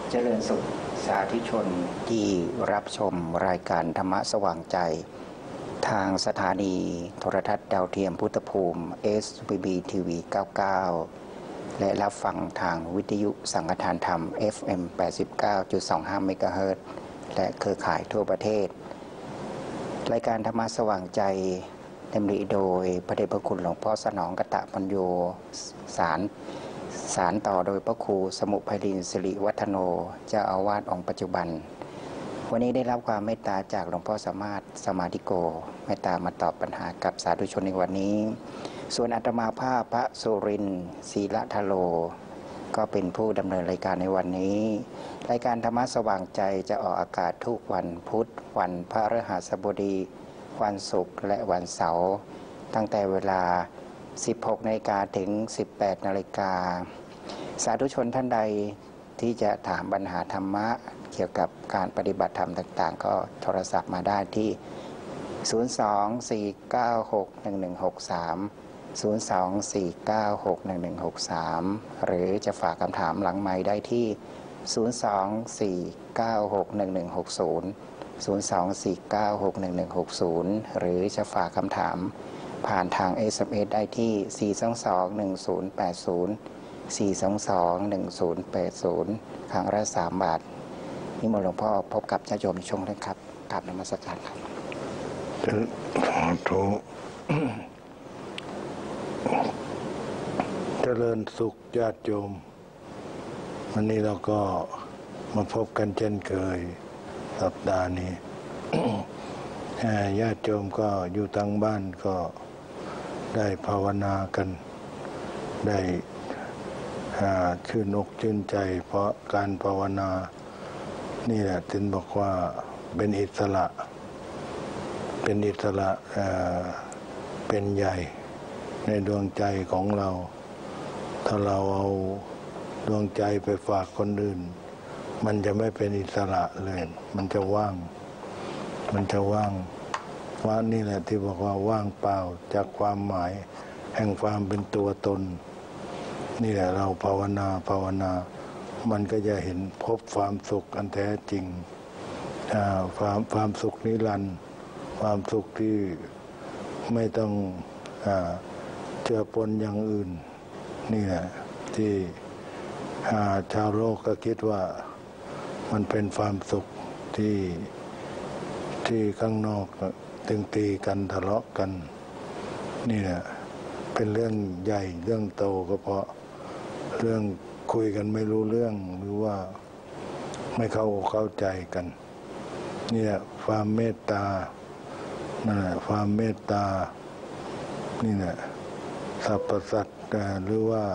เจริญสุขสาธุชนที่รับชมรายการธรรมะสว่างใจทางสถานีโทรทัศน์ดาวเทียมพุทธภูมิ SBB TV 99 และรับฟังทางวิทยุสังฆทานธรรม FM 89.25 เมกะเฮิรตซ์และเครือข่ายทั่วประเทศรายการธรรมะสว่างใจดำเนินโดยพระเดชพระคุณหลวงพ่อสนองกตปัญโยสารต่อโดยพระครูสมุภัยรินทร์สิริวัฒโนเจ้าอาวาสองค์ปัจจุบันวันนี้ได้รับความเมตตาจากหลวงพ่อสามารถสมาธิโกเมตตามาตอบปัญหากับสาธุชนในวันนี้ส่วนอาตมาภาพพระสุรินทร์ศีลทโลก็เป็นผู้ดำเนินรายการในวันนี้รายการธรรมะสว่างใจจะออกอากาศทุกวันพุธวันพฤหัสบดีวันศุกร์และวันเสาร์ตั้งแต่เวลา16 นาฬิกาถึง 18 นาฬิกาสาธุชนท่านใดที่จะถามปัญหาธรรมะเกี่ยวกับการปฏิบัติธรรมต่างๆก็โทรศัพท์มาได้ที่02-496-1163 02-496-1163 หรือจะฝากคำถามหลังไมค์ได้ที่02-496-1160 02-496-1160 หรือจะฝากคำถามผ่านทาง SMS ได้ที่ 422-1080 422-1080 ครั้งละ3 บาทนิมนต์หลวงพ่อพบกับญาติโยมชงด้วยครับกราบนมัสการครับเจริญสุขญาติโยมวันนี้เราก็มาพบกันเช่นเคยสัปดาห์นี้ ญาติโยมก็อยู่ทางบ้านก็ได้ภาวนากันได้ชื่นอกชื่นใจเพราะการภาวนานี่แหละถึงบอกว่าเป็นอิสระเป็นใหญ่ในดวงใจของเราถ้าเราเอาดวงใจไปฝากคนอื่นมันจะไม่เป็นอิสระเลยมันจะว่างว่านี่แหละที่บอกว่าว่างเปล่าจากความหมายแห่งความเป็นตัวตนนี่แหละเราภาวนามันก็จะเห็นพบความสุขอันแท้จริงความสุขนิรันดร์ความสุขที่ไม่ต้องเจือปนอย่างอื่นนี่แหละที่ชาวโลกก็คิดว่ามันเป็นความสุขที่ข้างนอกตึงตีกันทะเลาะกันนี่แหละเป็นเรื่องใหญ่เรื่องโตก็เพราะเรื่องคุยกันไม่รู้เรื่องหรือว่าไม่เข้าใจกันนี่แหละความเมตตานั่นแหละความเมตตานี่แหละสรรพสัตว์หรือว่า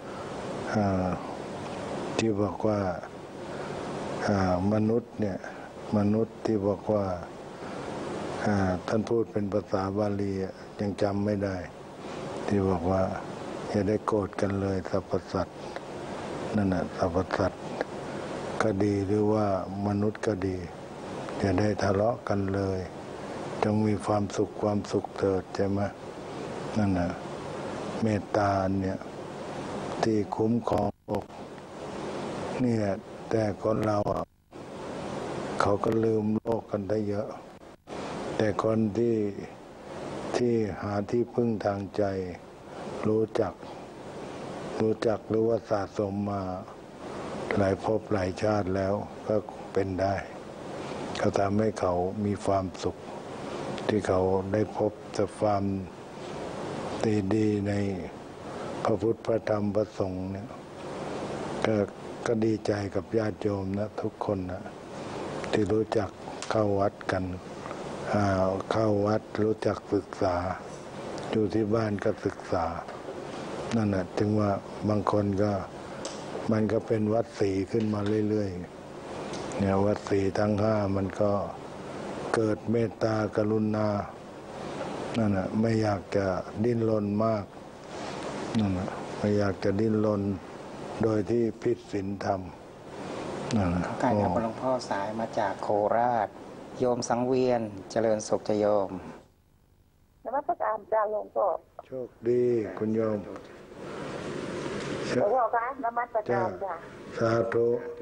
ที่บอกว่ามนุษย์ที่บอกว่าท่านพูดเป็นภาษาบาลียังจำไม่ได้ที่บอกว่าอย่าได้โกรธกันเลยสรรพสัตว์นั่นน่ะสรรพสัตว์ก็ดีหรือว่ามนุษย์ก็ดีอย่าได้ทะเลาะกันเลยจงมีความสุขเถิดใช่ไหมนั่นน่ะเมตตาเนี่ยที่คุ้มครองโลกนี่แหละแต่คนเราเขาก็ลืมโลกกันได้เยอะแต่คนที่หาที่พึ่งทางใจรู้จักหรือว่าสะสมมาหลายภพหลายชาติแล้วก็เป็นได้เขาทำให้เขามีความสุขที่เขาได้พบสภาพดีในพระพุทธพระธรรมพระสงฆ์เนี่ยก็ดีใจกับญาติโยมนะทุกคนนะที่รู้จักเข้าวัดกันเข้าวัดรู้จักศึกษาอยู่ที่บ้านก็ศึกษานั่นแหละถึงว่าบางคนก็มันก็เป็นวัดศรีขึ้นมาเรื่อยๆเนี่ยวัดศรีทั้ง5มันก็เกิดเมตตากรุณานั่นแหละไม่อยากจะดิ้นรนมากนั่นแหละไม่อยากจะดิ้นรนโดยที่ผิดศีลธรรมนั่นแหละการกับหลวงพ่อสายมาจากโคราชโยมสังเวียนเจริญสุขจะโยมนมัสการจ้าหลวงพ่อโชคดีคุณโยมหลวงพ่อคะนมัสการจ้าสาธุ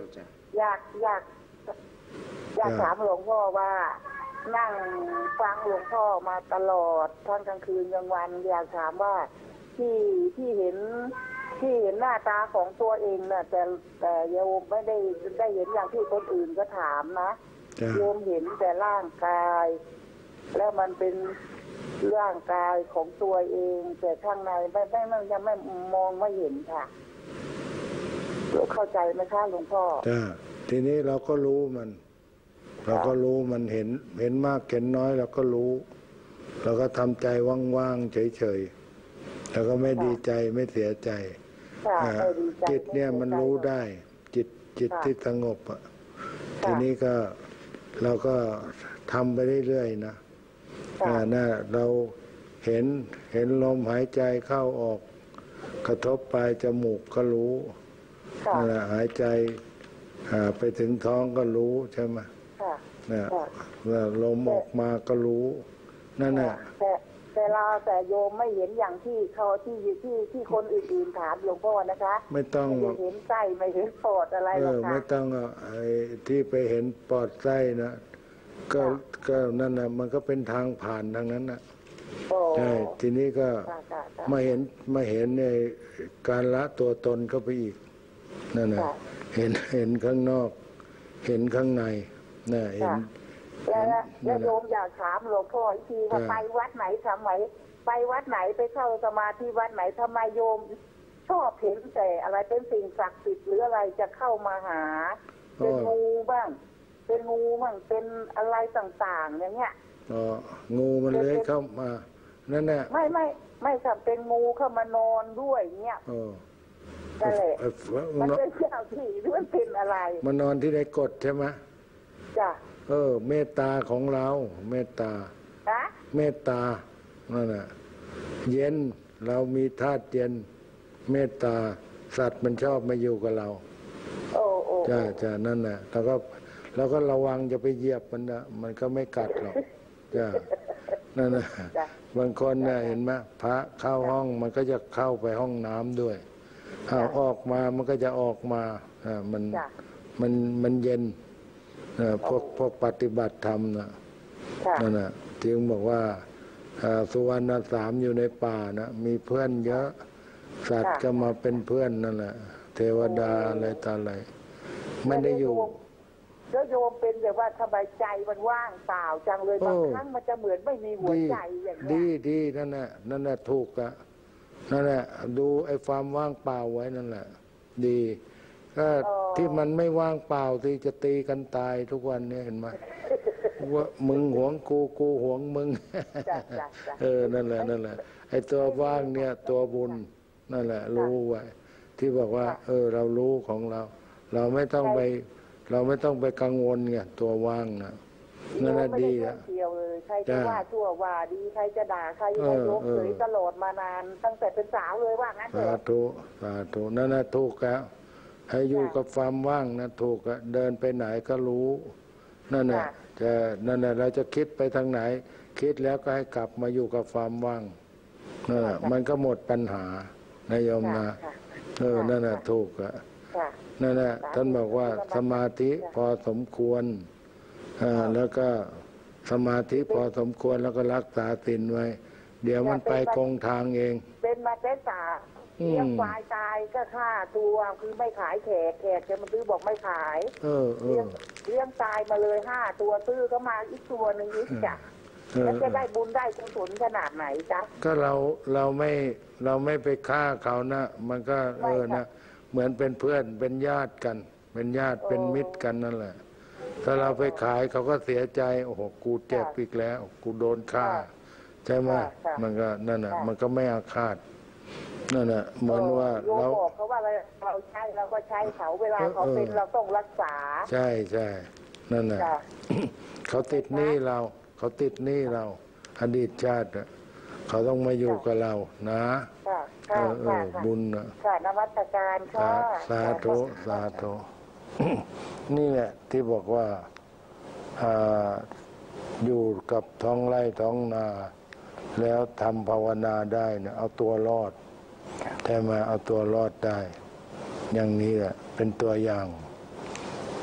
อยากถามหลวงพ่อว่านั่งฟังหลวงพ่อมาตลอดทั้งกลางคืนกลางวันอยากถามว่าที่เห็นหน้าตาของตัวเองน่ะแต่โยมไม่ได้เห็นอย่างที่คนอื่นก็ถามนะโยมเห็นแต่ร่างกายแล้วมันเป็นร่างกายของตัวเองแต่ข้างในไม่ยังไม่มองไม่เห็นค่ะเข้าใจไหมคะหลวงพ่อจ้าทีนี้เราก็รู้มันเห็นมากเห็นน้อยเราก็รู้เราก็ทำใจว่างๆเฉยๆแล้วก็ไม่ดีใจไม่เสียใจจิตเนี่ยมันรู้ได้จิตที่สงบอ่ะทีนี้ก็เราก็ทำไปเรื่อยๆนะเราเห็นลมหายใจเข้าออกกระทบปลายจมูกก็รู้หายใจไปถึงท้องก็รู้ใช่ไหมลมออกมาก็รู้นั่นแหละแต่โยมไม่เห็นอย่างที่เขาที่คนอื่นๆถามหลวงพ่อนะคะไม่ต้องเห็นไส้ไม่เห็นปอดอะไรหรอกค่ะไม่ต้องไอ้ที่ไปเห็นปอดไส้นะก็นั่นนะมันก็เป็นทางผ่านทางนั้นนะใช่ทีนี้ก็มาเห็นในการละตัวตนเข้าไปอีกนั่นนะเห็นข้างนอกเห็นข้างในน่ะเห็นแล้วโยมอยากถามหลวงพ่ออีกทีว่าไปวัดไหนทำไมไปวัดไหนไปเข้าสมาธิวัดไหนทำไมโยมชอบเห็นแต่อะไรเป็นสิ่งศักดิ์สิทธิ์หรืออะไรจะเข้ามาหาเป็นงูบ้างเป็นอะไรต่างๆอย่างเงี้ยงูมันเลื้อยเข้ามานั่นแหละไม่ค่ะเป็นงูเข้ามานอนด้วยเงี้ยนั่นแหละมันเป็นเจ้าที่หรือมันเป็นอะไรมันนอนที่ในกฎใช่ไหมจ้ะเมตตาของเราเมตตานั่นแหละเย็นเรามีธาตุเย็นเมตตาสัตว์มันชอบมาอยู่กับเราจ้านั่นแหละเราก็ระวังจะไปเหยียบมันนะมันก็ไม่กัดหรอกจ้านั่นนะบางคนเนี่ยเห็นไหมพระเข้าห้องมันก็จะเข้าไปห้องน้ำด้วยเอาออกมามันก็จะออกมามันเย็นพวกปฏิบัติธรรมนะนั่นนะจึงบอกว่าสุวรรณสามอยู่ในป่านะมีเพื่อนเยอะสัตว์ก็มาเป็นเพื่อนนั่นแหละเทวดาอะไรต่ออะไรไม่ได้อยู่แล้วโยมเป็นแบบว่าสบายใจมันว่างเปล่าจังเลยบางครั้งมันจะเหมือนไม่มีหัวใจอย่างนี้ดีนั่นแหละถูกอะนั่นแหละดูไอ้ความว่างเปล่าไว้นั่นแหละดีก็ที่มันไม่ว่างเปล่าที่จะตีกันตายทุกวันนี้เห็นไหมว่ามึงหวงกูหวงมึงนั่นแหละไอ้ตัวว่างเนี่ยตัวบุญนั่นแหละรู้ไว้ที่บอกว่าเรารู้ของเราไม่ต้องไปกังวลไงตัวว่างนะนั่นแหละดีอะเกี่ยวเลยใครจะว่าชั่วว่าดีใครจะด่าใครจะยกเฉยตลอดมานานตั้งแต่เป็นสาวเลยว่างั้นเถอะสาธุนั่นแหละถูกแล้วให้อยู่กับความว่างนะถูกอะเดินไปไหนก็รู้นั่นแหละเราจะคิดไปทางไหนคิดแล้วก็ให้กลับมาอยู่กับความว่างนั่นแหละมันก็หมดปัญหานายโยมนะนั่นแหละถูกอะนั่นแหละท่านบอกว่าสมาธิพอสมควรแล้วก็สมาธิพอสมควรแล้วก็รักษาศีลไว้เดี๋ยวมันไปคงทางเองเป็นมาแต่สาเลี้ยงควายตายก็ฆ่าตัวคือไม่ขายแขกจะมาซื้อบอกไม่ขายเลี้ยงตายมาเลย5 ตัวซื้อก็มาอีกตัวนึงอีกจ้ะแล้วจะได้บุญได้กุศลขนาดไหนจ๊ะก็เราไม่ไปฆ่าเขานะมันก็นะเหมือนเป็นเพื่อนเป็นญาติกันเป็นญาติเป็นมิตรกันนั่นแหละถ้าเราไปขายเขาก็เสียใจโอ้โหกูเจ็บอีกแล้วกูโดนฆ่าใช่ไหมมันก็นั่นน่ะมันก็ไม่อาฆาตนั่นน่ะเหมือนว่าเราบอกเขาว่าเราใช้เราก็ใช้เขาเวลาเขาเป็นเราต้องรักษาใช่นั่นน่ะเขาติดหนี้เราอดีตชาติเขาต้องมาอยู่กับเรานะบุญนะนมัสการค่ะสาธุนี่แหละที่บอกว่าอยู่กับท้องไร่ท้องนาแล้วทำภาวนาได้นะเอาตัวรอดใช่ไหมเอาตัวรอดได้อย่างนี้แหละเป็นตัวอย่าง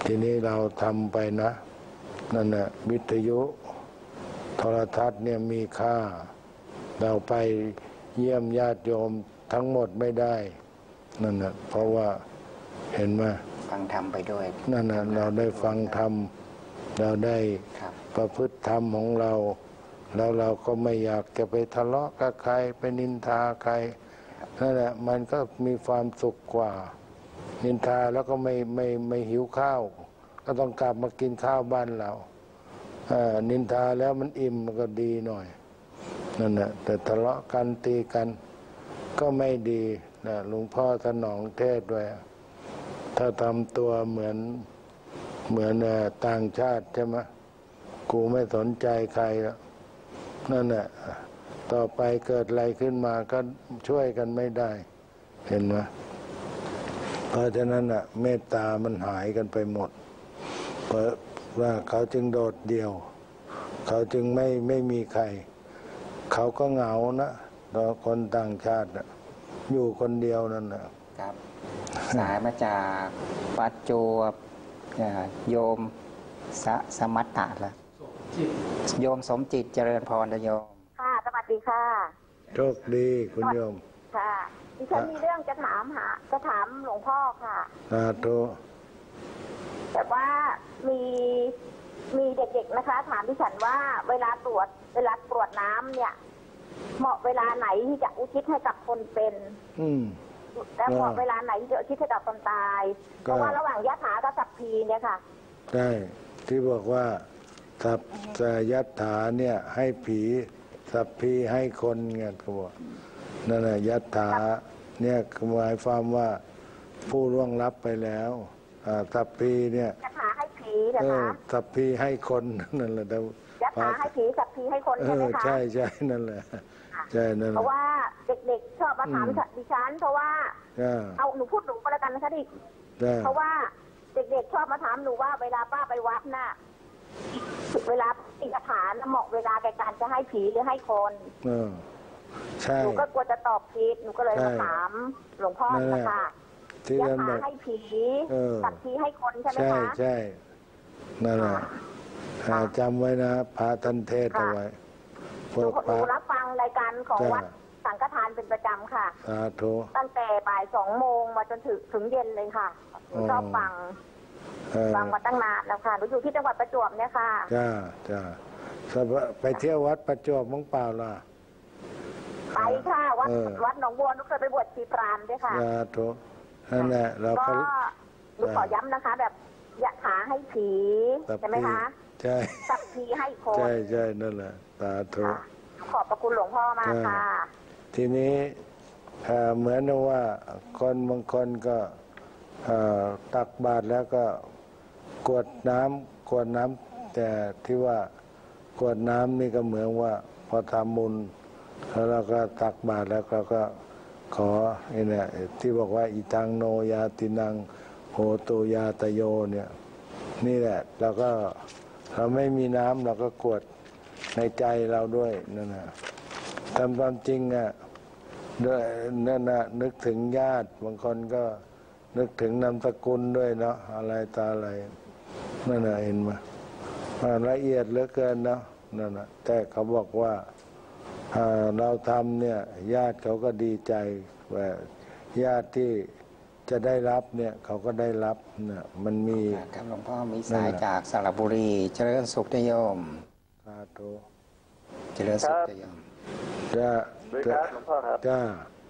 ทีนี้เราทำไปนะนั่นแหละวิทยุโทรทัศน์เนี่ยมีค่าเราไปเยี่ยมญาติโยมทั้งหมดไม่ได้นั่นแหละเพราะว่าเห็นไหมฟังธรรมไปด้วยนั่นนะเราได้ฟังธรรมเราได้ครับประพฤติธรรมของเรา แล้วเราก็ไม่อยากจะไปทะเลาะกับใครไปนินทาใครนั่นแหละมันก็มีความสุขกว่านินทาแล้วก็ไม่หิวข้าวก็ต้องกลับมากินข้าวบ้านเรานินทาแล้วมันอิ่มมันก็ดีหน่อยนั่นแหละแต่ทะเลาะกันตีกันก็ไม่ดีนะหลวงพ่อถนอมเทศด้วยถ้าทำตัวเหมือนต่างชาติใช่ไหมกูไม่สนใจใครแล้วนั่นแหละต่อไปเกิดอะไรขึ้นมาก็ช่วยกันไม่ได้เห็นไหมเพราะฉะนั้นเมตตามันหายกันไปหมดเพราะว่าเขาจึงโดดเดี่ยวเขาจึงไม่มีใครเขาก็เหงานะตอนคนต่างชาติอยู่คนเดียวนั่นนะครับสายมาจากวัดจวบโยมสมัตตะละโยมสมจิตเจริญพรนะโยมค่ะสวัสดีค่ะโชคดีคุณโยมค่ะดิฉันมีเรื่องจะถามหลวงพ่อค่ะสาธุแต่ว่ามีเด็กๆนะคะ ถามดิฉันว่าเวลาตรวจน้ำเนี่ย เหมาะเวลาไหนที่จะอุทิศให้กับคนเป็น และเหมาะเวลาไหนที่จะอุทิศให้กับคนตายเพราะว่าระหว่างยะถากับสัพพีเนี่ยค่ะใช่ที่บอกว่าสัพยัตถาเนี่ยให้ผีสัพพีให้คนไงเขาบอกนั่นแหละยัตถาเนี่ยหมายความว่าผู้ล่วงลับไปแล้วสัพพีเนี่ยยัตถาให้ผีนะคะสัพพีให้คนนั่นแหละยัตถาให้ผีสัพพีให้คนใช่ไหมคะใช่ใช่นั่นแหละใช่นั่นเพราะว่าเด็กๆชอบมาถามดิฉันเพราะว่าเอาหนูพูดหนูก็แล้วกันนะคะดิเพราะว่าเด็กๆชอบมาถามหนูว่าเวลาป้าไปวัดน่ะเวลาติกถาเหมาะเวลาแก่การจะให้ผีหรือให้คนใช่หนูก็กลัวจะตอบผิดหนูก็เลยมาถามหลวงพ่อนะคะยักษ์ให้ผีตัดผีให้คนใช่ไหมคะใช่นั่นแหละจำไว้นะพระท่านเทศเอาไว้หนูรับฟังรายการของวัดสังฆทานเป็นประจำค่ะสาธุตั้งแต่บ่าย2 โมงมาจนถึงเย็นเลยค่ะชอบฟังมาตั้งนานแล้วค่ะหนูอยู่ที่จังหวัดประจวบเนี่ยค่ะจ้าไปเที่ยววัดประจวบมั้งเปล่าล่ะไปค่ะวัดหนองบัวหนูเคยไปบวชชีพรามด้วยค่ะสาธุนั่นแหละเราก็หนูขอย้ำนะคะแบบยะถาให้ผีใช่ไหมคะใช่สัพพีให้คนใช่นั่นแหละสาธุขอบพระคุณหลวงพ่อมากค่ะทีนี้เหมือนว่าคนบางคนก็ตักบาตรแล้วก็กวดน้ำแต่ที่ว่ากวดน้ำนี่ก็เหมือนว่าพอทำบุญแล้วเราก็ตักบาตรแล้วก็ขอเนี่ยที่บอกว่าอิทังโนยาตินังโหตุยาตโยเนี่ยนี่แหละเราไม่มีน้ำเราก็กวดในใจเราด้วยนั่นนะทำความจริงด้วยนั่นนะนึกถึงญาติบางคนก็นึกถึงนามสกุลด้วยเนาะอะไรตาอะไรนั่นนะเห็นไหมละเอียดเหลือเกินเนาะนั่นนะแต่เขาบอกว่าเราทำเนี่ยญาติเขาก็ดีใจว่าญาติที่จะได้รับเนี่ยเขาก็ได้รับเนี่ยมันมีครับหลวงพ่อมีสายจากสระบุรีเจริญสุขโยมสาธุเจริญสุขโยมจ้าด้วยครับหลวงพ่อครับจ้า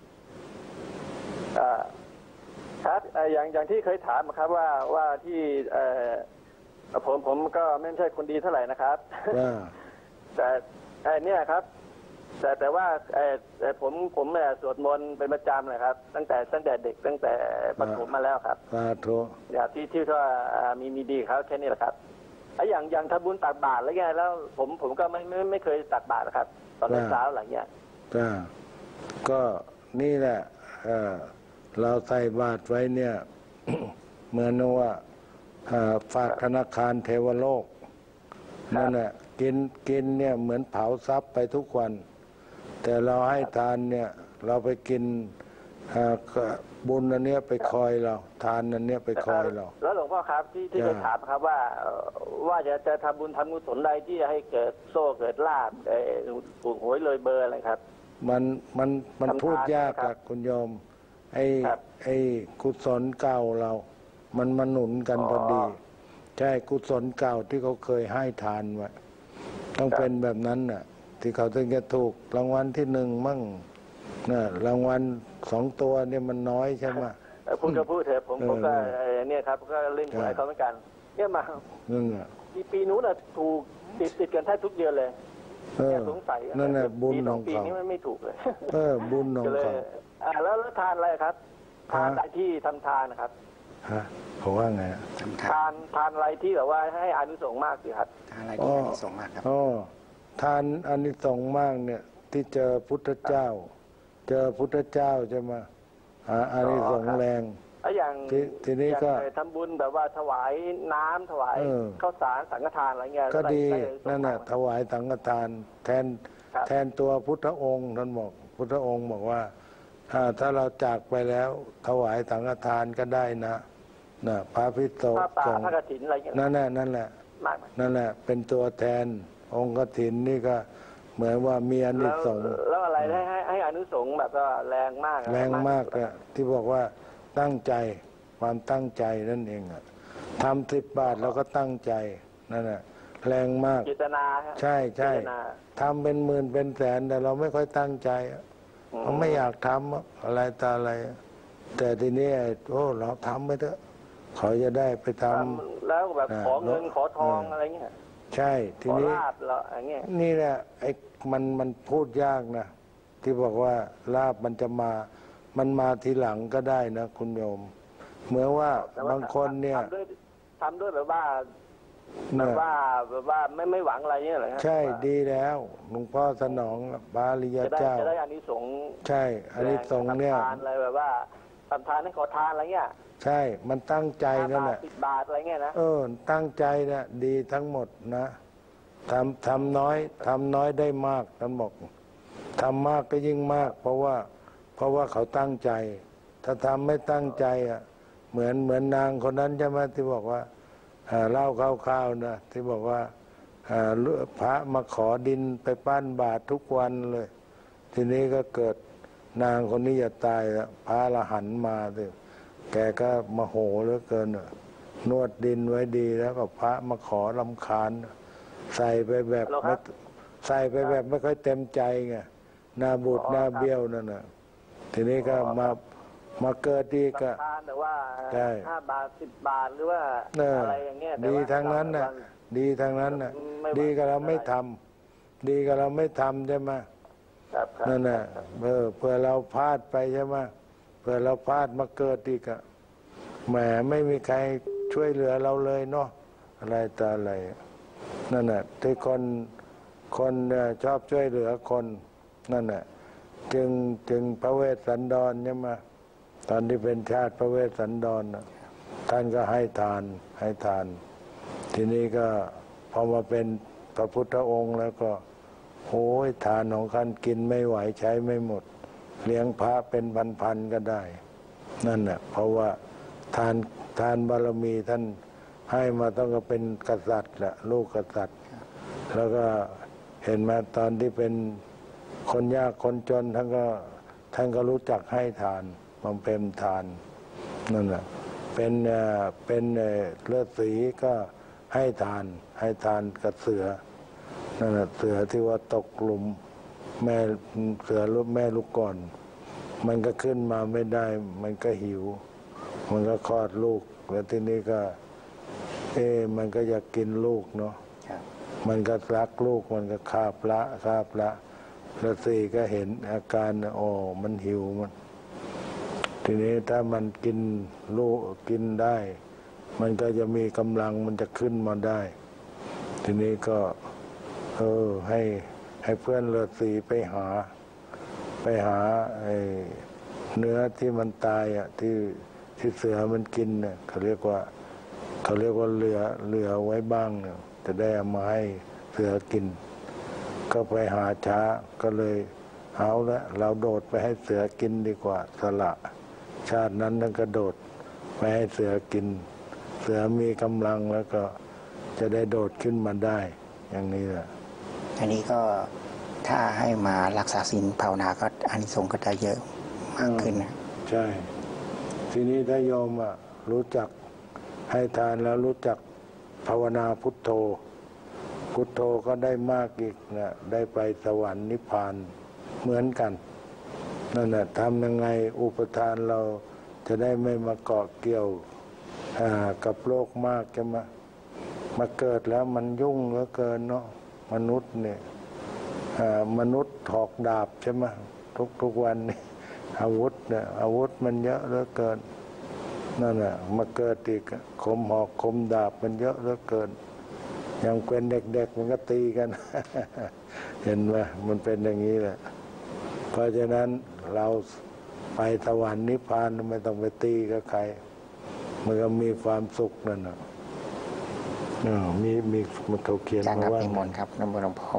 ครับอย่างที่เคยถามครับว่าที่ผมก็ไม่ใช่คนดีเท่าไหร่นะครับแต่เนี่ยครับแต่ว่าผมสวดมนต์เป็นประจำเลยครับตั้งแต่เด็กตั้งแต่ประถมมาแล้วครับสาธุอย่างที่ว่ามีดีเขาแค่นี้แหละครับอย่างทำบุญตักบาตรแล้วไงแล้วผมก็ไม่เคยตักบาตรครับตอนเช้าอะไรเงี้ยก็นี่แหละเราใส่บาตรไว้เนี่ย เหมือนว่าฝากธนาคารเทวโลกนั่นแหละกินเนี่ยเหมือนเผาทรัพย์ไปทุกวันแต่เราให้ทานเนี่ยเราไปกินบุญอันเนี้ยไปคอยเราทานอันเนี้ยไปคอยเราแล้วหลวงพ่อครับที่เคยถามครับว่าจะทำบุญทำกุศลใดที่จะให้เกิดโซ่เกิดลาภถูกหวยเลยเบอร์อะไรครับมันพูดยากครับคุณโยมไอ้กุศลเก่าเรามันมาหนุนกันพอดีใช่กุศลเก่าที่เขาเคยให้ทานไว้ต้องเป็นแบบนั้นน่ะที่เขาถึงจะถูกรางวัลที่1มั่งน่ะรางวัล2 ตัวเนี่ยมันน้อยใช่ไหมพูดก็พูดเถอะผมก็เนี่ยครับก็เล่นหวยเขาเหมือนกันเนี่ยมาปีนู้นน่ะถูกติดกันแทบทุกเดือนเลยสงสัยนั่นแหละบุญของเขาปีนี้ไม่ถูกเลยบุญของเขาแล้วทานอะไรครับทานที่ทำทานนะครับเขาว่าไงทานอะไรที่แบบว่าให้อานิสงส์มากสิครับทานอะไรที่อานิสงส์มากครับทานอานิสงส์มากเนี่ยที่เจอพุทธเจ้าใช่ไหมอานิสงส์แรงอย่างทีนี้ก็ทำบุญแบบว่าถวายน้ำถวายข้าวสารสังฆทานอะไรเงี้ยก็ดีนั่นแหละถวายสังฆทานแทนตัวพุทธองค์ท่านบอกพุทธองค์บอกว่าถ้าเราจากไปแล้วถวายสังฆทานก็ได้นะพระภิกษุสงฆ์พระกฐินอะไรเงี้ยนั่นแหละเป็นตัวแทนองค์กฐินนี่ก็เหมือนว่ามีอานิสงส์แล้วอะไรให้อานิสงส์แบบว่าแรงมากเลยที่บอกว่าตั้งใจความตั้งใจนั่นเองทำ10 บาทแล้วก็ตั้งใจนั่นแหละแรงมากเจตนาใช่ทำเป็นหมื่นเป็นแสนแต่เราไม่ค่อยตั้งใจเราไม่อยากทำอะไรตาอะไรแต่ทีนี้เราทำไปเถอะเขาจะได้ไปทำแล้วแบบขอเงินขอทองอะไรเงี้ยใช่ทีนี้ลาภแล้วอย่างเงี้ยนี่แหละมันพูดยากนะที่บอกว่าลาภมันจะมันมาทีหลังก็ได้นะคุณโยมเหมือนว่าบางคนเนี่ยทำด้วยแบบว่าไม่หวังอะไรเนี่ยเหรอใช่ดีแล้วหลวงพ่อสนองบาลีเจ้าจะได้อานิสงส์ใช่อานิสงส์เนี่ยทานอะไรแบบว่าทำทานให้ขอทานอะไรเงี้ยใช่มันตั้งใจนั่นแหละ 10 บาทอะไรเงี้ยนะตั้งใจเนี่ยดีทั้งหมดนะทำน้อยได้มากท่านบอกทำมากก็ยิ่งมากเพราะว่าเขาตั้งใจถ้าทำไม่ตั้งใจเหมือนนางคนนั้นใช่ไหมที่บอกว่าเล่าข้าวๆนะที่บอกว่าพระมาขอดินไปปั้นบาตรทุกวันเลยทีนี้ก็เกิดนางคนนี้จะตายแล้วพระละหันมาสิแกก็มโหเหลือเกินนวดดินไว้ดีแล้วก็พระมาขอรำคาญใส่ไปแบบไม่ค่อยเต็มใจไงหน้าบูดหน้าเบี้ยวนั่นน่ะทีนี้ก็มาเกิดดีก็แต่ว่า5 บาท 10 บาทหรือว่าอะไรอย่างเงี้ยดีทางนั้นน่ะดีทางนั้นน่ะดีกับเราไม่ทำดีกับเราไม่ทำใช่ไหมนั่นน่ะเพื่อเราพลาดไปใช่ไหมเพื่อเราพลาดมาเกิดอีกอะแหมไม่มีใครช่วยเหลือเราเลยเนาะอะไรต่ออะไรนั่นน่ะที่คนชอบช่วยเหลือคนนั่นน่ะจึงพระเวสสันดรใช่ไหมตอนที่เป็นชาติพระเวสสันดรท่านก็ให้ทานทีนี้ก็พอมาเป็นพระพุทธองค์แล้วก็โอ้ยทานของท่านกินไม่ไหวใช้ไม่หมดเลี้ยงพระเป็นพันๆก็ได้นั่นน่ะเพราะว่าทานบารมีท่านให้มาต้องก็เป็นกษัตริย์แหละลูกกษัตริย์แล้วก็เห็นมาตอนที่เป็นคนยากคนจนท่านก็รู้จักให้ทานบำเพ็ญทานนั่นแหละเป็นเลือดสีก็ให้ทานกับเสือนั่นแหละเสือที่ว่าตกหลุมแม่เสือลูกแม่ลูกก่อนมันก็ขึ้นมาไม่ได้มันก็หิวมันก็คลอดลูกแล้วทีนี้ก็มันก็อยากกินลูกเนาะมันก็รักลูกมันก็คาบละแล้วสีก็เห็นอาการมันหิวมันทีนี้ถ้ามันกินลูกกินได้ มันก็จะมีกำลังมันจะขึ้นมาได้ทีนี้ก็ให้เพื่อนเลือดสีไปหาเนื้อที่มันตายที่เสือมันกินเนี่ยเขาเรียกว่าเหลือไว้บ้างเนี่ยจะได้เอามาให้เสือกินก็ไปหาช้าก็เลยเอาละเราโดดไปให้เสือกินดีกว่าสละชาตินั้นก็โดดไปให้เสือกิน เสือมีกำลังแล้วก็จะได้โดดขึ้นมาได้อย่างนี้แหละอันนี้ก็ถ้าให้มารักษาศีลภาวนาก็อานิสงส์ก็ได้เยอะมากขึ้นนะใช่ทีนี้ถ้าโยมรู้จักให้ทานแล้วรู้จักภาวนาพุทโธพุทโธก็ได้มากอีกนะได้ไปสวรรค์นิพพานเหมือนกันนั่นแหละทำยังไงอุปทานเราจะได้ไม่มาเกาะเกี่ยวกับโลกมากจะมาเกิดแล้วมันยุ่งเหลือเกินเนาะมนุษย์เนี่ยมนุษย์ถอกดาบใช่ไหมทุกวันนี้อาวุธเนี่ยอาวุธมันเยอะเหลือเกินนั่นแหละมาเกิดอีกคมหอกคมดาบมันเยอะเหลือเกินยังเป็นเด็กๆมันก็ตีกัน เห็นไหมมันเป็นอย่างนี้แหละเพราะฉะนั้นเราไปสวรรค์นิพพานไม่ต้องไปตีกับใครมันก็มีความสุขนั่นน่ะมีมันเขาเขียนมาว่านิมนต์ครับนิมนต์หลวงพ่อ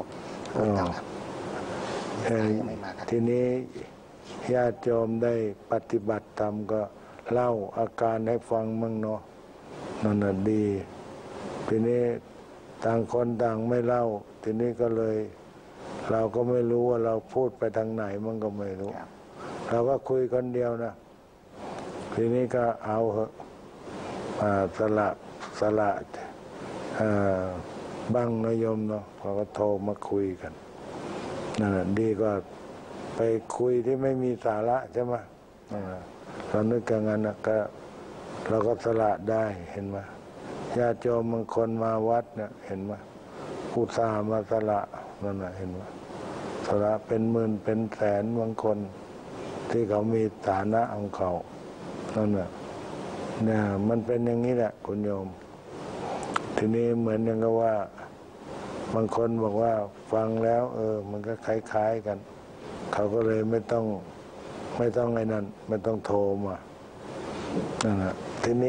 ทีนี้ญาติโยมได้ปฏิบัติธรรมก็เล่าอาการให้ฟังมั่งเนาะนั่นน่ะดีทีนี้ต่างคนต่างไม่เล่าทีนี้ก็เลยเราก็ไม่รู้ว่าเราพูดไปทางไหนมันก็ไม่รู้เราก็คุยคนเดียวนะทีนี้ก็เอาเหอะสละบ้างนะโยมเนาะเราก็โทรมาคุยกันนั่นแหละดีกว่าไปคุยที่ไม่มีสาระใช่ไหมเรานึกอย่างนั้นนะก็เราก็สละได้เห็นไหมญาติโยมบางคนมาวัดเนี่ยเห็นไหมอุตส่าห์มาสละนั่นแหละเห็นไหมสละเป็นหมื่นเป็นแสนบางคนที่เขามีฐานะของเขานั่นแหละเนี่ยมันเป็นอย่างนี้แหละคุณโยมทีนี้เหมือนอย่างกับว่าบางคนบอกว่าฟังแล้วมันก็คล้ายๆกันเขาก็เลยไม่ต้องไอ้นั่นไม่ต้องโทรมานั่นแหละทีนี้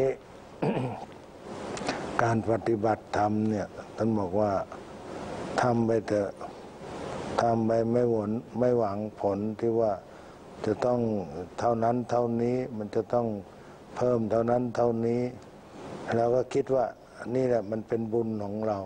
การปฏิบัติธรรมเนี่ยท่านบอกว่าทำไปเถอะทำไปไม่หวังผลที่ว่าจะต้องเท่านั้นเท่านี้มันจะต้องเพิ่มเท่านั้นเท่านี้เราก็คิดว่านี่แหละมันเป็นบุญของเรา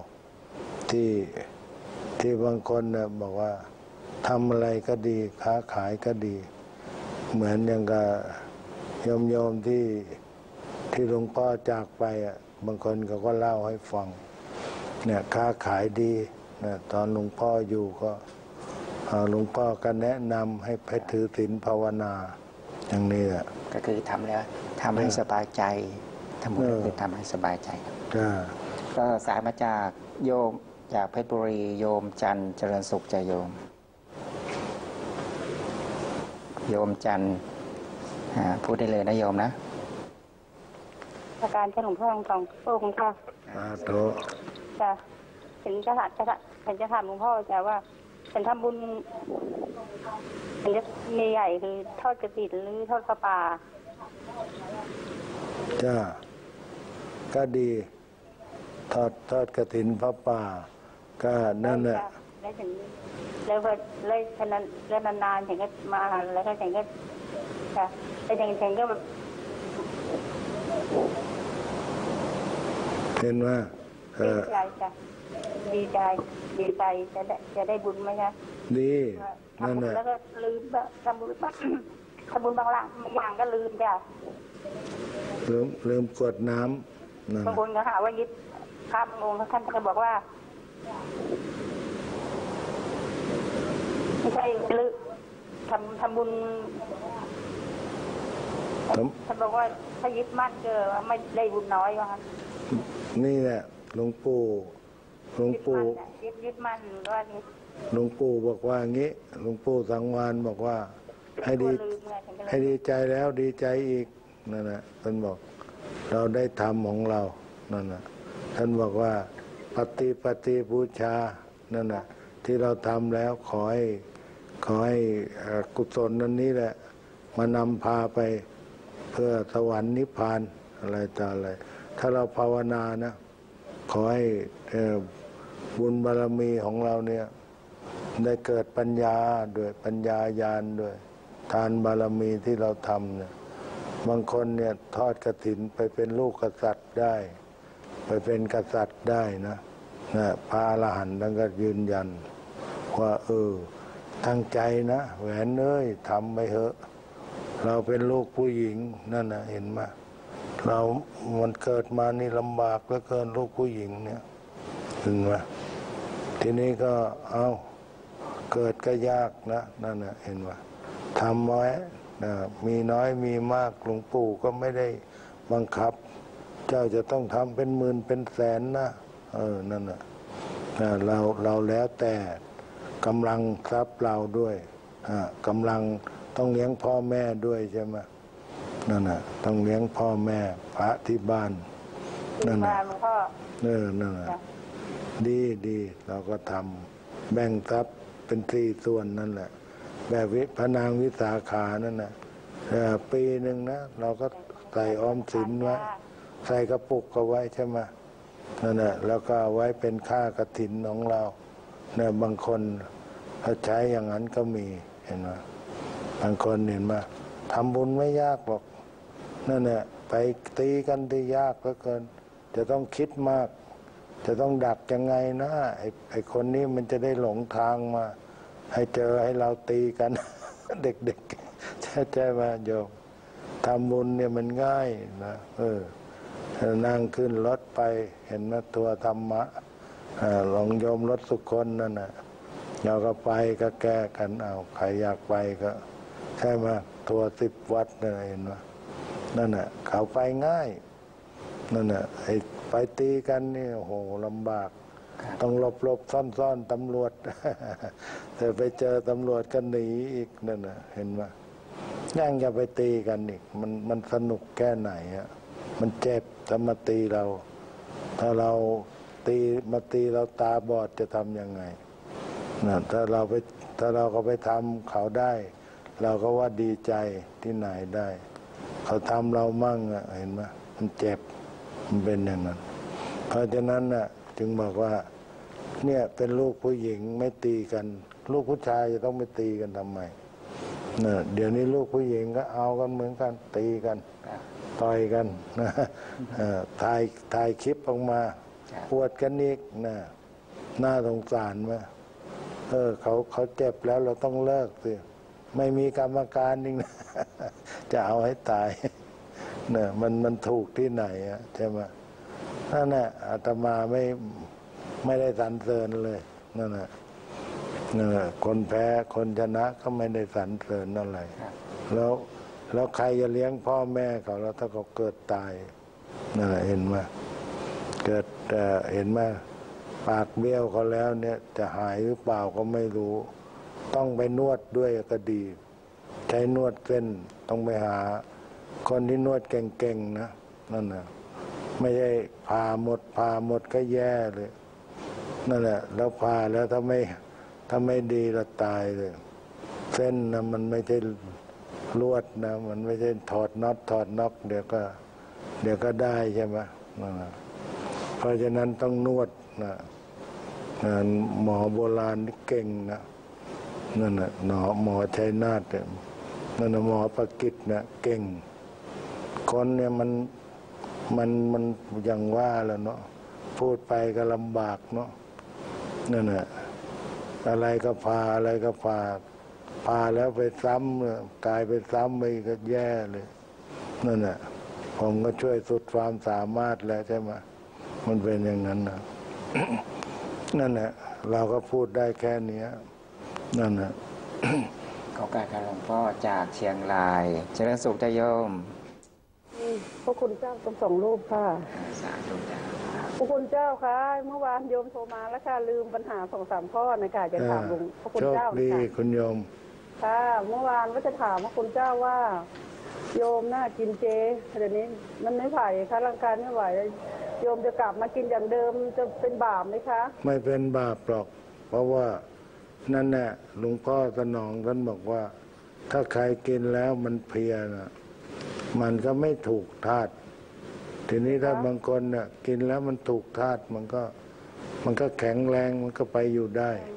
ที่บางคนเนี่ยบอกว่าทำอะไรก็ดีค้าขายก็ดีเหมือนอย่างกับโยมที่หลวงพ่อจากไปบางคนเขาก็เล่าให้ฟังเนี่ยค้าขายดีนะตอนหลวงพ่ออยู่ก็หลวงพ่อก็แนะนำให้ไปถือศีลภาวนาอย่างนี้แหละก็คือทำแล้วทำให้สบายใจทำบุญคือทำให้สบายใจก็สายมาจากโยมจากเพชรบุรีโยมจันเจริญสุขใจโยมจันพูดได้เลยนะโยมนะอาการเจ้าหลวงพ่อทองโอ้คุณค่ะจะเป็นจะถามหลวงพ่อจะว่าเป็นทำบุญเป็นจะมีใหญ่คือทอดกฐินหรือทอดผ้าป่าจ้าก็ดีทอดกฐินผ้าป่าก็นั่นแหละแล้วฉะนั้นแล้วนานๆฉันก็มาแล้วก็ฉันก็ค่ะแล้วฉันก็แบบเห็นว่าดีใจจ้ะดีใจจะได้บุญไหมคะดีนั่นแหละแล้วก็ลืมทำบุญบางอย่างก็ลืมจ้ะลืมกดน้ำบางคนก็หาว่ายึดพระองค์ท่านก็บอกว่าไม่ใช่ลืมทำบุญท่านบอกว่าถ้ายึดมั่นก็ไม่ได้บุญน้อยว่างั้นนี่แหละหลวงปู่ยึดมั่นว่าหลวงปู่บอกว่างี้หลวงปู่สังวานบอกว่าให้ดีใจแล้วดีใจอีกนั่นแหละท่านบอกเราได้ทำของเรานั่นแหละท่านบอกว่าปฏิบูชานั่นแหละที่เราทำแล้วขอให้กุศลนั้นนี้แหละมานำพาไปเพื่อสวรรค์นิพพานอะไรต่ออะไรถ้าเราภาวนานะขอให้บุญบารมีของเราเนี่ยได้เกิดปัญญาด้วยปัญญาญาณด้วยทานบารมีที่เราทำเนี่ยบางคนเนี่ยทอดกฐินไปเป็นลูกกษัตริย์ได้ไปเป็นกษัตริย์ได้นะพระอรหันต์ท่านก็ยืนยันว่าตั้งใจนะแหวนเอ้ยทำไปเถอะเราเป็นลูกผู้หญิงนั่นนะเห็นไหมมันเกิดมานี่ลำบากเหลือเกินลูกผู้หญิงเนี่ยเห็นไหมทีนี้ก็เกิดก็ยากนะนั่นนะเห็นไหมทำไว้มีน้อยมีมากหลวงปู่ก็ไม่ได้บังคับเจ้าจะต้องทำเป็นหมื่นเป็นแสนนะนั่นนะเราแล้วแต่กำลังทรัพย์เราด้วยกำลังต้องเลี้ยงพ่อแม่ด้วยใช่ไหมนั่นน่ะต้องเลี้ยงพ่อแม่พระที่บ้านนั่นน่ะนั่นน่ะดีเราก็ทำแบ่งทรัพย์เป็น4 ส่วนนั่นแหละแบบพระนางวิสาขานั่นน่ะปีหนึ่งนะเราก็ใส่ออมสินไว้ใส่กระปุกเอาไว้ใช่ไหมนั่นแหละแล้วก็ไว้เป็นค่ากฐินของเราเนี่ยบางคนเขาใช้อย่างนั้นก็มีเห็นไหมบางคนเห็นไหมทำบุญไม่ยากหรอกนั่นแหละไปตีกันที่ยากเหลือเกินจะต้องคิดมากจะต้องดักยังไงนะไอ้คนนี้มันจะได้หลงทางมาให้เจอให้เราตีกัน เด็กๆใช่ไหมโยมทำบุญเนี่ยมันง่ายนะนั่งขึ้นรถไปเห็นไหมตัวธรรมะหลงโยมรถสุคนนั่นน่ะเราก็ไปก็แก้กันใครอยากไปก็ใช่ไหมตัว10 วัดนั่นเห็นไหมนั่นน่ะเขาไปง่ายนั่นน่ะไปตีกันนี่โอ้โหลำบากต้องหลบซ่อนตำรวจ แต่ไปเจอตำรวจก็หนีอีกนั่นน่ะเห็นไหมยังจะไปตีกันอีกมันสนุกแค่ไหนอ่ะมันเจ็บถ้ามาตีเราถ้าเรามาตีเราตาบอดจะทำยังไงนะถ้าเราก็ไปทำเขาได้เราก็ว่าดีใจที่ไหนได้เขาทำเรามั่งเห็นไหมมันเจ็บมันเป็นอย่างนั้นเพราะฉะนั้นน่ะจึงบอกว่าเนี่ยเป็นลูกผู้หญิงไม่ตีกันลูกผู้ชายจะต้องไปตีกันทำไมเนี่ยเดี๋ยวนี้ลูกผู้หญิงก็เอากันเหมือนกันตีกันต่อยกันนะถ่ายคลิปออกมาปวดกันอีกนะน่าสงสารไหมเขาเจ็บแล้วเราต้องเลิกสิไม่มีกรรมการจริงนะ จะเอาให้ตายเนี่ยมันถูกที่ไหนใช่ไหมนั่นแหละอาตมาไม่ได้สรรเสริญเลยนั่นแหละคนแพ้คนชนะก็ไม่ได้สรรเสริญอะไรแล้วใครจะเลี้ยงพ่อแม่เขาแล้วถ้าเขาเกิดตายนั่นแหละเห็นไหมเกิดเห็นไหมปากเบี้ยวเขาแล้วเนี่ยจะหายหรือเปล่าก็ไม่รู้ต้องไปนวดด้วยก็ดีใช้นวดเส้นต้องไปหาคนที่นวดเก่งๆนะนั่นน่ะไม่ใช่ผ่าหมดก็แย่เลยนั่นแหละแล้วผ่าแล้วถ้าไม่ดีเราตายเลยเส้นนะมันไม่ใช่ลวดนะมันไม่ใช่ถอดน็อตเดี๋ยวก็ได้ใช่ไหมเพราะฉะนั้นต้องนวดนะหมอโบราณนี่เก่งนะนั่นน่ะหมอชัยนาทนั่นน่ะหมอประกิตนะเก่งคนเนี่ยมันอย่างว่าแล้วเนาะพูดไปก็ลำบากเนาะนั่นน่ะอะไรก็พาแล้วไปซ้ำกลายไปซ้ำไปก็แย่เลยนั่นน่ะผมก็ช่วยสุดความสามารถแล้วใช่ไหมมันเป็นอย่างนั้นนะ นั่นแหละเราก็พูดได้แค่นี้นั่นนะขอกราบหลวงพ่อจากเชียงรายเจริญสุขใจโยมพระคุณเจ้าต้องส่งรูปค่ะสาธุจ้าพระคุณเจ้าค่ะเมื่อวานโยมโทรมาแล้วค่ะลืมปัญหา2-3 ข้อนะคะจะถามหลวงพระคุณเจ้าค่ะโชคดีคุณโยมค่ะเมื่อวานว่าจะถามพระคุณเจ้าว่าโยมน่ากินเจเดี๋ยวนี้มันไม่ไหวค่ะร่างกายไม่ไหวโยมจะกลับมากินอย่างเดิมจะเป็นบาปไหมคะไม่เป็นบาปหรอกเพราะว่านั่นแหละหลวงพ่อสนองท่านบอกว่าถ้าใครกินแล้วมันเพลียนะมันก็ไม่ถูกธาตุทีนี้ถ้าบางคนเนี่ยกินแล้วมันถูกธาตุมันก็แข็งแรงมันก็ไปอยู่ได้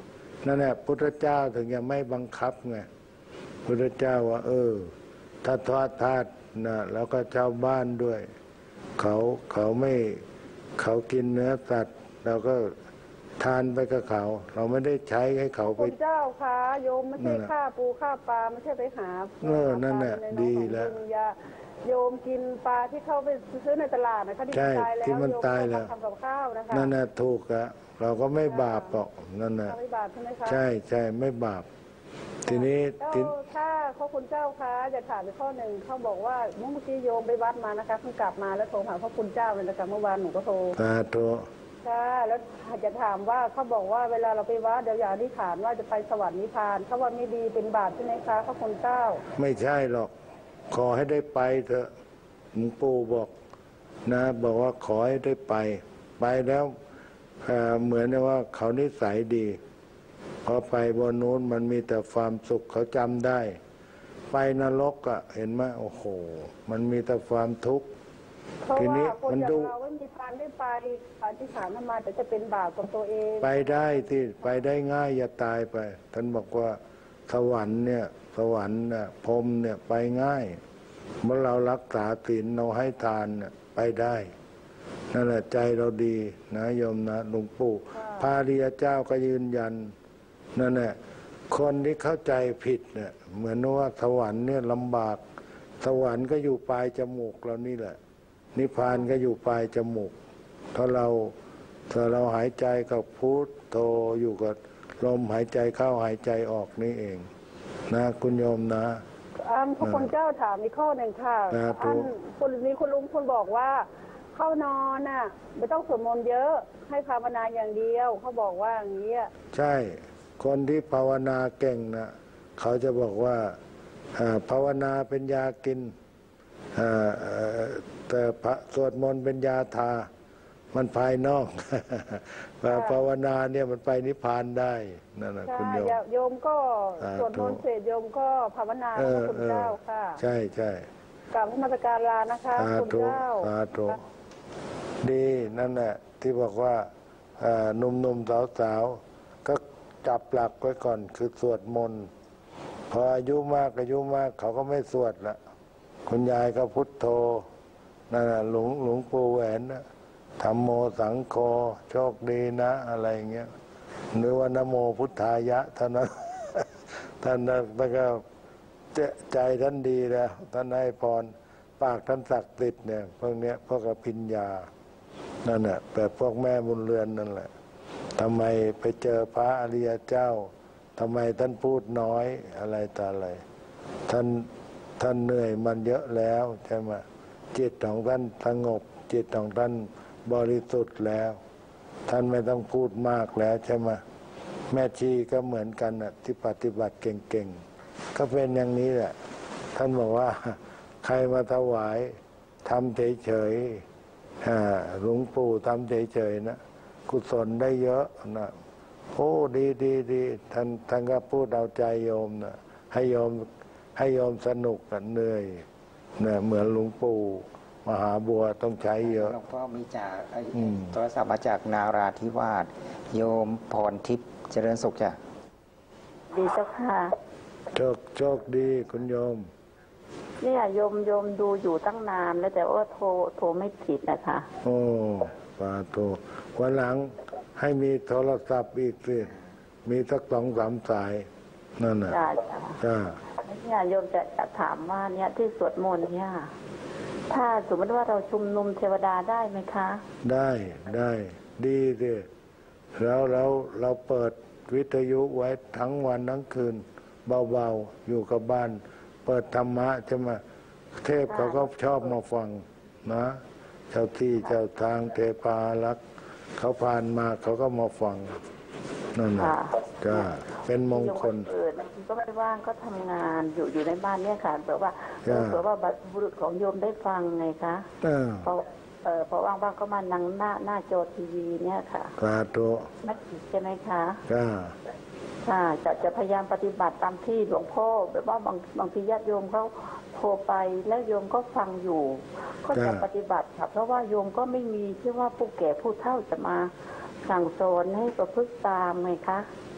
นั่นแหละพุทธเจ้าถึงยังไม่บังคับไงพุทธเจ้าว่าถ้าทอดทาสนะแล้วก็ชาวบ้านด้วยเขาไม่เขากินเนื้อสัตว์เราก็ทานไปกับเขาเราไม่ได้ใช้ให้เขาไปคุณเจ้าคะโยมไม่ใช่ฆ่าปูฆ่าปลาไม่ใช่ไปหานั่นแหละดีแล้วโยมกินปลาที่เขาไปซื้อในตลาดนะคะที่ตายแล้วที่มันตายแล้วทำกับข้าวนะคะนั่นน่ะถูกอะเราก็ไม่บาปหรอกนั่นน่ะไม่บาปใช่ไหมคะใช่ไม่บาปทีนี้ถ้าเขาคุณเจ้าคะจะถามอีกข้อหนึ่งเขาบอกว่าเมื่อกี้โยมไปวัดมานะคะเพิ่งกลับมาแล้วโทรหาพระคุณเจ้าเลยนะคะเมื่อวานหนูก็โทรโทรค่ะแล้วจะถามว่าเขาบอกว่าเวลาเราไปวัดเดี๋ยวอย่าอธิษฐานว่าจะไปสวรรค์นิพพานเขาว่าไม่ดีเป็นบาปใช่ไหมคะพระคุณเจ้าไม่ใช่หรอกขอให้ได้ไปเถอะหลวงปู่บอกนะบอกว่าขอให้ได้ไปแล้วเหมือนว่าเขานิสัยดีพอไปบนนู้นมันมีแต่ความสุขเขาจำได้ไปนรกอะเห็นไหมโอ้โหมันมีแต่ความทุกข์ทีนี้มันดูเราไม่มีทางได้ไปอธิษฐานมาแต่จะเป็นบาปกับตัวเองไปได้ที่ไปได้ง่ายอย่าตายไปท่านบอกว่าสวรรค์เนี่ยสวรรค์เนี่ยพรหมเนี่ยไปง่ายเมื่อเรารักษาศีลเราให้ทานเนี่ยไปได้นั่นแหละใจเราดีนะโยมนะหลวงปู่พระอริยเจ้าก็ยืนยันนั่นแหละคนที่เข้าใจผิดเนี่ยเหมือนว่าสวรรค์เนี่ยลำบากสวรรค์ก็อยู่ปลายจมูกเรานี่แหละนิพพานก็อยู่ปลายจมูกถ้าเราหายใจกับพุทโธอยู่กับลมหายใจเข้าหายใจออกนี่เองนะคุณโยมนะพระคุณเจ้าถามอีกข้อหนึ่งค่ะคุณมีคุณลุงคุณบอกว่าเข้านอนน่ะไม่ต้องสวดมนต์เยอะให้ภาวนาอย่างเดียวเขาบอกว่าอย่างนี้ใช่คนที่ภาวนาเก่งนะเขาจะบอกว่าภาวนาเป็นยากินแต่สวดมนต์เป็นยาทามันภายนอกภาวนาเนี่ยมันไปนิพพานได้นั่นแหละคุณโยมโยมก็สวดมนต์เสร็จโยมก็ภาวนาพระคุณเจ้าค่ะใช่กราบนมัสการลานะคะคุณเจ้าสาธุดีนั่นแหละที่บอกว่าหนุ่มๆสาวๆก็จับหลักไว้ก่อนคือสวดมนต์พออายุมากเขาก็ไม่สวดละคุณยายก็พุทโธนั่นแหละหลวงปู่แหวนนะธัมโมสังโฆโชคดีนะอะไรเงี้ยหรือว่านโมพุทธายะท่านนั้นท่านก็ใจท่านดีแล้วท่านให้พรปากท่านศักดิ์สิทธิ์เนี่ยพวกเนี้ยพวกอภิญญานั่นแหละแบบพวกแม่บุญเรือนนั่นแหละทำไมไปเจอพระอริยเจ้าทำไมท่านพูดน้อยอะไรต่ออะไรท่านเหนื่อยมันเยอะแล้วใช่ไหมจิตของท่านสงบจิตของท่านบริสุทธิ์แล้วท่านไม่ต้องพูดมากแล้วใช่ไหมแม่ชีก็เหมือนกันนะที่ปฏิบัติเก่งๆก็เป็นอย่างนี้แหละท่านบอกว่าใครมาถวายทำเฉยๆหลวงปู่ทำเฉยๆนะกุศลได้เยอะนะโอ้ดีท่านก็พูดเอาใจโยมนะให้โยมสนุกกันเหนื่อยเนี่ยเหมือนหลวงปู่มหาบัวต้องใช้เยอะหลวงพ่อมีจากโทรศัพท์มาจากนาราธิวาสโยมพรทิพย์เจริญสุขจ้ะดีเจ้าค่ะโชคดีคุณโยมเนี่ยโยมดูอยู่ตั้งนานแล้วแต่ว่าโทรไม่ติดนะคะโอ้ปาโทวันหลังให้มีโทรศัพท์อีกสิมีสัก2-3 สายนั่นน่ะจ้าเนี่ยโยมจะถามว่าเนี่ยที่สวดมนต์เนี่ยถ้าสมมติว่าเราชุมนุมเทวดาได้ไหมคะได้ดีสิแล้วเราเปิดวิทยุไว้ทั้งวันทั้งคืนเบาๆอยู่กับบ้านเปิดธรรมะใช่ไหมเทพเขาก็ชอบมาฟังนะเจ้าที่เจ้าทางเทพารักษ์เขาผ่านมาเขาก็มาฟังนั่นแหละจ้าเป็นมงคลก็ไม่ว่างก็ทำงานอยู่ในบ้านเนี่ยค่ะแบบว่าบรรพบุรุษของโยมได้ฟังไงคะพอว่างๆก็มานั่งหน้าจอทีวีเนี่ยค่ะสาธุนักจิตใช่ไหมคะค่ะจะพยายามปฏิบัติตามที่หลวงพ่อแบบว่าบางทีญาติโยมเขาโทรไปแล้วโยมก็ฟังอยู่ก็จะปฏิบัติค่ะเพราะว่าโยมก็ไม่มีที่ว่าผู้แก่ผู้เฒ่าจะมาสั่งสอนให้ประพฤติตามไงคะ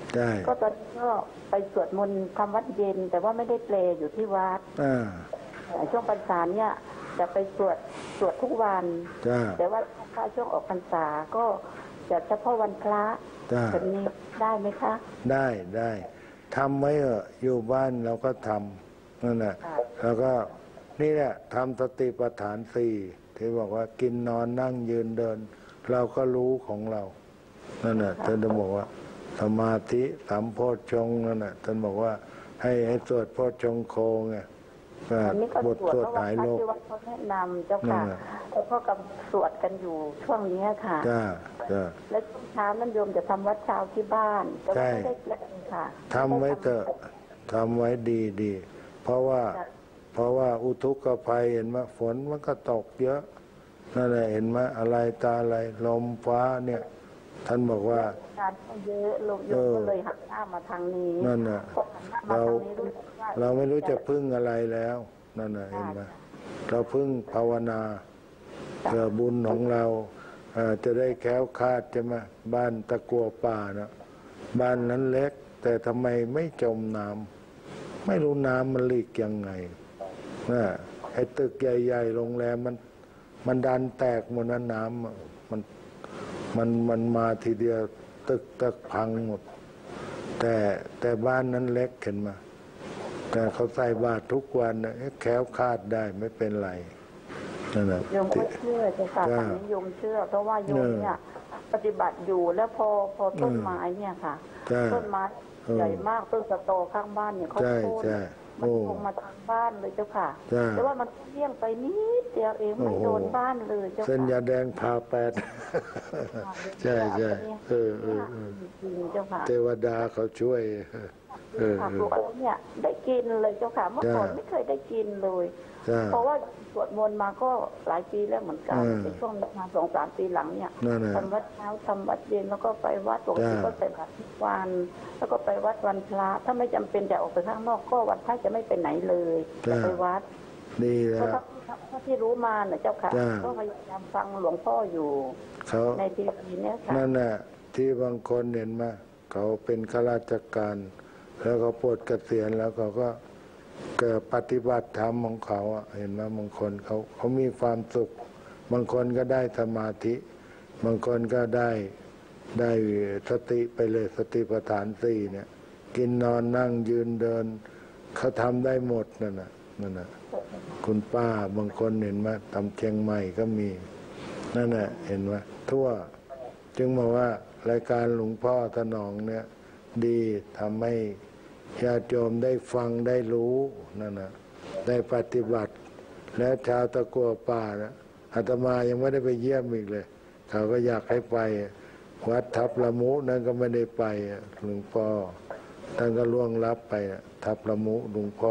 ก็ตอนนี้ก็ไปสวดมนต์ทำวัดเย็น แต่ว่าไม่ได้แปลอยู่ที่วัดช่วงพรรษาเนี่ยจะไปสวดทุกวันแต่ว่าถ้าช่วงออกพรรษาก็จะเฉพาะวันพระแบบนี้ได้ไหมคะได้ทำไว้อยู่บ้านเราก็ทำนั่นแหละแล้วก็นี่แหละทำสติปัฏฐานสี่ที่บอกว่ากินนอนนั่งยืนเดินเราก็รู้ของเรานั่นแหละท่านบอกว่าสมาธิสัมโพชฌงค์นั่นแหละท่านบอกว่าให้สวดโพชฌงค์โคไงบทสวดหายโรคเขาแนะนำเจ้าค่ะแล้วก็กำลังสวดกันอยู่ช่วงนี้ค่ะและช่วงเช้านั้นโยมจะทำวัดเช้าที่บ้านแต่ว่าไม่ได้แปลค่ะทำไว้เถอะทำไว้ดีเพราะว่าอุทกภัยเห็นไหมฝนมันก็ตกเยอะนั่นแหละเห็นไหมอะไรตาอะไรลมฟ้าเนี่ยท่านบอกว่าการเยอะลมเยอะก็เลยหันหน้ามาทางนี้นั่นน่ะเราไม่รู้จะพึ่งอะไรแล้วนั่นน่ะเห็นไหมเราพึ่งภาวนาเพื่อบุญของเราจะได้แคล้วคลาดใช่ไหมบ้านตะกัวป่านะบ้านนั้นเล็กแต่ทำไมไม่จมน้ำไม่รู้น้ำมันหลีกยังไงนะไอ้ตึกใหญ่ๆโรงแรมมันดันแตกหมดนะน้ำมันมาทีเดียวตึกพังหมดแต่บ้านนั้นเล็กเห็นมาแต่เขาใส่บาตรทุกวันนะแคล้วคลาดได้ไม่เป็นไรนั่นแหละโยมก็เชื่อจะฝากอันนี้โยมเชื่อเพราะว่าโยมเนี่ยปฏิบัติอยู่แล้วพอต้นไม้เนี่ยค่ะต้นไม้ใหญ่มากต้นสะโตข้างบ้านเนี่ยเขาโค่นมันลงมาทางบ้านเลยเจ้าค่ะแต่ว่ามันเลี้ยงไปนิดเดียวเองไม่โดนบ้านเลยเจ้าค่ะเส้นยาแดงผ่าแปดใช่เทวดาเขาช่วยผักหลวงเนี่ยได้กินเลยเจ้าค่ะเมื่อก่อนไม่เคยได้กินเลยเพราะว่าสวดมนต์มาก็หลายปีแล้วเหมือนกันในช่วงมา2-3 ปีหลังเนี่ยทำวัดเช้าทำวัดเย็นแล้วก็ไปวัดปกติก็ไปวัดทุกวันแล้วก็ไปวัดวันพระถ้าไม่จำเป็นจะออกไปข้างนอกก็วันพระจะไม่ไปไหนเลยจะไปวัดดีแล้วถ้าที่รู้มาเนี่ยเจ้าค่ะก็พยายามฟังหลวงพ่ออยู่ในทีวีเนี่ยค่ะนั่นแหละที่บางคนเห็นมาเขาเป็นข้าราชการแล้วเขาปลดเกษียณแล้วเขาก็เกิดปฏิบัติธรรมของเขาเห็นไหมบางคนเขามีความสุขบางคนก็ได้สมาธิบางคนก็ได้สติไปเลยสติปัฏฐานสี่เนี่ยกินนอนนั่งยืนเดินเขาทำได้หมดนั่นน่ะคุณป้าบางคนเห็นไหมทำเชียงใหม่ก็มีนั่นน่ะเห็นไหมทั่วจึงบอกว่ารายการหลวงพ่อถนอมเนี่ยดีทำให้ญาติโยมได้ฟังได้รู้นั่นนะได้ปฏิบัติและชาวตะกัวป่านะอาตมายังไม่ได้ไปเยี่ยมอีกเลยเขาก็อยากให้ไปวัดทับละมุนั่นก็ไม่ได้ไปหลวงพ่อท่านก็ล่วงลับไปทับละมุหลวงพ่อ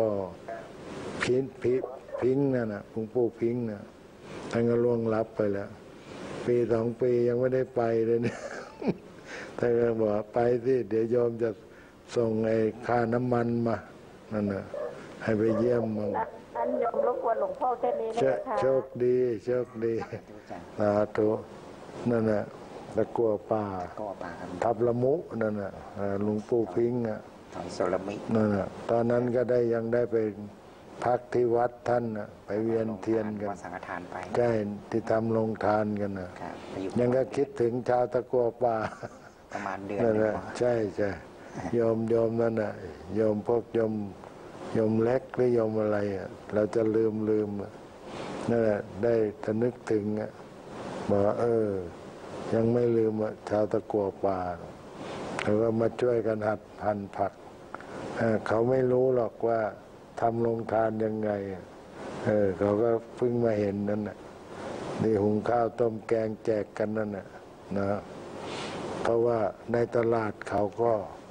พิงนั่นนะหลวงปู่พิงนะท่านก็ล่วงลับไปแล้วปี2 ปียังไม่ได้ไปเลยเนี่ยท่านก็บอกไปสิเดี๋ยวโยมจะส่งไอ้ค่าน้ำมันมานั่นน่ะให้ไปเยี่ยมมั่งอันยมรบกวนหลวงพ่อแค่นี้นะคะโชคดีสาธุนั่นน่ะตะกัวป่าทับละมุนั่นน่ะหลวงปู่พิงอ่ะโซลามินั่นน่ะตอนนั้นก็ยังได้ไปพักที่วัดท่านน่ะไปเวียนเทียนกันสังฆทานไปใช่ที่ทำโรงทานกันน่ะยังก็คิดถึงชาวตะกัวป่าประมาณเดือนนั่นน่ะใช่โยมนั่นน่ะโยมพวกโยมเล็กหรือโยมอะไรเราจะลืมนั่นแหละได้ทนึกถึงบอกยังไม่ลืมชาวตะกัวป่าแล้วก็มาช่วยกันหั่นผักเขาไม่รู้หรอกว่าทำโรงทานยังไงเขาก็เพิ่งมาเห็นนั่นน่ะนี่หุงข้าวต้มแกงแจกกันนั่นน่ะนะเพราะว่าในตลาดเขาก็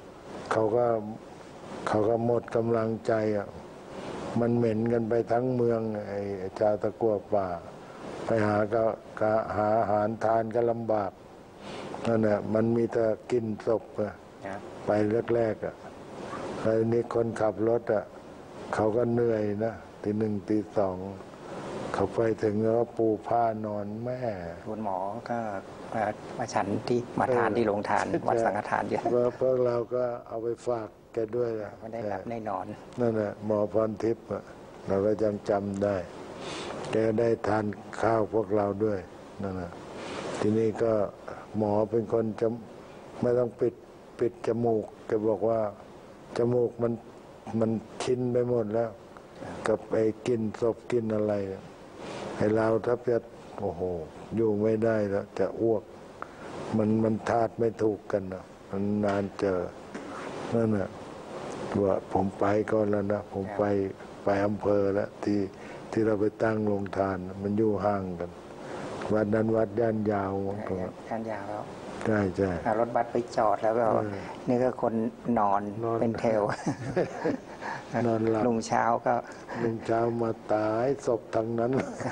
หมดกำลังใจมันเหม็นกันไปทั้งเมืองไอ้ชาวตะกัวป่าไปหาอาหารทานก็ลำบากนั่นแหละมันมีแต่กินศพไปแรกแล้วนี่คนขับรถเขาก็เหนื่อยนะตี 1 ตี 2 เขาไปถึงแล้วปูผ้านอนแม่คุณหมอก็มาฉันที่มาทานที่โรงทานวัดสังฆทานเยอะพวกเราก็เอาไปฝากแกด้วยนะไม่ได้หลับได้นอนนั่นแหละหมอพรทิพย์เราก็ยังจำได้แกได้ทานข้าวพวกเราด้วยนั่นแหละทีนี้ก็หมอเป็นคนจะไม่ต้องปิดจมูกแกบอกว่าจมูกมันชินไปหมดแล้วกับไอ้กินศพกินอะไรให้เราถ้าจะโอ้โหอยู่ไม่ได้แล้วจะอ้วกมันธาตุไม่ถูกกันนะมันนานเจอนั่นน่ะว่าผมไปก่อนแล้วนะผมไปอำเภอแล้วที่เราไปตั้งโรงทานมันอยู่ห่างกันวัดนั้นวัดย่านยาวย่านยาวแล้วใช่ใช่รถบัสไปจอดแล้วก็นี่ก็คนนอนเป็นแถวนอนหลับลุงเช้ามาตายศพทางนั้น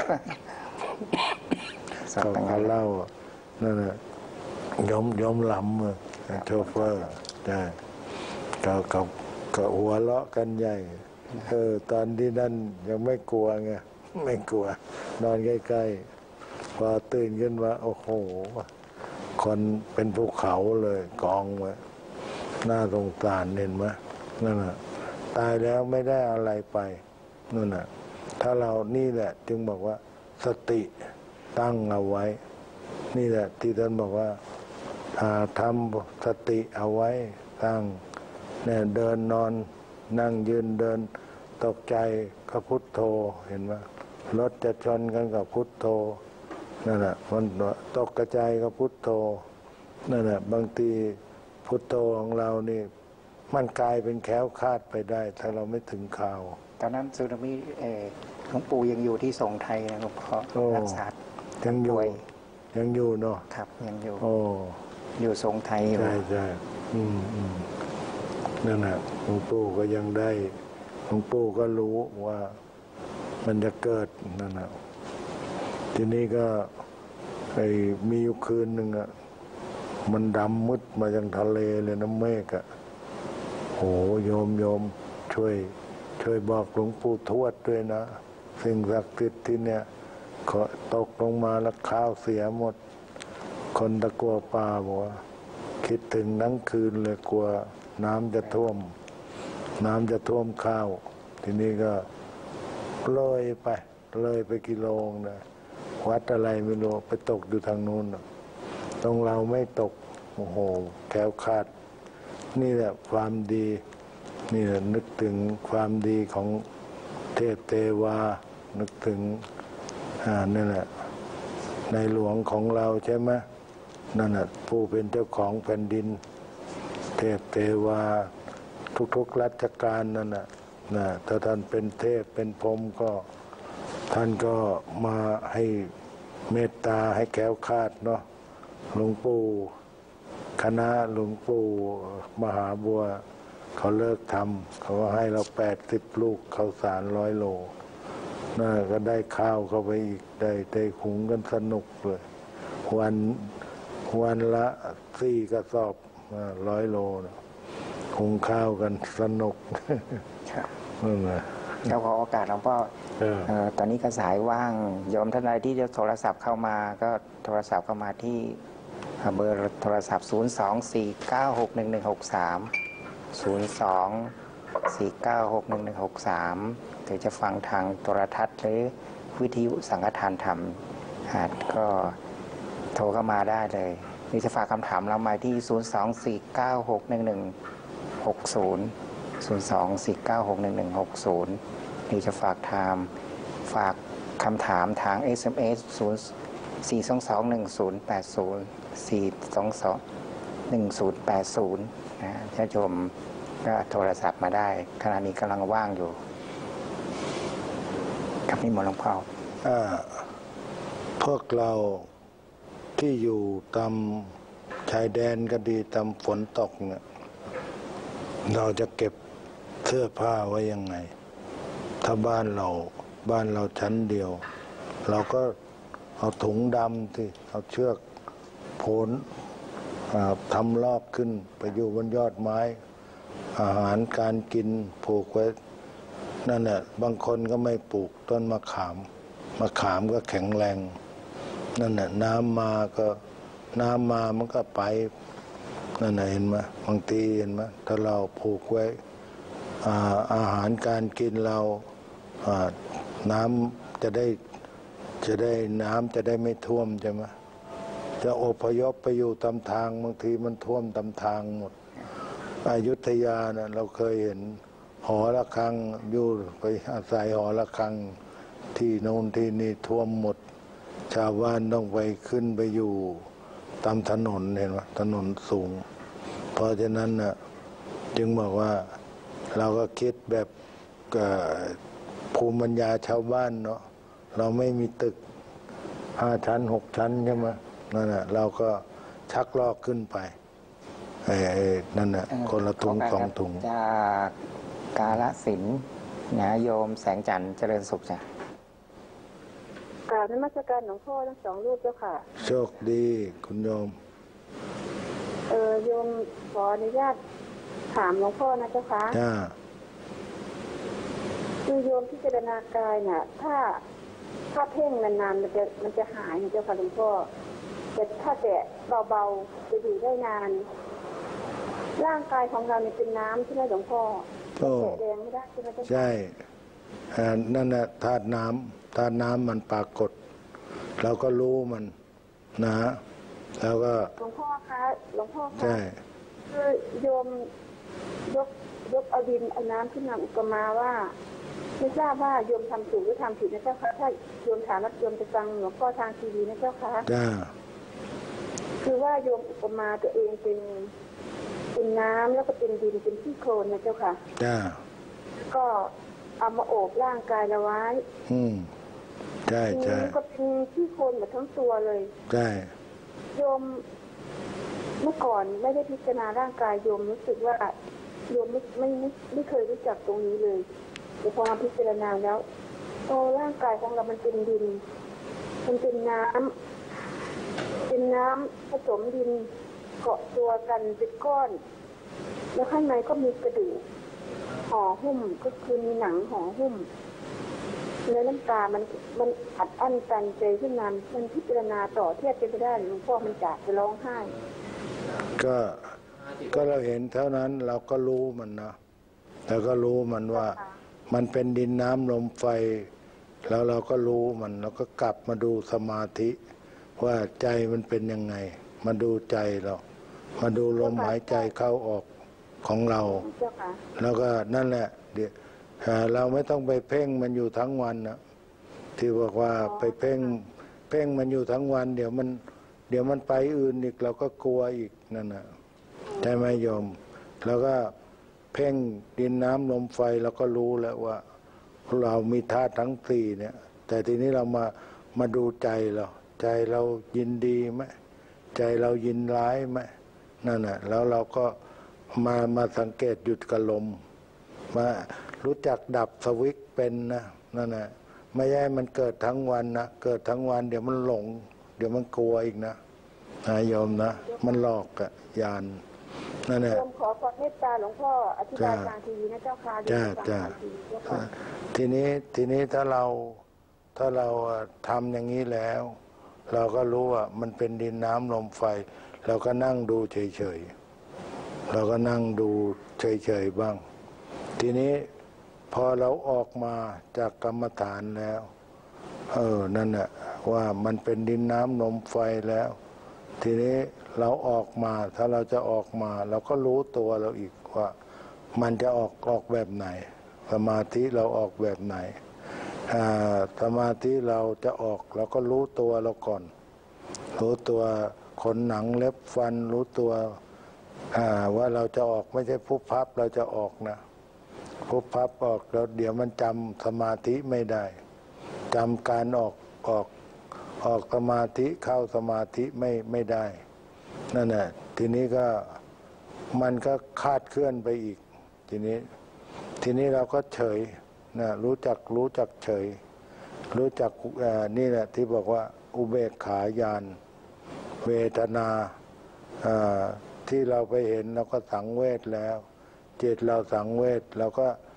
เขาเล่านั่นแหละยอมหลำโชเฟอร์ใช่ก็หัวเราะกันใหญ่ตอนที่นั่นยังไม่กลัวไงไม่กลัวนอนใกล้ๆพอตื่นขึ้นมาโอ้โหคนเป็นภูเขาเลยกองไว้หน้าสงสารเห็นไหมนั่นน่ะตายแล้วไม่ได้อะไรไปนั่นน่ะถ้าเรานี่แหละจึงบอกว่าสติตั้งเอาไว้นี่แหละที่ท่านบอกว่าทำสติเอาไว้ตั้งเนี่ยเดินนอนนั่งยืนเดินตกใจก็พุทโธเห็นไหมรถจะชนกันกับพุทโธนั่นแหละมันตกกระจายก็พุทโธนั่นแหละบางทีพุทโธของเรานี่มันกลายเป็นแคล้วคลาดไปได้ถ้าเราไม่ถึงข่าวตอนนั้นสึนามิหลวงปู่ยังอยู่ที่ทรงไทยนะหลวงพ่อรักษายังอยู่เนาะครับยังอยู่อยู่ทรงไทยใช่นั่นแหละหลวงปู่ก็ยังได้หลวงปู่ก็รู้ว่ามันจะเกิดนั่นแหละทีนี้ก็มีอยู่คืนหนึ่งมันดำมืดมาจากทะเลเลยน้ำเมฆโอ้โยมช่วยบอกหลวงปู่ทวดด้วยนะสิ่งศักดิ์สิทธิ์ที่เนี่ยตกลงมาแล้วข้าวเสียหมดคนตะกัวป่าบอกว่าคิดถึงทั้งคืนเลยกลัวน้ำจะท่วมข้าวทีนี้ก็เลยไปกิโลนะวัดอะไรไม่รู้ไปตกอยู่ทางนู้นตรงเราไม่ตกโอ้โหแคล้วคลาดนี่แหละความดีนี่แหละนึกถึงความดีของเทพเทวานึกถึงนั่นแหละในหลวงของเราใช่ไหมนั่นแหละผู้เป็นเจ้าของแผ่นดินเทพเทวาทุกๆรัชกาลนั่นแหละถ้าท่านเป็นเทพเป็นพรหมก็ท่านก็มาให้เมตตาให้แคล้วคลาดเนาะหลวงปู่คณะหลวงปู่มหาบัวเขาเลิกทำเขาให้เรา80 ลูกข้าวสาร100 โลน่าก็ได้ข้าวเข้าไปอีกได้หุงกันสนุกเลยวันละ4 กระสอบ100 โลนะหุงข้าวกันสนุกนั่นแหละเราขอโอกาสหลวงพ่อตอนนี้ก็สายว่างโยมท่านใดที่จะโทรศัพท์เข้ามาก็โทรศัพท์เข้ามาที่เบอร์โทรศัพท์02-496-1163 02-496-1163 หรือจะฟังทางโทรทัศน์หรือวิทยุสังฆทานธรรมก็โทรเข้ามาได้เลยหรือจะฝากคำถามเรามาที่ 02-496-1160 02-496-1160 หรือจะฝากคำถามทาง SMS 422-1080 ท่านชมก็โทรศัพท์มาได้ขณะนี้กำลังว่างอยู่ครับนี่หมดหลวงพ่อพวกเราที่อยู่ตามชายแดนก็ดีตามฝนตกเนี่ยเราจะเก็บเสื้อผ้าไว้ยังไงถ้าบ้านเราชั้นเดียวเราก็เอาถุงดำที่เอาเชือกโผนทำรอบขึ้นไปอยู่บนยอดไม้อาหารการกินผูกไว้นั่นแหละบางคนก็ไม่ปลูกต้นมะขามมะขามก็แข็งแรงนั่นน่ะน้ำมามันก็ไปนั่นน่ะเห็นไหมบางทีเห็นไหมถ้าเราผูกไว้อาหารการกินเราน้ำจะได้น้ำจะได้ไม่ท่วมใช่ไหมจะอพยพไปอยู่ตามทางบางทีมันท่วมตามทางหมดอยุธยานะเราเคยเห็นหอระฆังอยู่ไปอาศัยหอระฆังที่โน่นที่นี่ท่วมหมดชาวบ้านต้องไปขึ้นไปอยู่ตามถนนเห็นไหมถนนสูงเพราะฉะนั้นนะจึงบอกว่าเราก็คิดแบบภูมิปัญญาชาวบ้านเนาะเราไม่มีตึก5 ชั้น 6 ชั้นใช่ไหมนั่นแหละเราก็ชักลอกขึ้นไปนั่นแหละคนละถุง2 ถุงจากกาฬสินธุ์นะโยมแสงจันทร์เจริญสุขจ้ะกราบนมัสการหลวงพ่อทั้ง2 รูปเจ้าค่ะโชคดีคุณโยมโยมขออนุญาตถามหลวงพ่อนะเจ้าค่ะคือโยมพิจารณากายเนี่ยถ้าเพ่งนานๆมันจะหายเจ้าค่ะหลวงพ่อแต่ถ้าแตะเบาๆจะอยู่ได้นานร่างกายของเราเนี่ยเป็นน้ำใช่ไหมหลวงพ่อแตะแรงไม่ได้ใช่ไหมเจ้าค่ะใช่นั่นแหละธาตุน้ำมันปรากฏเราก็รู้มันนะแล้วก็หลวงพ่อคะใช่คือโยมยกเอาดินเอาน้ำขึ้นมาอุปมาว่าไม่ทราบว่าโยมทำถูกหรือทำผิดนะเจ้าค่ะถ้าโยมถามแล้วโยมจะฟังหลวงพ่อทางทีวีนะเจ้าค่ะคือว่าโยมอุปมาตัวเองเป็นน้ำแล้วก็เป็นดินเป็นขี้โคลนนะเจ้าค่ะก็เอามาโอบร่างกายเราไว้ใช่ก็เป็นขี้โคลนหมดทั้งตัวเลยใช่โยมเมื่อก่อนไม่ได้พิจารณาร่างกายโยมรู้สึกว่าโยมไม่เคยรู้จักตรงนี้เลยแต่พอมาพิจารณาแล้วร่างกายของเรามันเป็นดินมันเป็นน้ำผสมดินเกาะตัวกันเป็นก้อนแล้วข้างในก็มีกระดูกห่อหุ้มก็คือมีหนังห่อหุ้มเนื้อน้ำตามันอัดอั้นตันใจขึ้นมามันพิจารณาต่อเทียบเป็นไปได้หลวงพ่อมันจะร้องไห้ก็เราเห็นเท่านั้นเราก็รู้มันนะแล้วก็รู้มันว่ามันเป็นดินน้ำลมไฟแล้วเราก็รู้มันแล้วก็กลับมาดูสมาธิว่าใจมันเป็นยังไงมาดูใจเรามาดูลมหายใจเข้าออกของเราแล้วก็นั่นแหละเราไม่ต้องไปเพ่งมันอยู่ทั้งวันนะที่บอกว่าไปเพ่งมันอยู่ทั้งวันเดี๋ยวมันไปอื่นอีกเราก็กลัวอีกนั่นนะใช่ไหมโยมแล้วก็เพ่งดินน้ำลมไฟเราก็รู้แล้วว่าเรามีธาตุทั้ง4เนี่ยแต่ทีนี้เรามาดูใจเรายินดีไหมใจเรายินร้ายไหมนั่นน่ะแล้วเราก็มาสังเกตหยุดกับลมมารู้จักดับสวิตช์เป็นนะนั่นน่ะไม่ใช่มันเกิดทั้งวันนะเกิดทั้งวันเดี๋ยวมันหลงเดี๋ยวมันกลัวอีกนะโยมนะมันหลอกอะยานนั่นแหละขอความเมตตาหลวงพ่ออธิบายทางทีวีนะเจ้าค่ะจ้าทีนี้ถ้าเราทำอย่างนี้แล้วเราก็รู้ว่ามันเป็นดินน้ำลมไฟเราก็นั่งดูเฉยๆเราก็นั่งดูเฉยๆบ้างทีนี้พอเราออกมาจากกรรมฐานแล้วนั่นแหละว่ามันเป็นดินน้ำลมไฟแล้วทีนี้เราออกมาถ้าเราจะออกมาเราก็รู้ตัวเราอีกว่ามันจะออกแบบไหนสมาธิเราออกแบบไหนสมาธิเราจะออกเราก็รู้ตัวเราก่อนรู้ตัวขนหนังเล็บฟันรู้ตัวว่าเราจะออกไม่ใช่พุบพับเราจะออกนะพุบพับออกแล้วเดี๋ยวมันจำสมาธิไม่ได้จำการออกสมาธิเข้าสมาธิไม่ได้นั่นแหละทีนี้ก็มันก็คาดเคลื่อนไปอีกทีนี้เราก็เฉยนะรู้จักเฉยรู้จักนี่แหละที่บอกว่าอุเบกขาญาณเวทนาที่เราไปเห็นเราก็สังเวชแล้วจิตเราสังเวชเราก็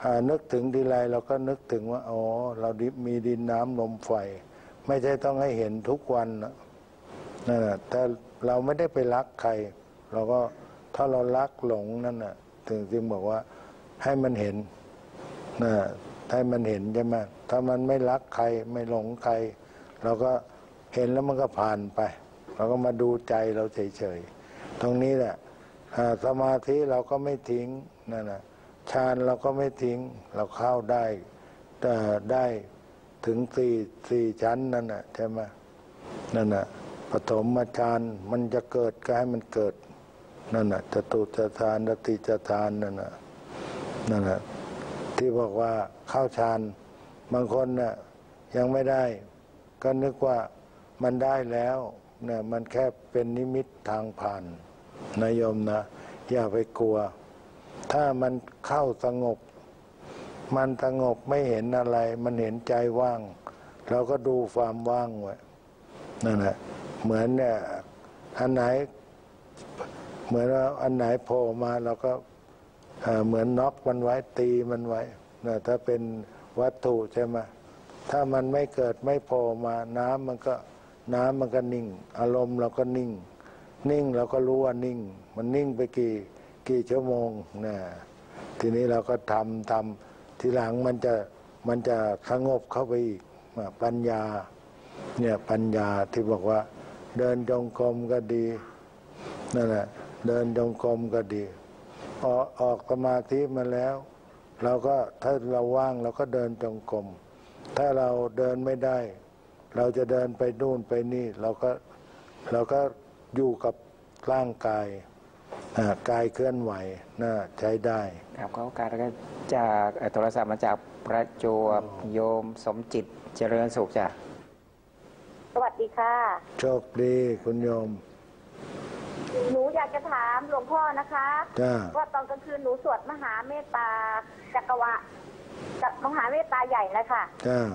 นึกถึงทีไรเราก็นึกถึงว่าอ๋อเรามีดินน้ำลมไฟไม่ใช่ต้องให้เห็นทุกวันนั่นแหละแต่เราไม่ได้ไปรักใครเราก็ถ้าเรารักหลงนั่นน่ะถึงจึงบอกว่าให้มันเห็นนะให้มันเห็นใช่ไหมถ้ามันไม่รักใครไม่หลงใครเราก็เห็นแล้วมันก็ผ่านไปเราก็มาดูใจเราเฉยๆตรงนี้แหละสมาธิเราก็ไม่ทิ้งนั่นน่ะฌานเราก็ไม่ทิ้งเราเข้าได้ได้ถึงสี่ชั้นนั่นน่ะใช่ไหมนั่นน่ะปฐมฌานมันจะเกิดก็ให้มันเกิดนั่นน่ะจตุตฌานตติฌานนั่นน่ะที่บอกว่าเข้าฌานบางคนน่ะยังไม่ได้ก็นึกว่ามันได้แล้วเนี่ยมันแค่เป็นนิมิตทางผ่านนายโยมนะอย่าไปกลัวถ้ามันเข้าสงบมันสงบไม่เห็นอะไรมันเห็นใจว่างเราก็ดูความว่างไว้นั่นแหละเหมือนเนี่ยอันไหนเหมือนว่าอันไหนโผล่มาเราก็เหมือนน็อกมันไว้ตีมันไว้นะถ้าเป็นวัตถุใช่ไหมถ้ามันไม่เกิดไม่โผล่มาน้ำมันก็นิ่งอารมณ์เราก็นิ่งเราก็รู้ว่านิ่งมันนิ่งไปกี่ชั่วโมงนะทีนี้เราก็ทำทีหลังมันจะสงบเข้าไปอีกปัญญาเนี่ยปัญญาที่บอกว่าเดินจงกรมก็ดีนั่นแหละเดินจงกรมก็ดีออกสมาธิมาแล้วเราก็ถ้าเราว่างเราก็เดินจงกรมถ้าเราเดินไม่ได้เราจะเดินไปนู่นไปนี่เราก็อยู่กับร่างกายกายเคลื่อนไหวน่าใช้ได้ครับขอโอกาสแล้วก็จากโทรศัพท์มาจากประจวบโยมสมจิตเจริญสุขจ้ะสวัสดีค่ะโชคดีคุณโยมหนูอยากจะถามหลวงพ่อนะคะว่าตอนกลางคืนหนูสวดมหาเมตตาจักรวะกับมหาเมตตาใหญ่นะคะ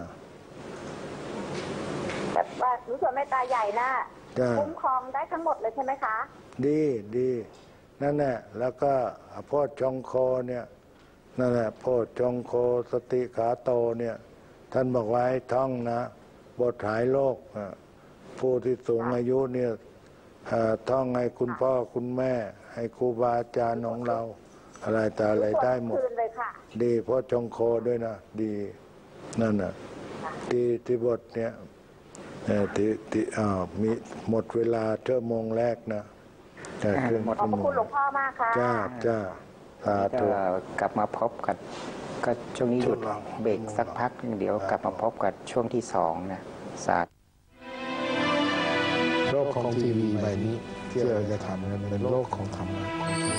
แบบว่าหนูสวดเมตตาใหญ่นะคุ้มครองได้ทั้งหมดเลยใช่ไหมคะดีนั่นแหละแล้วก็โพชฌงโคเนี่ยนั่นแหละโพชฌงโคสติขาโตเนี่ยท่านบอกไว้ท่องนะบทหายโลกผู้ที่สูงอายุเนี่ยท่องให้คุณพ่อคุณแม่ให้ครูบาอาจารย์ของเราอะไรแต่อะไรได้หมดดีโพชฌงโคด้วยนะดีนั่นน่ะดีที่บทเนี่ยที่มีหมดเวลาชั่วโมงแรกนะขอบคุณหลวงพ่อมากค่ะจ้ากลับมาพบกันก็ช่วงนี้หยุดเบรกสักพักเดี๋ยวกลับมาพบกันช่วงที่2นะศาสตร์โลกของทีวีใบนี้ที่เราจะทำเป็นโลกของธรรมะ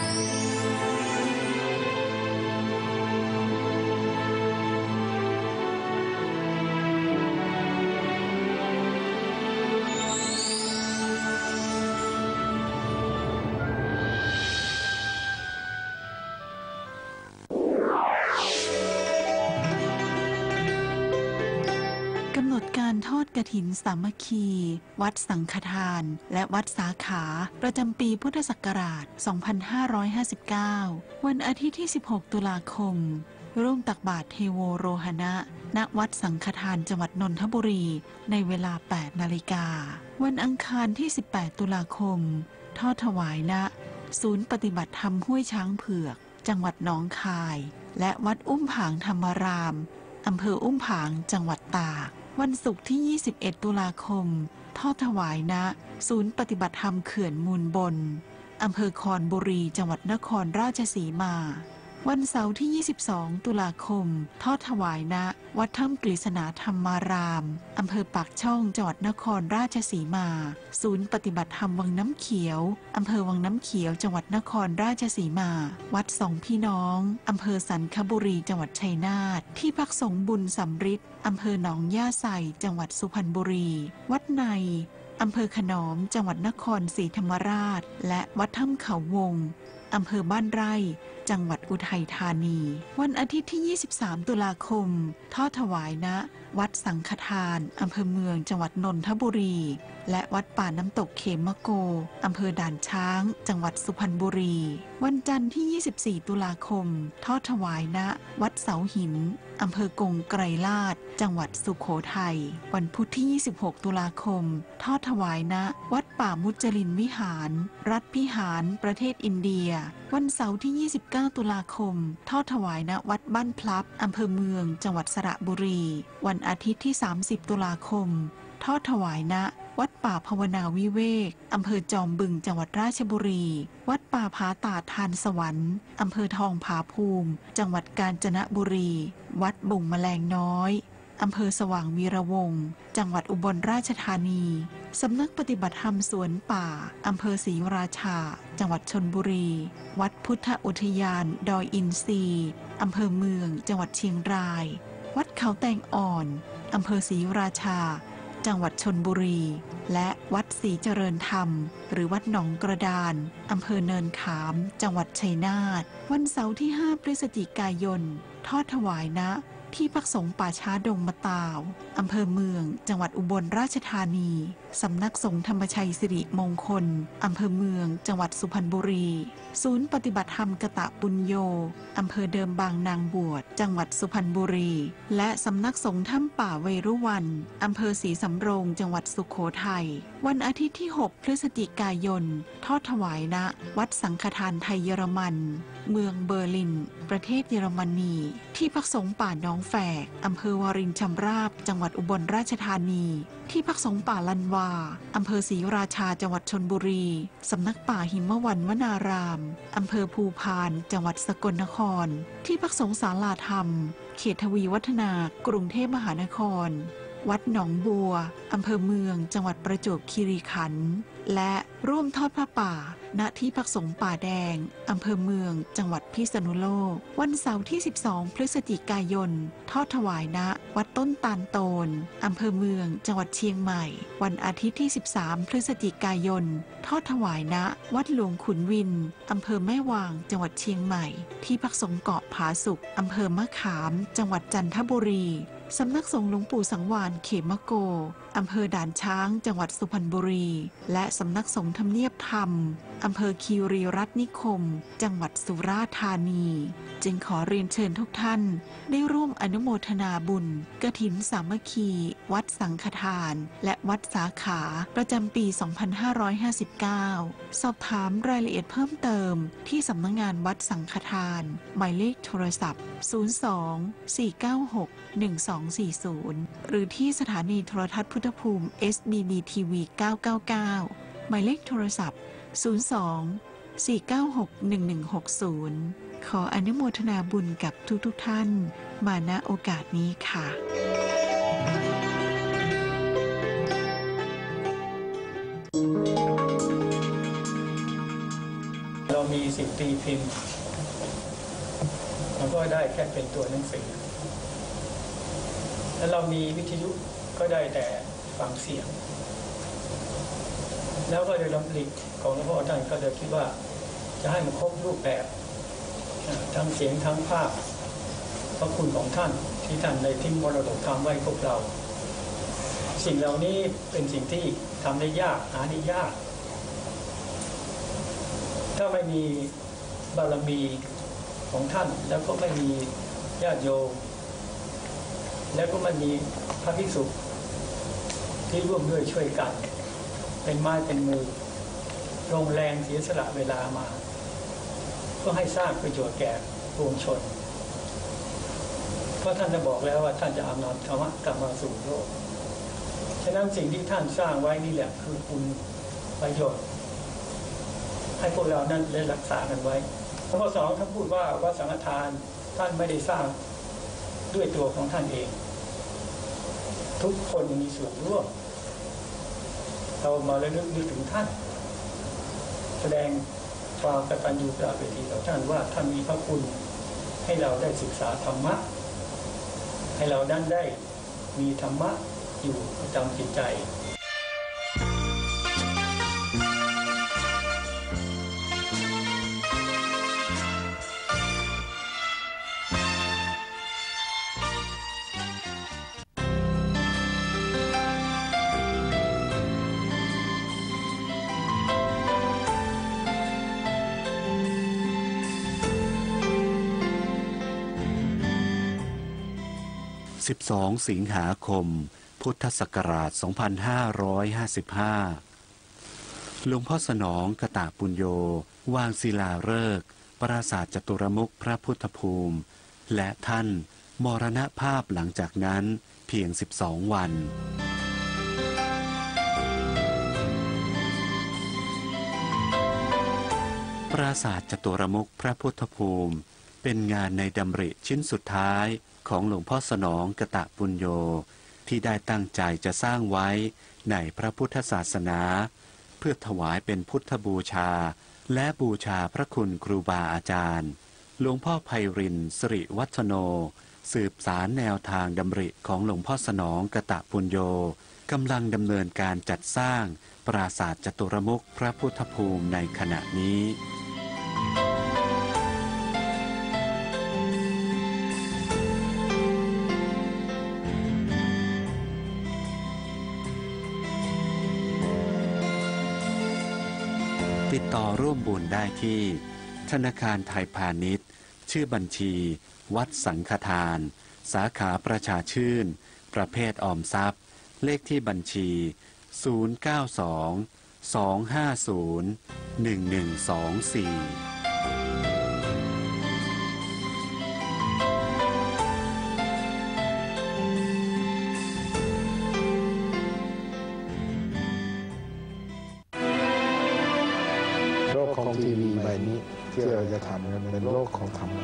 ทอดกฐินสามัคคีวัดสังฆทานและวัดสาขาประจำปีพุทธศักราช 2559 วันอาทิตย์ที่ 16 ตุลาคมร่วมตักบาตรเทโวโรหณะณวัดสังฆทานจังหวัดนนทบุรีในเวลา 8 นาฬิกาวันอังคารที่ 18 ตุลาคมทอดถวายณศูนย์ปฏิบัติธรรมห้วยช้างเผือกจังหวัดหนองคายและวัดอุ้มผางธรรมารามอำเภออุ้มผางจังหวัดตากวันศุกร์ที่ 21 ตุลาคมทอดถวายณศูนย์ปฏิบัติธรรมเขื่อนมูลบนอำเภอคอนบุรีจังหวัดนครราชสีมาวันเสาร์ที่ 22 ตุลาคมทอดถวายณวัดถ้ำกฤษณาธรรมารามอำเภอปากช่องจังหวัดนครราชสีมาศูนย์ปฏิบัติธรรมวังน้ำเขียวอำเภอวังน้ำเขียวจังหวัดนครราชสีมาวัดสองพี่น้องอำเภอสันคบุรีจังหวัดชัยนาทที่พักสงฆ์บุญสำริดอำเภอหนองย่าไซจังหวัดสุพรรณบุรีวัดในอำเภอขนอมจังหวัดนครศรีธรรมราชและวัดถ้ำเขาวงอำเภอบ้านไร่จังหวัดอุทัยธานี วันอาทิตย์ที่ 23 ตุลาคมทอดถวายณวัดสังฆทานอำเภอเมืองจังหวัดนนทบุรีและวัดป่าน้ำตกเขมโกอำเภอด่านช้างจังหวัดสุพรรณบุรีวันจันทร์ที่ 24 ตุลาคมทอดถวายณวัดเสาหินอำเภอกงไกรลาดจังหวัดสุโขทัยวันพุธที่ 26 ตุลาคมทอดถวายณวัดป่ามุจลินวิหารรัฐพิหารประเทศอินเดียวันเสาร์ที่ 29 ตุลาคมทอดถวายณวัดบ้านพลับอำเภอเมืองจังหวัดสระบุรีวันอาทิตย์ที่ 30 ตุลาคมทอดถวายณวัดป่าภาวนาวิเวกอำเภอจอมบึงจังหวัดราชบุรีวัดป่าผาตาดทานสวรรค์อำเภอทองผาภูมิจังหวัดกาญจนบุรีวัดบุ่งแมลงน้อยอำเภอสว่างวีระวงศ์จังหวัดอุบลราชธานีสำนักปฏิบัติธรรมสวนป่าอำเภอศรีราชาจังหวัดชลบุรีวัดพุทธอุทยานดอยอินทรีอำเภอเมืองจังหวัดเชียงรายวัดเขาแตงอ่อนอำเภอศรีราชาจังหวัดชลบุรีและวัดศรีเจริญธรรมหรือวัดหนองกระดานอำเภอเนินขามจังหวัดชัยนาทวันเสาร์ที่ 5 พฤศจิกายนทอดถวายณที่พักสงฆ์ป่าช้าดงมะตาวอำเภอเมืองจังหวัดอุบลราชธานีสำนักสงฆ์ธรรมชัยสิริมงคลอำเภอเมืองจังหวัดสุพรรณบุรีศูนย์ปฏิบัติธรรมกตะปุญโญอำเภอเดิมบางนางบวชจังหวัดสุพรรณบุรีและสำนักสงฆ์ถ้ำป่าเวรุวันอำเภอศรีสำโรงจังหวัดสุโขทัยวันอาทิตย์ที่ 6 พฤศจิกายนทอดถวายณวัดสังฆทานไทยเยอรมันเมืองเบอร์ลินประเทศเยอรมนีที่พักสงฆ์ป่าน้องแฝกอำเภอวารินชำราบจังหวัดอุบลราชธานีที่พักสงฆ์ป่าลันวาอำเภอศรีราชาจังหวัดชลบุรีสำนักป่าหิมวันวนารามอำเภอภูพานจังหวัดสกลนครที่พักสงฆ์ศาลาธรรมเขตทวีวัฒนากรุงเทพมหานครวัดหนองบัวอำเภอเมืองจังหวัดประจวบคีรีขันธ์และร่วมทอดผ้าป่าณที่พักสงฆ์ป่าแดงอำเภอเมืองจังหวัดพิษณุโลกวันเสาร์ที่ 12 พฤศจิกายนทอดถวายณวัดต้นตาลโตนอำเภอเมืองจังหวัดเชียงใหม่วันอาทิตย์ที่ 13 พฤศจิกายนทอดถวายณวัดหลวงขุนวินอำเภอแม่วางจังหวัดเชียงใหม่ที่พักสงฆ์เกาะผาสุกอำเภอมะขามจังหวัดจันทบุรีสำนักสงฆ์หลวงปู่สังวาลเขมโกอำเภอด่านช้างจังหวัดสุพรรณบุรีและสำนักสงฆ์ทำเนียบธรรมอำเภอคีรีรัตน์นิคมจังหวัดสุราษฎร์ธานีจึงขอเรียนเชิญทุกท่านได้ร่วมอนุโมทนาบุญกฐินสามัคคีวัดสังฆทานและวัดสาขาประจำปี 2559 สอบถามรายละเอียดเพิ่มเติมที่สำนักงานวัดสังฆทานหมายเลขโทรศัพท์ 02-496-1240 หรือที่สถานีโทรทัศน์พุทธภูมิ SBD TV 999 หมายเลขโทรศัพท์ 02-496-1160 ขออนุโมทนาบุญกับทุกท่านมาณโอกาสนี้ค่ะเรามีสิ่งตีพิมพ์มันก็ได้แค่เป็นตัวหนังสือแล้วเรามีวิทยุก็ได้แต่ฟังเสียงแล้วก็โดยลำลิกของหลวงพ่อท่านก็จะคิดว่าจะให้มันครบรูปแบบทั้งเสียงทั้งภาพพระคุณของท่านที่ท่านได้ทิ้งมรดกธรรมไว้พวกเราสิ่งเหล่านี้เป็นสิ่งที่ทำได้ยากหาได้ยากถ้าไม่มีบารมีของท่านแล้วก็ไม่มีญาติโยมแล้วก็ไม่มีพระภิกษุที่ร่วมด้วยช่วยกันเป็นไม้เป็นมือลงแรงเสียสละเวลามาก็ให้สร้างประโยชน์แก่ปวงชนเพราะท่านจะบอกแล้วว่าท่านจะอำนำธรรมะกลับมาสู่โลกฉะนั้นสิ่งที่ท่านสร้างไว้นี่แหละคือคุณประโยชน์ให้พวกเรานั้นได้รักษากันไว้ข้อสองท่านพูดว่าวัดสังฆทานท่านไม่ได้สร้างด้วยตัวของท่านเองทุกคนมีส่วนร่วมเรามาระลึกนึกถึงท่านแสดงความกตัญญูกตเวทีต่อท่านว่าท่านมีพระคุณให้เราได้ศึกษาธรรมะให้เราได้มีธรรมะอยู่ประจำจิตใจ 12 สิงหาคม พุทธศักราช 2555 หลวงพ่อสนองกตปุญโญวางศิลาฤกษ์ปราสาทจตุรมุขพระพุทธภูมิและท่านมรณภาพหลังจากนั้นเพียง 12 วันปราสาทจตุรมุขพระพุทธภูมิเป็นงานในดำริชิ้นสุดท้ายของหลวงพ่อสนองกตปุญโญที่ได้ตั้งใจจะสร้างไว้ในพระพุทธศาสนาเพื่อถวายเป็นพุทธบูชาและบูชาพระคุณครูบาอาจารย์หลวงพ่อไพรินทร์สิริวัฒโนสืบสารแนวทางดำริของหลวงพ่อสนองกตปุญโญกำลังดำเนินการจัดสร้างปราสาทจตุรมุขพระพุทธภูมิในขณะนี้ติดต่อร่วมบุญได้ที่ธนาคารไทยพาณิชย์ชื่อบัญชีวัดสังฆทานสาขาประชาชื่นประเภทออมทรัพย์เลขที่บัญชี092-250-1124 ของทีวีใบนี้ที่เราจะทำกันเป็นโลกของธรรมะ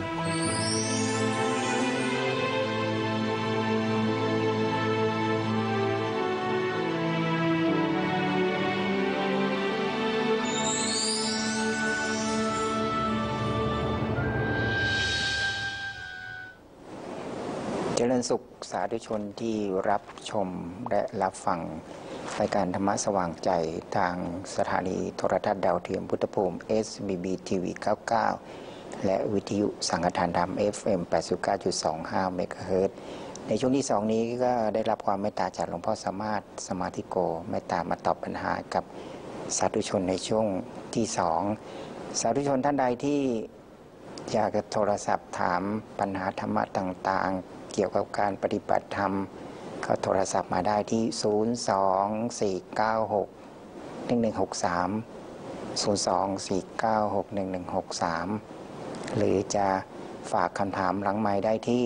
เจริญสุขสาธุชนที่รับชมและรับฟังรายการธรรมะสว่างใจทางสถานีโทรทัศน์ดาวเทียมพุทธภูมิ SBB TV 99 และวิทยุสังฆทานธรรม FM 89.25 เมกะเฮิรตซ์ในช่วงที่ 2 นี้ก็ได้รับความเมตตาจากหลวงพ่อสามารถสมาธิโกเมตตามาตอบปัญหากับสาธุชนในช่วงที่ 2 สาธุชนท่านใดที่อยากจะโทรศัพท์ถามปัญหาธรรมะต่างๆเกี่ยวกับการปฏิบัติธรรมก็โทรศัพท์มาได้ที่ 02496-1163 หรือจะฝากคำถามหลังไมค์ได้ที่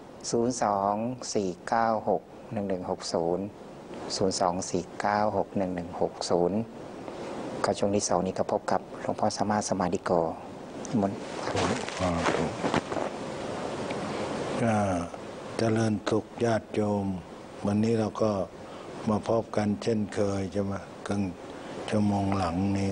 02496-1160 ก็ช่วงที่ 2 นี้ก็พบกับหลวงพ่อสามารถสมาธิโกมนต์เจริญสุขญาติโยมวันนี้เราก็มาพบกันเช่นเคยจะมาครึ่งชั่วโมงหลังนี้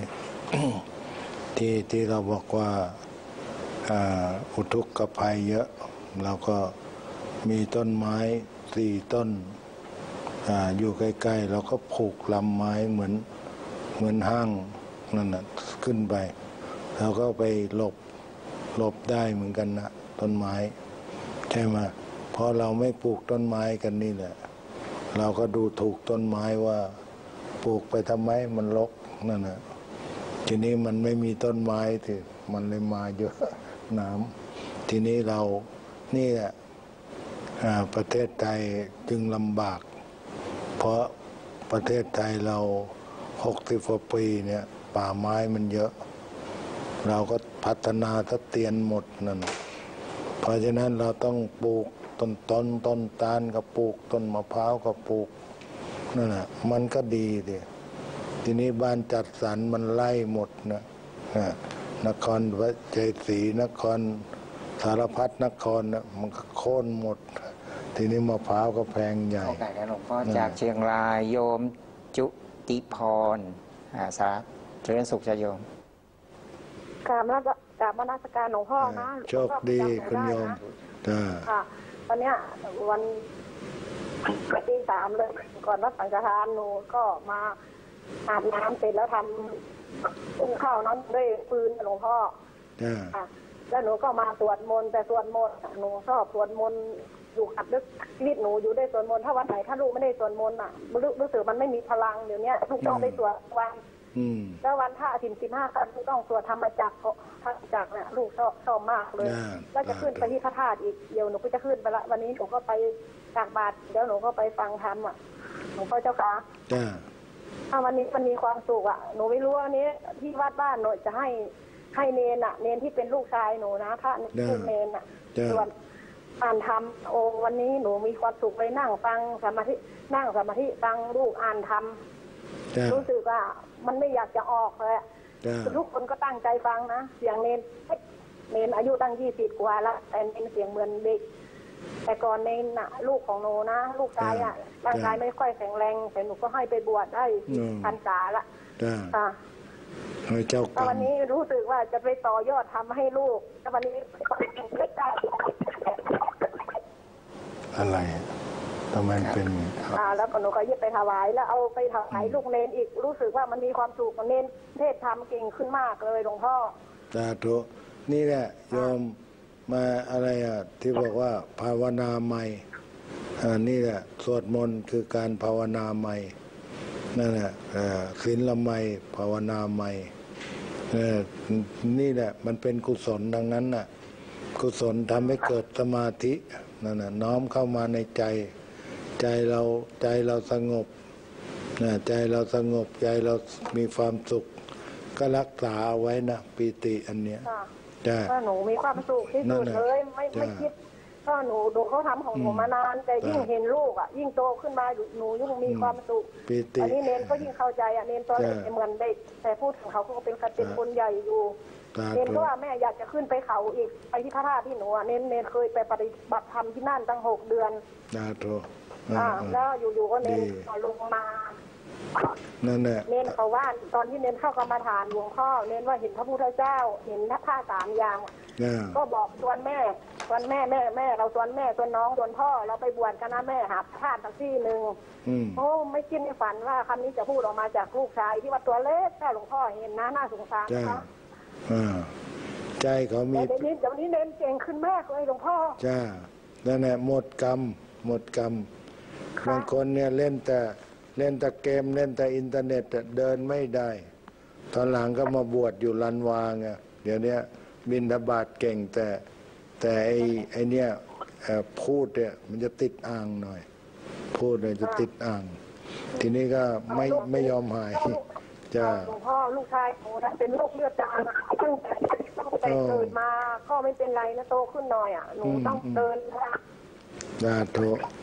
ที่เราบอกว่าอุทกภัยเยอะเราก็มีต้นไม้4 ต้นอยู่ใกล้ๆเราก็ผูกลำไม้เหมือนห้างนั่นน่ะขึ้นไปเราก็ไปหลบได้เหมือนกันนะต้นไม้ใช่ไหมพอเราไม่ปลูกต้นไม้กันนี่แหละเราก็ดูถูกต้นไม้ว่าปลูกไปทำไมมันรกนั่นนะทีนี้มันไม่มีต้นไม้ที่มันเลยมาเยอะน้ำทีนี้เรานี่แหละประเทศไทยจึงลำบากเพราะประเทศไทยเรา60 กว่าปีเนี่ยป่าไม้มันเยอะเราก็พัฒนาทะเตียนหมดนั่นเพราะฉะนั้นเราต้องปลูกต้นตาลก็ปลูกต้นมะพร้าวก็ปลูกนั่นแหละมันก็ดีดิทีนี้บ้านจัดสรรมันไล่หมดนะนครวัดใจศรีนครสารพัดนครนะมันก็โค่นหมดทีนี้มะพร้าวก็แพงใหญ่โอกาสหลวงพ่อจากเชียงรายโยมจุติพรสาเจริญสุขจะโยมกราบนมัสการหลวงพ่อนะโชคดีคุณโยมค่ะตอนเนี้ยวันที่ 3เลยก่อนวัดสังฆทานหนูก็มาอาบน้ำเสร็จแล้วทำอุ้งข้าวนั้นด้วยปืนหลวงพ่อค่ะแล้วหนูก็มาสวดมนต์แต่สวดมนต์หนูชอบสวดมนต์อยู่อัดลึกชีวิตหนูอยู่ได้สวดมนต์ถ้าวันไหนถ้าลูกไม่ได้สวดมนต์รู้สึกมันไม่มีพลังเดี๋ยวนี้ลูกต้องได้สวดวันแล้ววันพระศีล15 ค่ำต้องสวดธรรมจักรเนี่ยลูกชอบมากเลยแล้วจะขึ้นไปที่พระธาตุอีกเดี๋ยวหนูก็จะขึ้นไปละวันนี้หนูก็ไปตักบาตรเดี๋ยวหนูก็ไปฟังธรรมหลวงพ่อเจ้าค่ะถ้าวันนี้มันมีความสุขหนูไม่รู้ว่านี้ที่วัดบ้านหนูจะให้เนนเนนที่เป็นลูกชายหนูนะพระลูกเนนส่วนอ่านธรรมโอ้วันนี้หนูมีความสุขไปนั่งฟังสมาธิฟังลูกอ่านธรรมรู้สึกว่ามันไม่อยากจะออกเลยทุกคนก็ตั้งใจฟังนะเสียงเนนอายุตั้ง20 กว่าแล้วแต่เนนเสียงเหมือนเด็กแต่ก่อนเนนลูกของหนูนะลูกชายร่างกายไม่ค่อยแข็งแรงแต่หนูก็ให้ไปบวชได้พรรษาละวันนี้รู้สึกว่าจะไปต่อยอดทำให้ลูกแต่วันนี้ไม่ได้อะไรทำไมเป็นแล้วหนูก็ยึดไปถวายแล้วเอาไปถวายลูกเนนอีกรู้สึกว่ามันมีความสุขเนนเทศธรรมเก่งขึ้นมากเลยหลวงพ่อสาธุนี่แหละโยมมาอะไรที่บอกว่าภาวนาใหม่นี่แหละสวดมนต์คือการภาวนาใหม่นั่นแหละศีลละไมภาวนาใหม่นี่แหละมันเป็นกุศลดังนั้นน่ะกุศลทำให้เกิดสมาธินั่นน่ะน้อมเข้ามาในใจเราสงบใจเราสงบใจเรามีความสุขก็รักษาเอาไว้นะปีติอันเนี้ยก็หนูมีความสุขที่สุดเลยไม่คิดก็หนูดูเขาทำของหนูมานานแต่ยิ่งเห็นลูกยิ่งโตขึ้นมาหนูยิ่งมีความสุขอันนี้เนนก็ยิ่งเข้าใจเนนตอนเด็กเหมือนเด็กแต่พูดถึงเขาก็เป็นคนใหญ่อยู่เนนก็ว่าแม่อยากจะขึ้นไปเขาอีกไปที่พระธาตุที่หนูเนนเคยไปปฏิบัติธรรมที่นั่นตั้ง6 เดือนแล้วอยู่ๆก็เนนลงมานั่นแหละเนนเขาว่าตอนที่เนนเข้ากรรมฐานหลวงพ่อเนนว่าเห็นพระพุทธเจ้าเห็นผ้า3 อย่างก็บอกชวนแม่เราชวนแม่ชวนน้องชวนพ่อเราไปบวชกันนะแม่หาธาตุที่หนึ่งโอ้ไม่คิดไม่ฝันว่าคำนี้จะพูดออกมาจากลูกชายที่ว่าตัวเล็กแต่หลวงพ่อเห็นนะน่าสงสารนะคะใจเขามีเดี๋ยวนี้เนนเก่งขึ้นมากเลยหลวงพ่อจ้านั่นแหละหมดกรรมบางคนเนี่ยเล่นแต่เกมเล่นแต่อินเทอร์เน็ตเดินไม่ได้ตอนหลังก็มาบวชอยู่ลันวาไงเดี๋ยวนี้บิณฑบาตเก่งแต่ไอเนี่ยพูดเนี่ยมันจะติดอ่างหน่อยพูดเลยจะติดอ่างทีนี้ก็ไม่ยอมหายจ้าหลวงพ่อลูกชายโอ้เป็นโรคเลือดจางตั้งแต่เกิดมาก็ไม่เป็นไรนะโตขึ้นหน่อยหนูต้องเดินโถ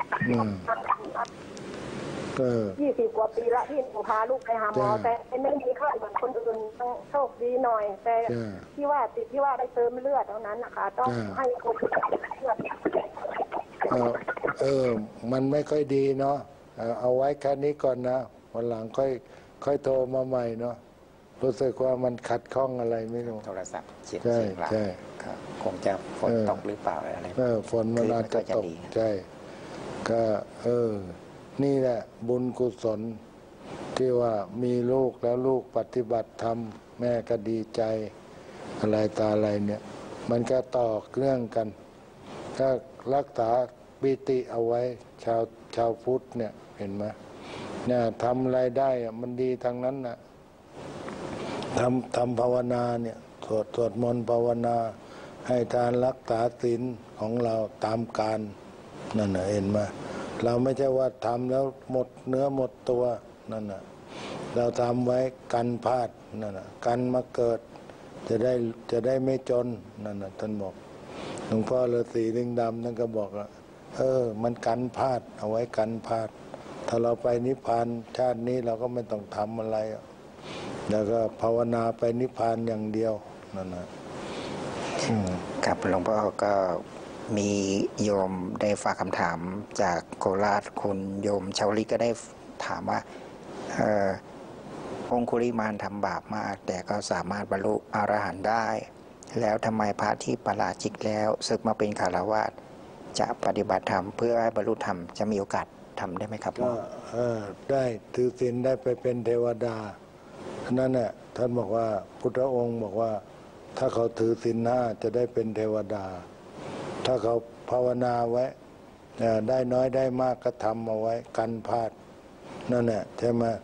20 กว่าปีละที่หนูพาลูกไปหาหมอแต่ไม่มีค่าเหมือนคนอื่นต้องโชคดีหน่อยแต่ที่ว่าติดที่ว่าได้เติมเลือดเท่านั้นนะคะต้องให้คนเลือดมันไม่ค่อยดีเนาะเอาไว้แค่นี้ก่อนนะวันหลังค่อยโทรมาใหม่เนาะรู้สึกว่ามันขัดข้องอะไรไม่รู้โทรศัพท์เสียงใช่คงจะฝนตกหรือเปล่าอะไรฝนมันอาจจะตกใช่ก็นี่แหละบุญกุศลที่ว่ามีลูกแล้วลูกปฏิบัติธรรมแม่ก็ดีใจอะไรตาอะไรเนี่ยมันก็ต่อเรื่องกันถ้ารักษาปิติเอาไว้ชาวพุทธเนี่ยเห็นไหมเนี่ยทำอะไรได้มันดีทั้งนั้นนะทำภาวนาเนี่ยสวดมนต์ภาวนาให้ทานรักษาศีลของเราตามการนั่นนะเห็นไหมเราไม่ใช่ว่าทำแล้วหมดเนื้อหมดตัวนั่นน่ะเราทำไว้กันพลาดนั่นน่ะกันมาเกิดจะได้ไม่จนนั่นน่ะท่านบอกหลวงพ่อฤาษีลิงดำท่านก็บอกว่ามันกันพลาดเอาไว้กันพลาดถ้าเราไปนิพพานชาตินี้เราก็ไม่ต้องทำอะไรแล้วก็ภาวนาไปนิพพานอย่างเดียวนั่นน่ะครับหลวงพ่อก็มีโยมได้ฝากคำถามจากโคราชคุณโยมชาวลิก็ได้ถามว่าองคุลิมานทำบาปมากแต่ก็สามารถบรรลุอรหันต์ได้แล้วทำไมพระที่ปราชิกแล้วศึกมาเป็นฆราวาสจะปฏิบัติธรรมเพื่อให้บรรลุธรรมจะมีโอกาสทำได้ไหมครับก็ได้ถือศีลได้ไปเป็นเทวดานั่นแหละท่านบอกว่าพุทธองค์บอกว่าถ้าเขาถือศีล5จะได้เป็นเทวดาถ้าเขาภาวนาไว้ได้น้อยได้มากก็ทำเอาไว้กันพลาดนั่นแหละใช่ไหม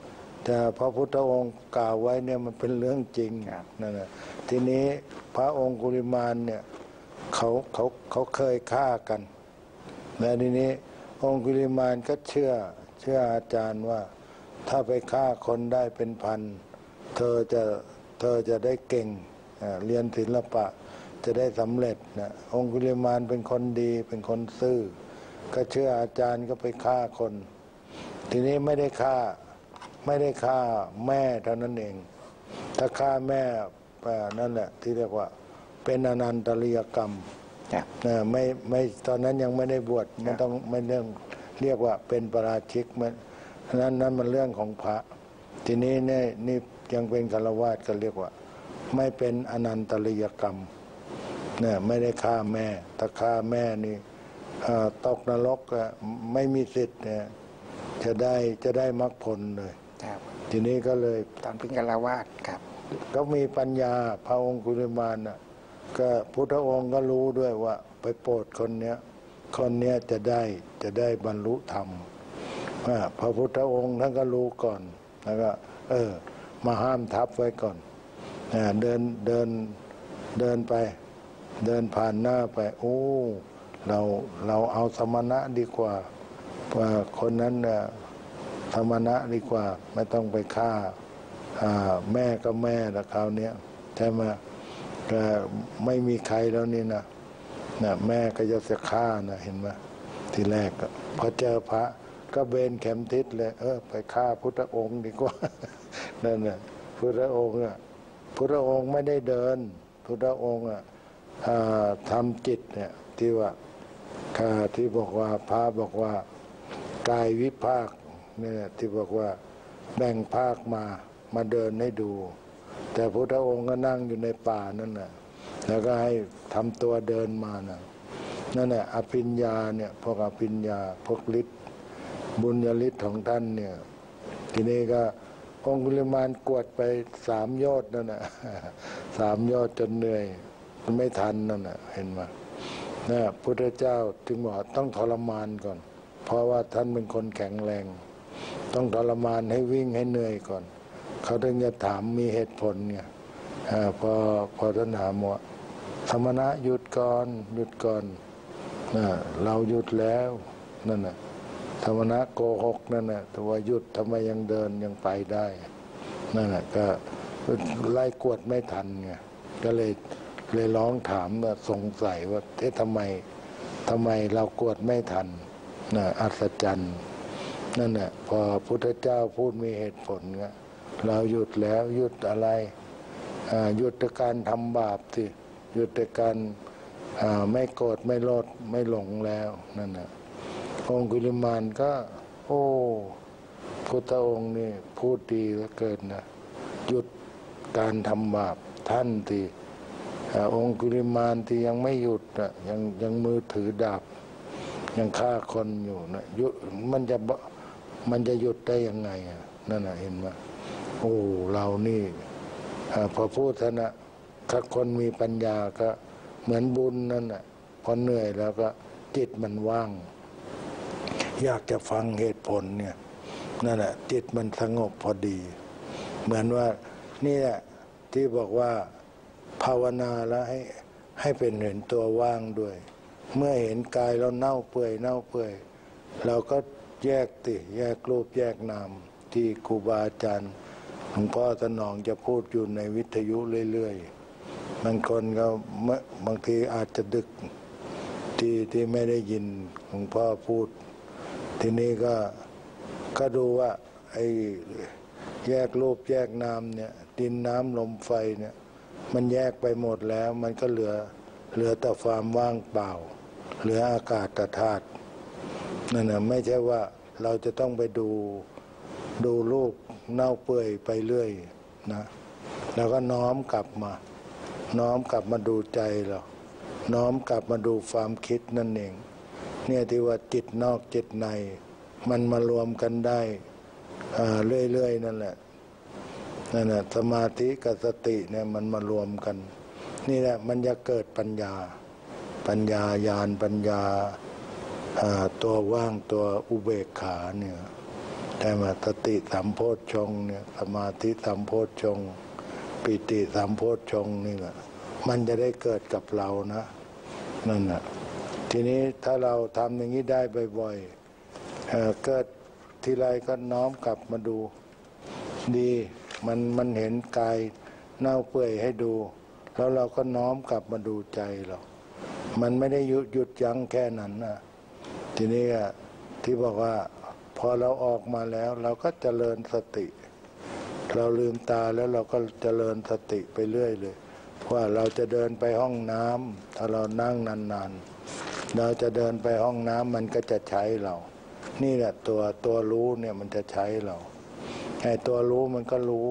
แต่พระพุทธองค์กล่าวไว้เนี่ยมันเป็นเรื่องจริงนั่นแหละทีนี้พระองคุลิมานเนี่ยเขาเคยฆ่ากันและทีนี้องคุลิมานก็เชื่ออาจารย์ว่าถ้าไปฆ่าคนได้เป็นพันเธอจะได้เก่งเรียนศิลปะจะได้สำเร็จนะองคุลิมานเป็นคนดีเป็นคนซื่อก็เชื่ออาจารย์ก็ไปฆ่าคน ทีนี้ไม่ได้ฆ่าแม่เท่านั้นเองถ้าฆ่าแม่นั่นแหละที่เรียกว่าเป็นอนันตริยกรรมไม่ตอนนั้นยังไม่ได้บวชไม่เรื่องเรียกว่าเป็นปราชิกนั้นมันเรื่องของพระทีนี้นี่ยังเป็นฆราวาสก็เรียกว่าไม่เป็นอนันตริยกรรมเนี่ยไม่ได้ฆ่าแม่ถ้าฆ่าแม่นี่ตกนรกไม่มีสิทธิ์เนี่ยจะได้มรรคผลเลยทีนี้ก็เลยตอนเป็นฆราวาสครับก็มีปัญญาพระองคุลิมานก็พุทธองค์ก็รู้ด้วยว่าไปโปรดคนเนี้ยจะได้บรรลุธรรมพระพุทธองค์ท่านก็รู้ก่อนแล้วก็มาห้ามทับไว้ก่อนเดินไปเดินผ่านหน้าไปโอ้เราเอาสมณะดีกว่าคนนั้นสมณะดีกว่าไม่ต้องไปฆ่าแม่ก็แม่แล้วคราวนี้ใช่ไหมก็ไม่มีใครแล้วนี่นะแม่ก็จะฆ่านะเห็นไหมทีแรกพอเจอพระก็เบนเข็มทิศเลยไปฆ่าพุทธองค์ดีกว่านั่นน่ะพุทธองค์ไม่ได้เดินพุทธองค์ทำจิตเนี่ยที่ว่าที่บอกว่าพระบอกว่ากายวิภาคเนี่ยที่บอกว่าแบ่งภาคมาเดินให้ดู แต่พุทธองค์ก็นั่งอยู่ในป่านั่นน่ะแล้วก็ให้ทำตัวเดินมานั่นแหละอภิญญาเนี่ยพวกอภิญญาพวกฤทธิ์บุญญาฤทธิ์ของท่านเนี่ยทีนี้ก็องคุลิมานกวดไป3 ยอดนั่นน่ะ3 ยอดจนเหนื่อยไม่ทันนั่นน่ะเห็นไหมพุทธเจ้าจึงบอกต้องทรมานก่อนเพราะว่าท่านเป็นคนแข็งแรงต้องทรมานให้วิ่งให้เหนื่อยก่อนเขาถึงจะถามมีเหตุผลไงพอท่านถามว่าสมณะหยุดก่อนเราหยุดแล้วนั่นน่ะสมณะโกหกนั่นน่ะแต่ว่าหยุดทำไมยังเดินยังไปได้นั่นน่ะก็ไล่กวดไม่ทันไงก็เลยร้องถามว่าสงสัยว่าทำไมเรากวดไม่ทันอัศจรรย์นั่นแหละพอพุทธเจ้าพูดมีเหตุผลเราหยุดแล้วหยุดอะไรหยุดการทำบาปสิหยุดการไม่โกรธไม่โลภไม่หลงแล้วนั่นแหละองคุลิมานก็พุทธองค์นี่พูดดีเหลือเกินนะหยุดการทำบาปท่านที่องคุลิมานที่ยังไม่หยุดยังมือถือดาบยังฆ่าคนอยู่นะมันจะหยุดได้ยังไงนั่นน่ะเห็นไหมเรานี่พอพูดนะถ้าคนมีปัญญาก็เหมือนบุญนั่นน่ะพอเหนื่อยแล้วก็จิตมันว่างอยากจะฟังเหตุผลเนี่ยนั่นแหละจิตมันสงบพอดีเหมือนว่านี่แหละที่บอกว่าภาวนาแล้วให้เป็นเห็นตัวว่างด้วยเมื่อเห็นกายเราเน่าเปื่อยเราก็แยกรูปแยกนามที่ครูบาอาจารย์หลวงพ่อสนองจะพูดอยู่ในวิทยุเรื่อยๆบางคนก็บางทีอาจจะดึกที่ไม่ได้ยินหลวงพ่อพูดทีนี้ก็ดูว่าไอ้แยกรูปแยกนามเนี่ยดินน้ำลมไฟเนี่ยมันแยกไปหมดแล้วมันก็เหลือแต่ความว่างเปล่าเหลืออากาศธาตุนั่นน่ะไม่ใช่ว่าเราจะต้องไปดูรูปเน่าเปื่อยไปเรื่อยนะแล้วก็น้อมกลับมาดูใจเราน้อมกลับมาดูความคิดนั่นเองเนี่ยที่ว่าจิตนอกจิตในมันมารวมกันได้เรื่อยๆนั่นแหละสมาธิกับสติเนี่ยมันมารวมกันนี่แหละมันจะเกิดปัญญาญาณปัญญาตัวว่างตัวอุเบกขาเนี่ยแต่มาสติสัมโพชฌงค์เนี่ยสมาธิสัมโพชฌงค์ปิติสัมโพชฌงค์นี่แหละมันจะได้เกิดกับเรานะนั่นน่ะทีนี้ถ้าเราทำอย่างนี้ได้บ่อยๆเกิดทีไรก็น้อมกลับมาดูดีมันเห็นกายเน่าเปื่อยให้ดูแล้วเราก็น้อมกลับมาดูใจเรามันไม่ได้หยุดยั้งแค่นั้นนะทีนี้ที่บอกว่าพอเราออกมาแล้วเราก็เจริญสติเราลืมตาแล้วเราก็เจริญสติไปเรื่อยเลยว่าเราจะเดินไปห้องน้ำถ้าเรานั่งนานๆเราจะเดินไปห้องน้ำมันก็จะใช้เรานี่แหละตัวรู้เนี่ยมันจะใช้เราไอ้ตัวรู้มันก็รู้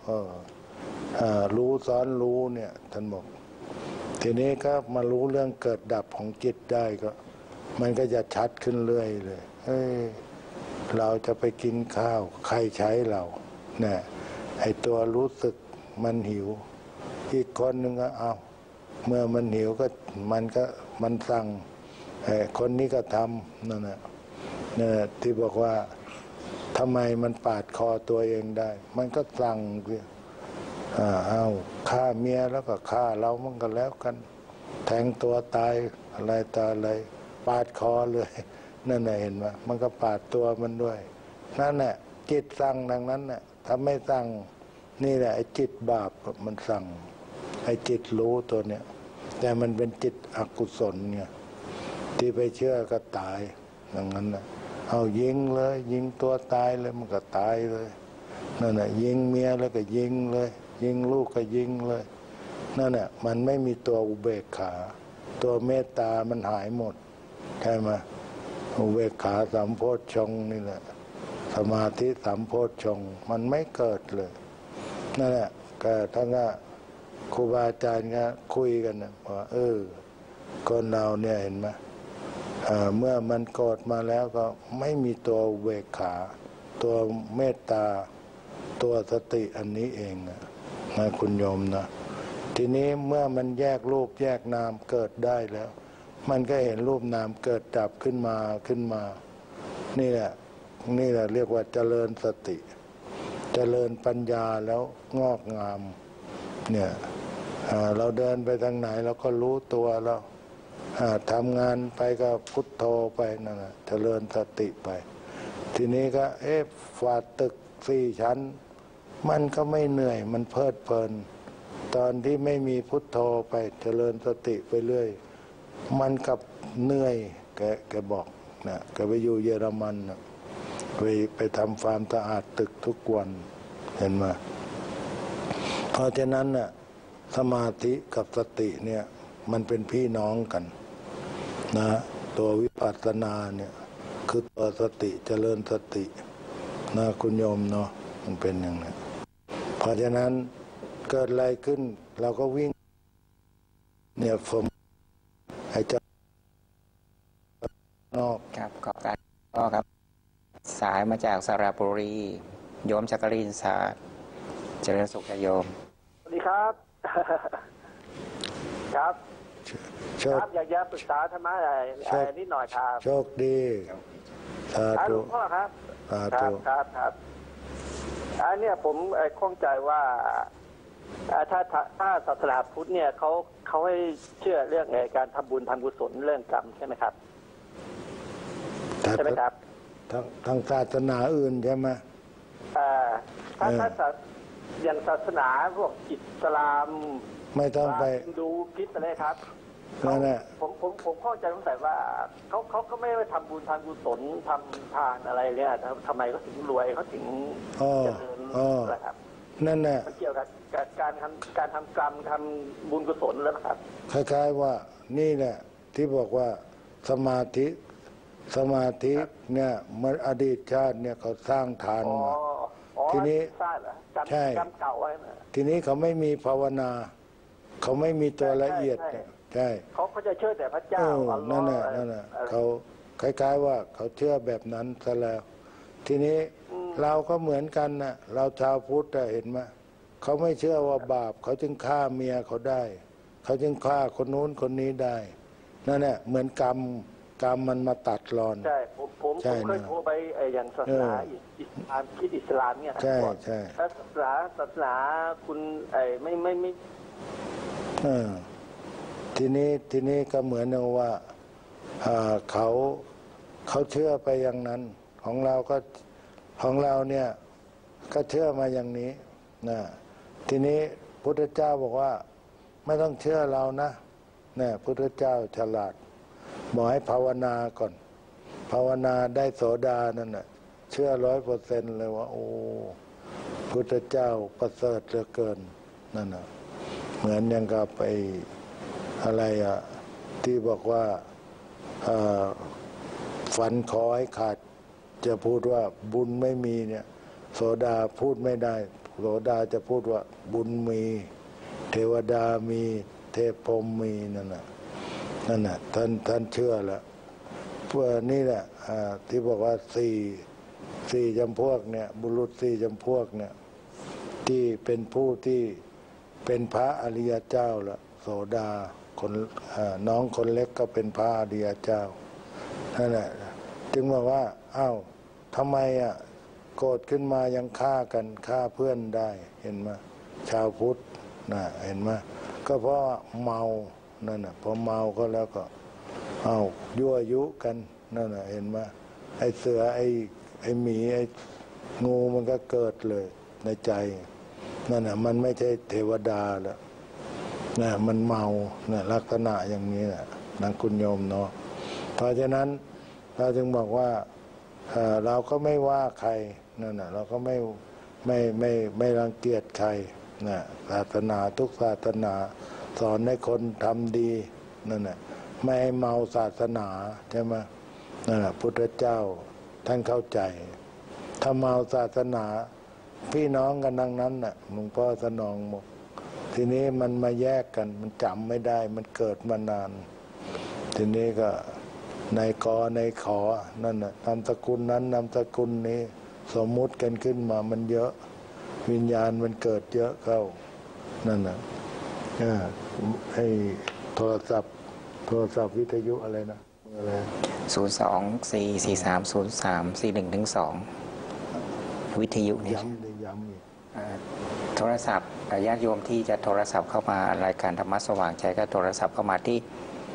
รู้ซ้อนรู้เนี่ยท่านบอกทีนี้ก็มารู้เรื่องเกิดดับของจิตได้ก็มันก็จะชัดขึ้นเรื่อยเลยเราจะไปกินข้าวใครใช้เราเนี่ยไอ้ตัวรู้สึกมันหิวอีกคนหนึ่งก็เอาเมื่อมันหิวก็มันสั่งคนนี้ก็ทำนั่นแหละเนี่ยที่บอกว่าทำไมมันปาดคอตัวเองได้มันก็สั่งเอาฆ่าเมียแล้วก็ฆ่าเรามันก็แล้วกันแทงตัวตายอะไรตาอะไรปาดคอเลยนั่นแหละเห็นไหมมันก็ปาดตัวมันด้วยนั่นแหละจิตสั่งดังนั้นน่ะถ้าไม่สั่งนี่แหละไอ้จิตบาปมันสั่งไอ้จิตรู้ตัวเนี้ยแต่มันเป็นจิตอกุศลเนี่ยที่ไปเชื่อก็ตายอย่างนั้นน่ะเอายิงเลยยิงตัวตายเลยมันก็ตายเลยนั่นแหละยิงเมียแล้วก็ยิงเลยยิงลูกก็ยิงเลยนั่นแหละมันไม่มีตัวอุเบกขาตัวเมตตามันหายหมดใช่ไหมอุเบกขาสัมโพชฌงค์นี่แหละสมาธิสัมโพชฌงค์มันไม่เกิดเลยนั่นแหละก็ทั้งครูบาอาจารย์ก็คุยกันนะว่าคนเราเนี่ยเห็นไหมเมื่อมันโกรธมาแล้วก็ไม่มีตัวอุเบกขาตัวเมตตาตัวสติอันนี้เองนะคุณโยมนะทีนี้เมื่อมันแยกรูปแยกนามเกิดได้แล้วมันก็เห็นรูปนามเกิดดับขึ้นมานี่แหละเรียกว่าเจริญสติเจริญปัญญาแล้วงอกงามเนี่ยเราเดินไปทางไหนเราก็รู้ตัวเราทำงานไปก็พุทโธไปนั่นแหละเจริญสติไปทีนี้ก็ฝ่าตึก4 ชั้นมันก็ไม่เหนื่อยมันเพลิดเพลินตอนที่ไม่มีพุทโธไปเจริญสติไปเรื่อยมันกับเหนื่อยแกบอกนะแกไปอยู่เยอรมันนะไปทำความสะอาดตึกทุกวันเห็นไหมเพราะฉะนั้นน่ะสมาธิกับสติเนี่ยมันเป็นพี่น้องกันนะตัววิปัสสนาเนี่ยคือตัวสติเจริญสตินะคุณโยมเนาะมันเป็นอย่างนั้นเพราะฉะนั้นเกิดอะไรขึ้นเราก็วิ่งเนี่ยผมให้เจ้านอกครับขอบคุณครับสายมาจากสระบุรีโยมจักรินทร์ศาสตร์เจริญสุขโยมสวัสดีครับครับอยากจะปรึกษาธรรมะอะไรนิดหน่อยครับโชคดีสาธุหลวงพ่อครับครับอันนี้ผมข้องใจว่าถ้าศาสนาพุทธเนี่ยเขาให้เชื่อเรื่องการทำบุญทำกุศลเรื่องกรรมใช่ไหมครับใช่ไหมครับทางศาสนาอื่นใช่ไหมถ้าอย่างศาสนาพวกอิสลามไม่ต้องไปดูคริสต์อะไรครับผมเข้าใจสงสัยว่าเขาไม่ได้ทำบุญทำกุศลทำทานอะไรเนี่ยทำไมเขาถึงรวยเขาถึงเจริญนะครับนั่นแหละเกี่ยวกับการทำกรรมทำบุญกุศลแล้วครับคล้ายๆว่านี่แหละที่บอกว่าสมาธิเนี่ยมันอดีตชาติเนี่ยเขาสร้างทานมาทีนี้ใช่ทีนี้เขาไม่มีภาวนาเขาไม่มีตัวละเอียดใช่เขาจะเชื่อแต่พระเจ้านั่นแหละเขาคล้ายๆว่าเขาเชื่อแบบนั้นซะแล้วทีนี้เราก็เหมือนกันนะเราชาวพุทธเห็นไหมเขาไม่เชื่อว่าบาปเขาจึงฆ่าเมียเขาได้เขาจึงฆ่าคนนู้นคนนี้ได้นั่นแหละเหมือนกรรมมันมาตัดรอนใช่ผผมเคยโทรไปอย่างศาสนาอิสลามคิดอิสลามเนี่ยใช่ใช่ศาสนาคุณไม่ทีนี้ก็เหมือนว่าเขาเชื่อไปอย่างนั้นของเราเนี่ยก็เชื่อมาอย่างนี้นะทีนี้พุทธเจ้าบอกว่าไม่ต้องเชื่อเรานะเนี่ยพุทธเจ้าฉลาดบอกให้ภาวนาก่อนภาวนาได้โสดานั่นน่ะเชื่อ100%เลยว่าโอ้พุทธเจ้าประเสริฐเหลือเกินนั่นน่ะเหมือนอย่างกับไปอะไรที่บอกว่าฝันขอให้ขาดจะพูดว่าบุญไม่มีเนี่ยโสดาพูดไม่ได้โสดาจะพูดว่าบุญมีเทวดามีเทพพรหมมีนั่นน่ะท่านเชื่อแล้วเพื่อนี่แหละที่บอกว่าสี่จำพวกเนี่ยบุรุษ4จำพวกเนี่ยที่เป็นผู้ที่เป็นพระอริยเจ้าละโสดาคนน้องคนเล็กก็เป็นพระอริยเจ้านั่นแหละจึงบอกว่าอ้าวทำไมโกรธขึ้นมายังฆ่ากันฆ่าเพื่อนได้เห็นไหมชาวพุทธนะเห็นไหมก็เพราะเมานั่นน่ะพอเมาก็แล้วก็ยั่วยุกันนั่นน่ะเห็นไหมไอ้เสือไอ้หมีไอ้งูมันก็เกิดเลยในใจนั่นน่ะมันไม่ใช่เทวดาแล้วนะมันเมานะลักษณะอย่างนี้นะนักคุณโยมเนาะเพราะฉะนั้นเราจึงบอกว่าเราก็ไม่ว่าใครนั่นน่ะเราก็ไม่รังเกียจใครนะศาสนาทุกศาสนาสอนให้คนทำดีนั่นน่ะไม่ให้เมาศาสนาใช่ไหมนั่นแหละพุทธเจ้าท่านเข้าใจถ้าเมาศาสนาพี่น้องกันดังนั้นน่ะหลวงพ่อสนองบอกทีนี้มันมาแยกกันมันจำไม่ได้มันเกิดมานานทีนี้ก็ในกอในขอนั่นน่ะนามสกุลนั้นนามสกุลนี้สมมุติกันขึ้นมามันเยอะวิญญาณมันเกิดเยอะเข้านั่นน่ะให้โทรศัพท์วิทยุอะไรนะอะไร 02-4303-41-2วิทยุนี่ย้ำอีกโทรศัพท์ญาติโยมที่จะโทรศัพท์เข้ามารายการธรรมะสว่างใจก็โทรศัพท์เข้ามาที่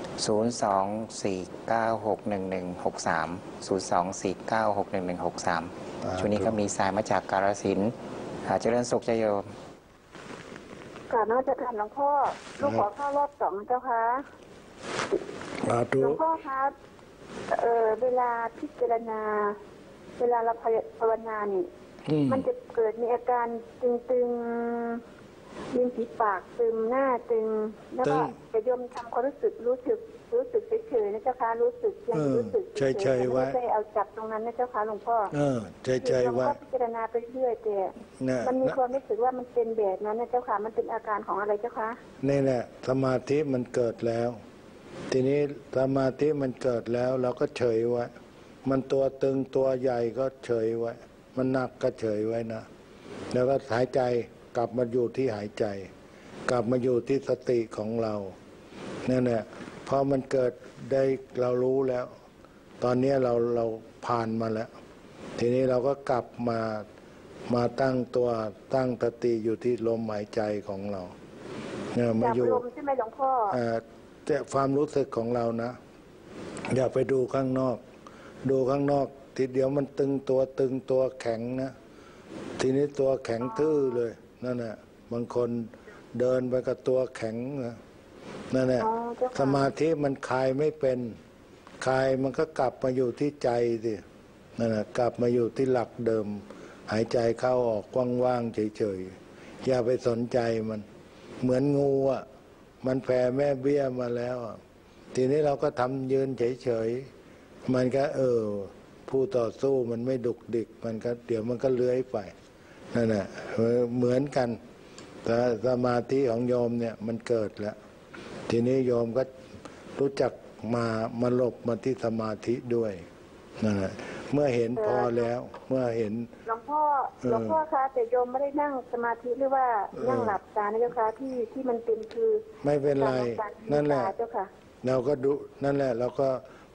024961163 ช่วงนี้ก็มีสายมาจากกาฬสินธุ์เจริญสุขใจโยมกราบนมัสการหลวงพ่อลูกขอเข้ารอบ2เจ้าค่ะหลวงพ่อครับเวลาพิจารณาเวลาเราภาวนานี่มันจะเกิดมีอาการตึงๆริมฝีปากตึงหน้าตึงแล้วก็จะยมทำความรู้สึกเฉยๆนะเจ้าค่ะรู้สึกยังรู้สึกเฉยๆไว้ไม่ได้เอาจับตรงนั้นนะเจ้าค่ะหลวงพ่อเฉยๆไว้พิจารณาไปเรื่อยแต่มันมีความรู้สึกว่ามันเป็นแบบนั้นนะเจ้าค่ะมันเป็นอาการของอะไรเจ้าค่ะนี่แหละสมาธิมันเกิดแล้วทีนี้สมาธิมันเกิดแล้วเราก็เฉยไว้มันตัวตึงตัวใหญ่ก็เฉยไว้มันหนักก็เฉยไว้นะแล้วก็หายใจกลับมาอยู่ที่หายใจกลับมาอยู่ที่สติของเรานั่นแหละพอมันเกิดได้เรารู้แล้วตอนนี้เราผ่านมาแล้วทีนี้เราก็กลับมาตั้งตัวตั้งสติอยู่ที่ลมหายใจของเราเนี่ยมาอยู่ลมใช่ไหมหลวงพ่อแต่ความรู้สึกของเรานะอย่าไปดูข้างนอกทีเดียวมันตึงตัวแข็งนะทีนี้ตัวแข็งทื่อเลยนั่นแหละบางคนเดินไปกับตัวแข็งนะนั่นแหละสมาธิมันคลายไม่เป็นคลายมันก็กลับมาอยู่ที่ใจสินั่นแหละกลับมาอยู่ที่หลักเดิมหายใจเข้าออกว่างๆเฉยๆอย่าไปสนใจมันเหมือนงูมันแผ่แม่เบี้ยมาแล้วทีนี้เราก็ทำยืนเฉยๆมันก็ผู้ต่อสู้มันไม่ดุกดิกมันก็เดี๋ยวมันก็เลื้อยไปนั่นแหละเหมือนกันแต่สมาธิของโยมเนี่ยมันเกิดแล้วทีนี้โยมก็รู้จักมาหลบมาที่สมาธิด้วยนั่นแหละเมื่อเห็นพอแล้วเมื่อเห็นหลวงพ่อคะแต่โยมไม่ได้นั่งสมาธิหรือว่านั่งหลับตานะเจ้าค่ะที่มันเป็นคือไม่เป็นไรนั่นแหละเราก็ดูนั่นแหละเราก็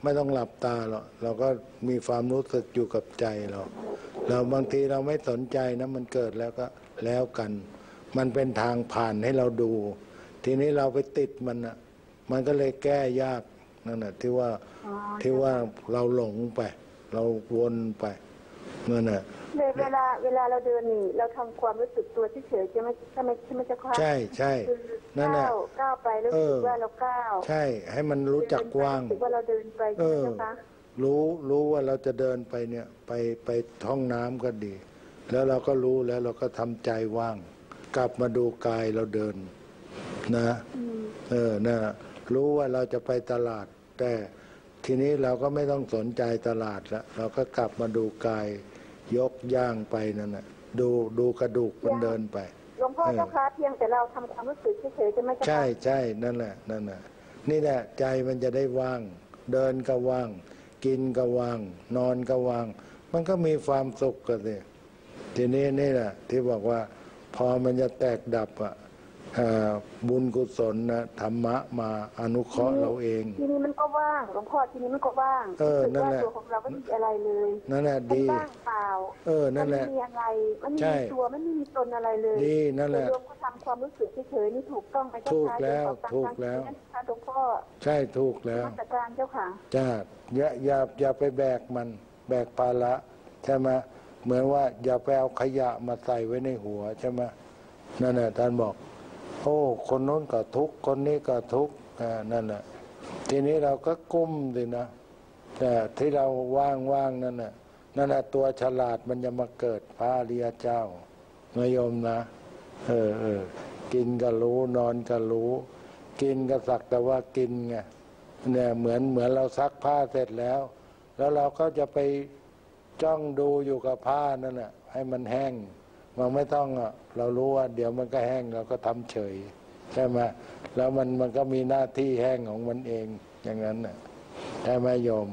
ไม่ต้องหลับตาหรอกเราก็มีความรู้สึกอยู่กับใจเราบางทีเราไม่สนใจนะมันเกิดแล้วก็แล้วกัน มันเป็นทางผ่านให้เราดู ทีนี้เราไปติดมันอ่ะมันก็เลยแก้ยากนั่นแหะที่ว่าเราหลงไป เราวนไปนั่นแหละเวลาเราเดินนี่เราทำความรู้สึกตัวเฉยๆใช่ไหมเจ้าค่ะใช่นั่นแหละก้าวไปแล้วรู้สึกว่าเราก้าวใช่ให้มันรู้จักว่างรู้สึกว่าเราเดินไปใช่ไหมเจ้าค่ะรู้ว่าเราจะเดินไปเนี่ยไปห้องน้ำก็ดี แล้วเราก็รู้แล้วเราก็ทำใจว่าง กลับมาดูกายเราเดินนะนะรู้ว่าเราจะไปตลาดแต่ทีนี้เราก็ไม่ต้องสนใจตลาดละเราก็กลับมาดูกายยกย่างไปนั่นแหละดูกระดูกมันเดินไปหลวงพ่อเจ้าค่ะเพียงแต่เราทำความรู้สึกเฉยๆใช่ไหมเจ้าค่ะใช่นั่นแหละนี่แหละใจมันจะได้ว่างเดินก็ว่างกินก็ว่างนอนก็ว่างมันก็มีความสุขกันเลยทีนี้นี่แหละที่บอกว่าพอมันจะแตกดับอ่ะบุญกุศลนะธรรมะมาอนุเคราะห์เราเองทีนี้มันก็ว่างหลวงพ่อทีนี้มันก็ว่างนั่นแหละตัวของเราไม่มีอะไรเลยนั่นแหละดีว่างเปล่านั่นแหละไม่มีอะไรมันไม่มีตัวไม่มีตนอะไรเลยดีนั่นแหละโยมก็ทำความรู้สึกเฉยๆนี่ถูกต้องไหมเจ้าค่ะถูกแล้วหลวงพ่อใช่ถูกแล้วจัดการเจ้าค่ะจ้าอย่าไปแบกมันแบกภาระใช่ไหมเหมือนว่าอย่าไปเอาขยะมาใส่ไว้ในหัวใช่ไหมนั่นแหละท่านบอกโอ้คนโน้นก็ทุกข์คนนี้ก็ทุกข์นั่นแหละทีนี้เราก็กุ้มสินะแต่ที่เราว่างนั่นแหละตัวฉลาดมันจะมาเกิดพระอริยเจ้าโยมนะกินก็รู้นอนก็รู้กินก็สักแต่ว่ากินไงเนี่ยเหมือนเราซักผ้าเสร็จแล้วเราก็จะไปจ้องดูอยู่กับผ้านั่นแหละให้มันแห้งมันไม่ต้องเรารู้ว่าเดี๋ยวมันก็แห้งเราก็ทำเฉยใช่ไหมแล้วมันก็มีหน้าที่แห้งของมันเองอย่างนั้นน่ะใช่ไหมโยม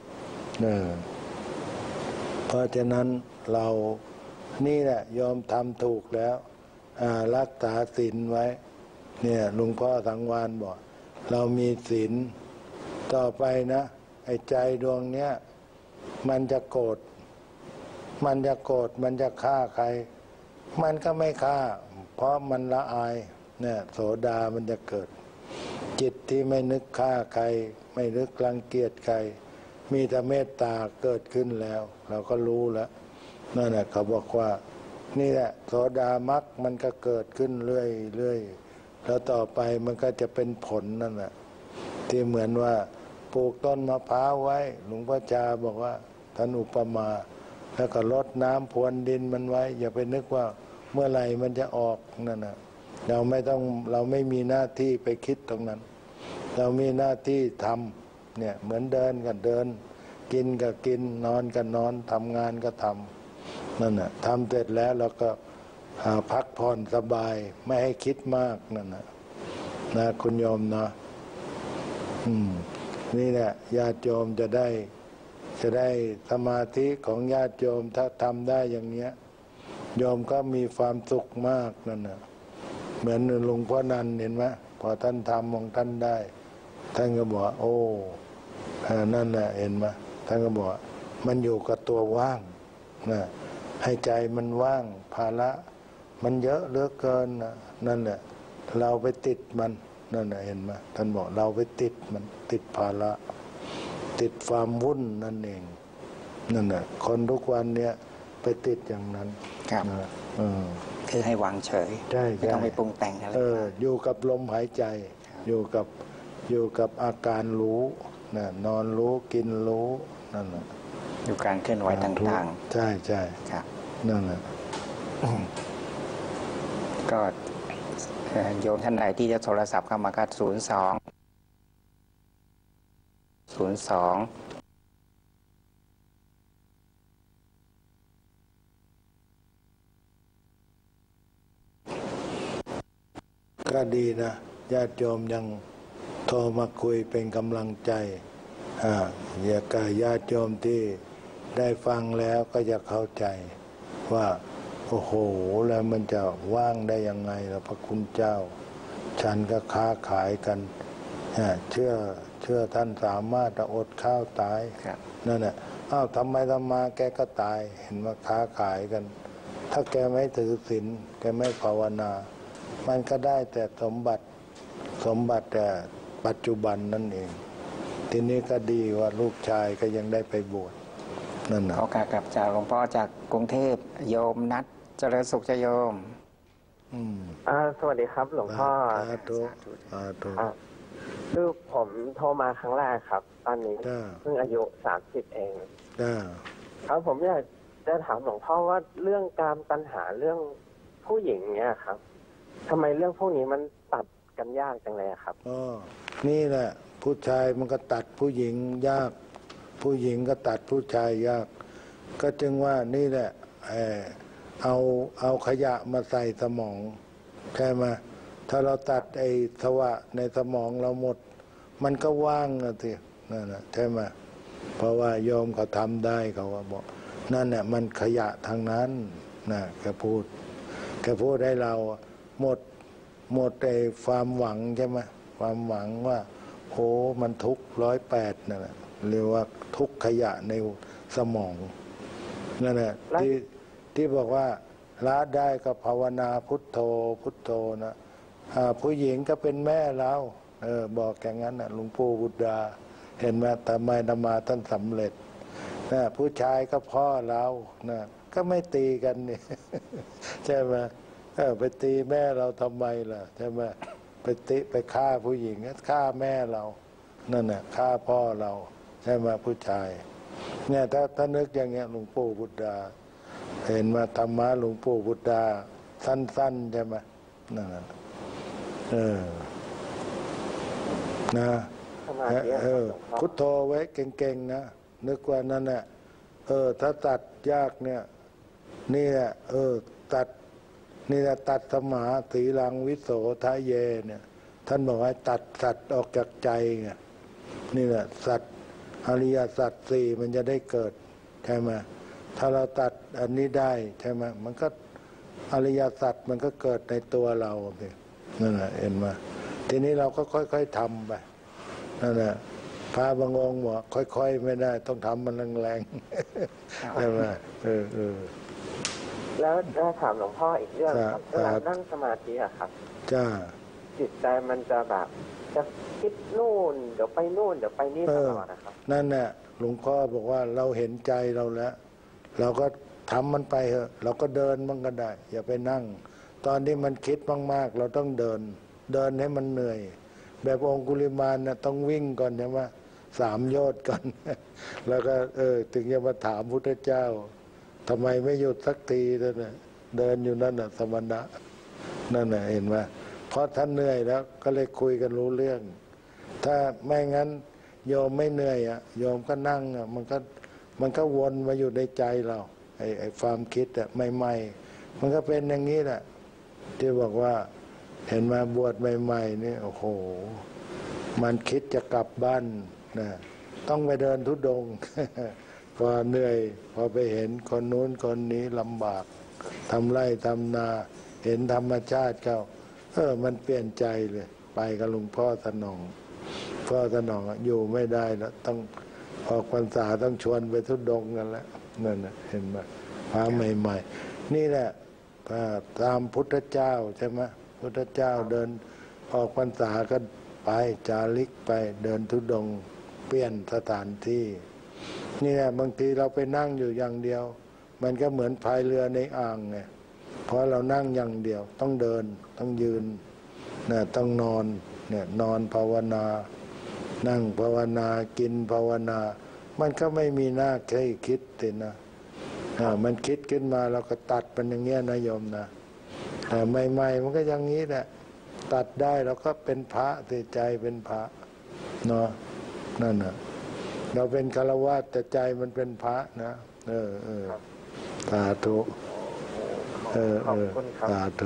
เพราะฉะนั้นเรานี่แหละโยมทำถูกแล้วรักษาศีลไว้เนี่ยหลวงพ่อสังวานบอกเรามีศีลต่อไปนะไอ้ใจดวงเนี้ยมันจะโกรธมันจะฆ่าใครมันก็ไม่ฆ่าเพราะมันละอายเนี่ยโสดามันจะเกิดจิตที่ไม่นึกฆ่าใครไม่นึกรังเกียจใครมีแต่เมตตาเกิดขึ้นแล้วเราก็รู้แล้วนั่นแหละเขาบอกว่านี่แหละโสดามรรคมันก็เกิดขึ้นเรื่อยแล้วต่อไปมันก็จะเป็นผลนั่นแหละที่เหมือนว่าปลูกต้นมะพร้าวไว้หลวงพ่อจาบอกว่าท่านอุปมาแล้วก็รดน้ำพรวนดินมันไว้อย่าไปนึกว่าเมื่อไหร่มันจะออกนั่นนะเราไม่มีหน้าที่ไปคิดตรงนั้นเรามีหน้าที่ทำเนี่ยเหมือนเดินก็เดินกินก็กินนอนก็นอนทำงานก็ทำนั่นน่ะทำเสร็จแล้วเราก็พักผ่อนสบายไม่ให้คิดมากนั่นนะคุณโยมนะนี่แหละญาติโยมจะได้สมาธิของญาติโยมถ้าทำได้อย่างเนี้ยโยมก็มีความสุขมากนั่นนะเหมือนหลวงพ่อนันเห็นไหมพอท่านทำของท่านได้ท่านก็บอกโอ้นั่นแหละเห็นไหมท่านก็บอกมันอยู่กับตัวว่างนะให้ใจมันว่างภาระมันเยอะเหลือเกินนั่นแหละเราไปติดมันนั่นแหละเห็นไหมท่านบอกเราไปติดมันติดภาระติดความวุ่นนั่นเองนั่นแหละคนทุกวันเนี้ยไปติดอย่างนั้นครับคือให้วางเฉยไม่ต้องไปปรุงแต่งอะไรอยู่กับลมหายใจอยู่กับอาการรู้นะนอนรู้กินรู้นั่นแหละอยู่การเคลื่อนไหวต่างๆใช่ครับนั่นแหละก็โยมท่านใดที่จะโทรศัพท์เข้ามาก็02 ก็ดีนะญาติโยมยังโทรมาคุยเป็นกำลังใจอย่ากายญาติโยมที่ได้ฟังแล้วก็จะเข้าใจว่าโอ้โหแล้วมันจะว่างได้ยังไงล่ะพระคุณเจ้าฉันก็ค้าขายกันเเชื่อท่านสามารถอดข้าวตายนั่นแหละอ้าวทำไมทำมาแกก็ตายเห็นว่าค้าขายกัน ถ้าแกไม่ถือศีลแกไม่ภาวนามันก็ได้แต่สมบัติแต่ปัจจุบันนั่นเองทีนี้ก็ดีว่าลูกชายก็ยังได้ไปบวชนั่นนะขอกราบกับจากหลวงพ่อจากกรุงเทพโยมนัดเจริญสุขจะโยมสวัสดีครับหลวงพ่อคือผมโทรมาครั้งแรกครับ ตอนนี้เพิ่งอายุ30เองครับผมอยากจะถามหลวงพ่อว่าเรื่องการปัญหาเรื่องผู้หญิงเนี่ยครับทำไมเรื่องพวกนี้มันตัดกันยากจังเลยครับนี่แหละผู้ชายมันก็ตัดผู้หญิงยากผู้หญิงก็ตัดผู้ชายยากก็จึงว่านี่แหละเอาขยะมาใส่สมองใช่ไหมถ้าเราตัดไอ้สวะในสมองเราหมดมันก็ว่างนะทีนั่นแหละใช่ไหมเพราะว่าโยมเขาทำได้เขาว่าบอกนั่นเนี่ยมันขยะทางนั้นนะแกพูดให้เราหมดไอ้ความหวังใช่ไหมความหวังว่าโหมันทุก108นั่นแหละเรียกว่าทุกขยะในสมองนั่นแหละที่บอกว่าละได้ก็ภาวนาพุทโธพุทโธนะผู้หญิงก็เป็นแม่เราบอกอย่างนั้นนะหลวงปู่บุตรเห็นไหมแต่ไม่ธรรมาท่านสำเร็จนะผู้ชายก็พ่อเรานะก็ไม่ตีกันนี่ ใช่ไหมไปตีแม่เราทำไมล่ะใช่ไหมไปฆ่าผู้หญิงฆ่าแม่เรานั่นน่ะฆ่าพ่อเราใช่ไหมผู้ชายเนี่ยถ้านึกอย่างเงี้ยหลวงปู่บุตรเห็นมาธรรมะหลวงปู่บุตรสั้นๆใช่ไหมนั่นน่ะนะพุทโธไว้เก่งๆนะนึกว่านั่นแหละถ้าตัดยากเนี่ยนี่แหละตัดสมาสีลังวิโสทะเยเนี่ยท่านบอกให้ตัดสัตว์ออกจากใจไงนี่แหละสัตว์อริยสัจสี่มันจะได้เกิดใช่ไหมถ้าเราตัดอันนี้ได้ใช่ไหมมันก็อริยสัจมันก็เกิดในตัวเรานั่นแหละเห็นไหมทีนี้เราก็ค่อยๆทำไปนั่นแหละพระบางองค์บอกค่อยๆไม่ได้ต้องทำมันแรงๆใช่ไหมแล้วถามหลวงพ่ออีกเรื่องครับเวลานั่งสมาธิอะครับจิตใจมันจะแบบจะคิดนู่นเดี๋ยวไปนู่นเดี๋ยวไปนี่ตลอดนะครับนั่นแหละหลวงพ่อบอกว่าเราเห็นใจเราแล้วเราก็ทำมันไปเถอะเราก็เดินมันก็ได้อย่าไปนั่งตอนที่มันคิดมากๆเราต้องเดินให้มันเหนื่อยแบบองคุลิมานนะต้องวิ่งก่อนใช่ไหม3 โยชน์ก่อนแล้วก็ถึงจะมาถามพุทธเจ้าทำไมไม่หยุดสักทีนั่นน่ะเดินอยู่นั่นน่ะสมณะนั่นน่ะเห็นไหมเพราะท่านเหนื่อยแล้วก็เลยคุยกันรู้เรื่องถ้าไม่งั้นโยมไม่เหนื่อยอ่ะโยมก็นั่งอ่ะมันก็วนมาอยู่ในใจเราไอ้ความคิดอ่ะใหม่ๆมันก็เป็นอย่างนี้แหละที่บอกว่าเห็นมาบวชใหม่ๆนี่โอ้โหมันคิดจะกลับบ้านนะต้องไปเดินธุดงค์ พอเหนื่อยพอไปเห็นคนนู้นคนนี้ลำบากทำไร่ทำนาเห็นธรรมชาติเขามันเปลี่ยนใจเลยไปกับหลวงพ่อสนองพ่อสนองอยู่ไม่ได้แล้วต้องออกพรรษาต้องชวนไปธุดงค์กันแล้วนั่นนะเห็นไหมพระใหม่ๆนี่แหละตามพุทธเจ้าใช่ไหมพุทธเจ้าเดินออกพรรษาก็ไปจาริกไปเดินธุดงค์เปลี่ยนสถานที่นี่แหละบางทีเราไปนั่งอยู่อย่างเดียวมันก็เหมือนพายเรือในอ่างไงเพราะเรานั่งอย่างเดียวต้องเดินต้องยืนต้องนอนนอนภาวนานั่งภาวนากินภาวนามันก็ไม่มีหน้าแค่คิดตินะมันคิดขึ้นมาเราก็ตัดมันอย่างเงี้ยนะโยมนะแต่ใหม่ๆมันก็อย่างนี้แหละตัดได้เราก็เป็นพระใจเป็นพระเนาะนั่นน่ะเราเป็นฆราวาสแต่ใจมันเป็นพระนะสาธุสาธุ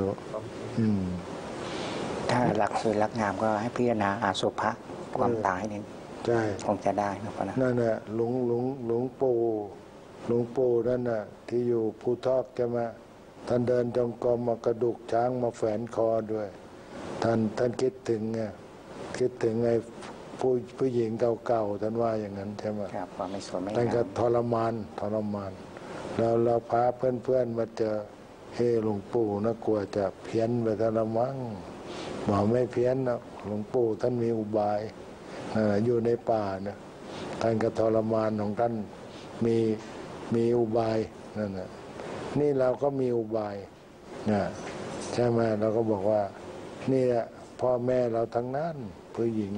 ถ้าหลักสวยหลักงามก็ให้พิจารณาอาสุภะความตายนี่ใช่คงจะได้นะพ่อนะนั่นน่ะหลวงปู่นั่นน่ะที่อยู่ภูทอกแกมาท่านเดินจงกรมมากระดูกช้างมาแฝนคอด้วยท่านคิดถึงไงคิดถึงไอ้ผู้หญิงเก่าๆท่านว่าอย่างนั้นใช่ไหมครับความไม่สวยไม่งามท่านก็ทรมานแล้วเราพาเพื่อนๆมาเจอหลวงปู่นะกลัวจะเพี้ยนไปทรมั้งหมอไม่เพี้ยนนะหลวงปู่ท่านมีอุบายอยู่ในป่านะท่านก็ทรมานของท่านมีอุบายนั่นนะนี่เราก็มีอุบายนะใช่ไหมเราก็บอกว่านี่แหละพ่อแม่เราทั้งนั้นผู้หญิง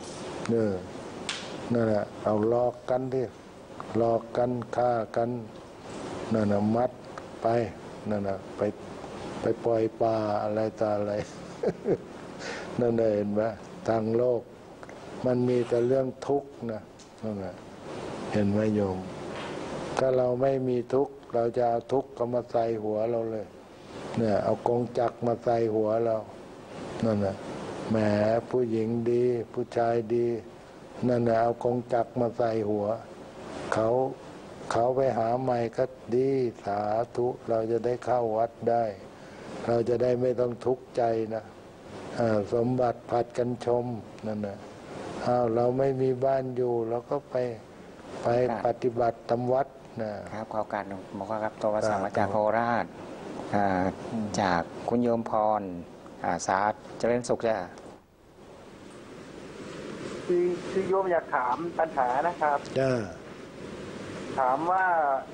นั่นแหละเอาหลอกกันที่หลอกกันฆ่ากันนั่นนะมัดไปนั่นนะไปปล่อยปลาอะไรต่ออะไร นั่นเห็นไหมทางโลกมันมีแต่เรื่องทุกข์นะนั่นแหละเห็นไหมโยมถ้าเราไม่มีทุกข์เราจะเอาทุกข์ก็มาใส่หัวเราเลยเนี่ยเอากงจักรมาใส่หัวเรานั่นน่ะแหมผู้หญิงดีผู้ชายดีนั่นน่ะเอากงจักรมาใส่หัวเขาไปหาใหม่ก็ดีสาธุเราจะได้เข้าวัดได้เราจะได้ไม่ต้องทุกข์ใจนะสมบัติผัดกันชมนั่นน่ะเราไม่มีบ้านอยู่เราก็ไปปฏิบัติทำวัดนะครับขอการบอกว่าครับตัวภาษามาจากโคราชจากคุณโยมพรสาเจริญสุขจ้ะคือโยมอยากถามปัญหานะครับถามว่า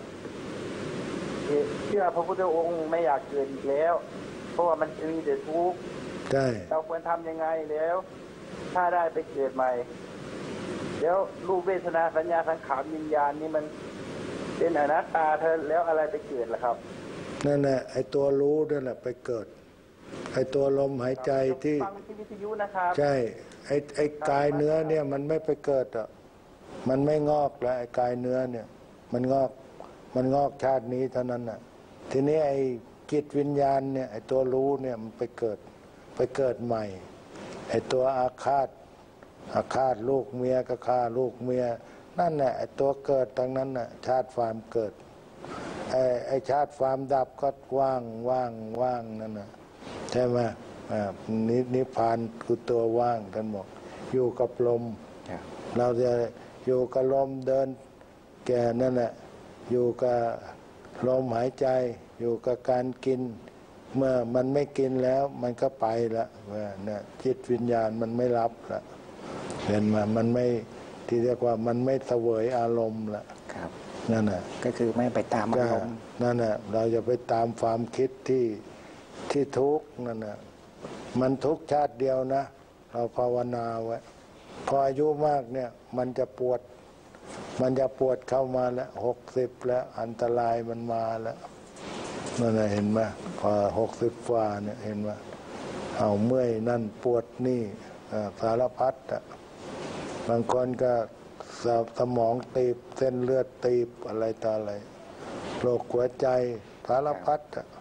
เชื่อพระพุทธองค์ไม่อยากเกิดอีกแล้วเพราะว่ามันมีแต่ทุกข์เราควรทำยังไงแล้วถ้าได้ไปเกิดใหม่แล้วรูปเวทนาสัญญาสังขารวิญญาณนี่มันเป็นอนัตตาเธอแล้วอะไรไปเกิดล่ะครับนั่นแหละไอ้ตัวรู้นั่นแหละไปเกิดไอ้ตัวลมหายใจที่ฟังที่วิทยุนะครับใช่ไอ้กายเนื้อเนี่ยมันไม่ไปเกิดอ่ะมันไม่งอกแล้วไอ้กายเนื้อเนี่ยมันงอกชาตินี้เท่านั้นน่ะทีนี้ไอ้จิตวิญญาณเนี่ยไอ้ตัวรู้เนี่ยมันไปเกิดใหม่ไอ้ตัวอาฆาตลูกเมียก็ฆ่าลูกเมียนั่นแหละไอ้ตัวเกิดทั้งนั้นน่ะชาติความเกิดไอ้ชาติความดับก็ว่างนั่นน่ะใช่ไหมนิพพานคือตัวว่างท่านบอกอยู่กับลมเราจะอยู่กับลมเดินแก่นั่นแหละอยู่กับลมหายใจอยู่กับการกินเมื่อมันไม่กินแล้วมันก็ไปละเนี่ยจิตวิญญาณมันไม่รับละเห็นไหมมันไม่ที่เรียกว่ามันไม่เสวยอารมณ์ละนั่นน่ะก็คือไม่ไปตามอารมณ์นั่นน่ะเราจะไปตามความคิดที่ทุกข์นั่นน่ะมันทุกข์ชาติเดียวนะเราภาวนาไว้พออายุมากเนี่ยมันจะปวดเข้ามาแล้ว60แล้วอันตรายมันมาแล้วนั่นน่ะเห็นไหมพอ60กว่าเนี่ยเห็นไหมเอาเมื่อยนั่นปวดนี่สารพัดอ่ะบางคนก็สมองตีบเส้นเลือดตีบอะไรต่ออะไรโรคหัวใจสารพัดอ่ะ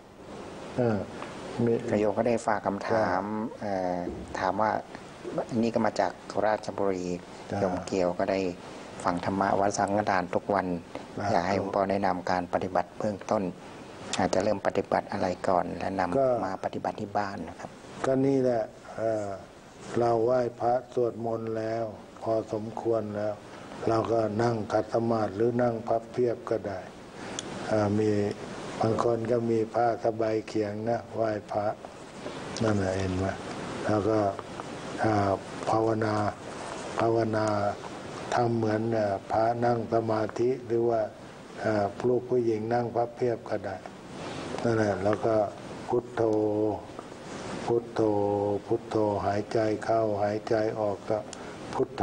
โยมก็ได้ฝากคำถามถามว่านี่ก็มาจากราชบุรีโยมเกี่ยวก็ได้ฟังธรรมะวัดสังฆทานทุกวันอยากให้หลวงพ่อแนะนำการปฏิบัติเบื้องต้นอาจจะเริ่มปฏิบัติอะไรก่อนและนำมาปฏิบัติที่บ้านนะครับก็นี่แหละเราไหว้พระสวดมนต์แล้วพอสมควรแล้วเราก็นั่งขัดสมาธิหรือนั่งพับเพียบก็ได้มีบางคนก็มีผ้าสบายเขียงนะไหว้พระนั่นแหละเห็นไหมแล้วก็ภาวนาทำเหมือนพระนั่งสมาธิหรือว่าลูกผู้หญิงนั่งพับเพียบก็ได้นั่นแหละแล้วก็พุทโธหายใจเข้าหายใจออกก็พุทโธ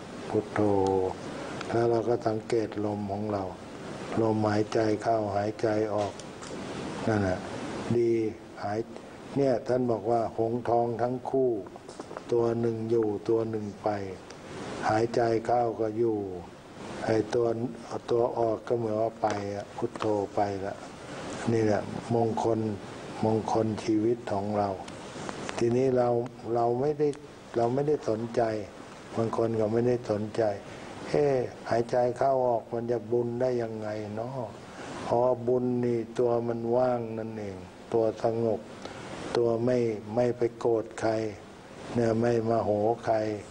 แล้วเราก็สังเกตลมของเราลมหายใจเข้าหายใจออกนั่นแหละดีเนี่ยท่านบอกว่าหงส์ทองทั้งคู่ตัวหนึ่งอยู่ตัวหนึ่งไปหายใจเข้าก็อยู่ไอ้ตัวออกก็เหมือนว่าไปพุทโธไปละนี่แหละมงคลชีวิตของเราทีนี้เราไม่ได้สนใจบางคนก็ไม่ได้สนใจหายใจเข้าออกมันจะบุญได้ยังไงเนาะเพราะบุญนี่ตัวมันว่างนั่นเองตัวสงบตัวไม่ไปโกรธใครเนี่ยไม่มาโหใคร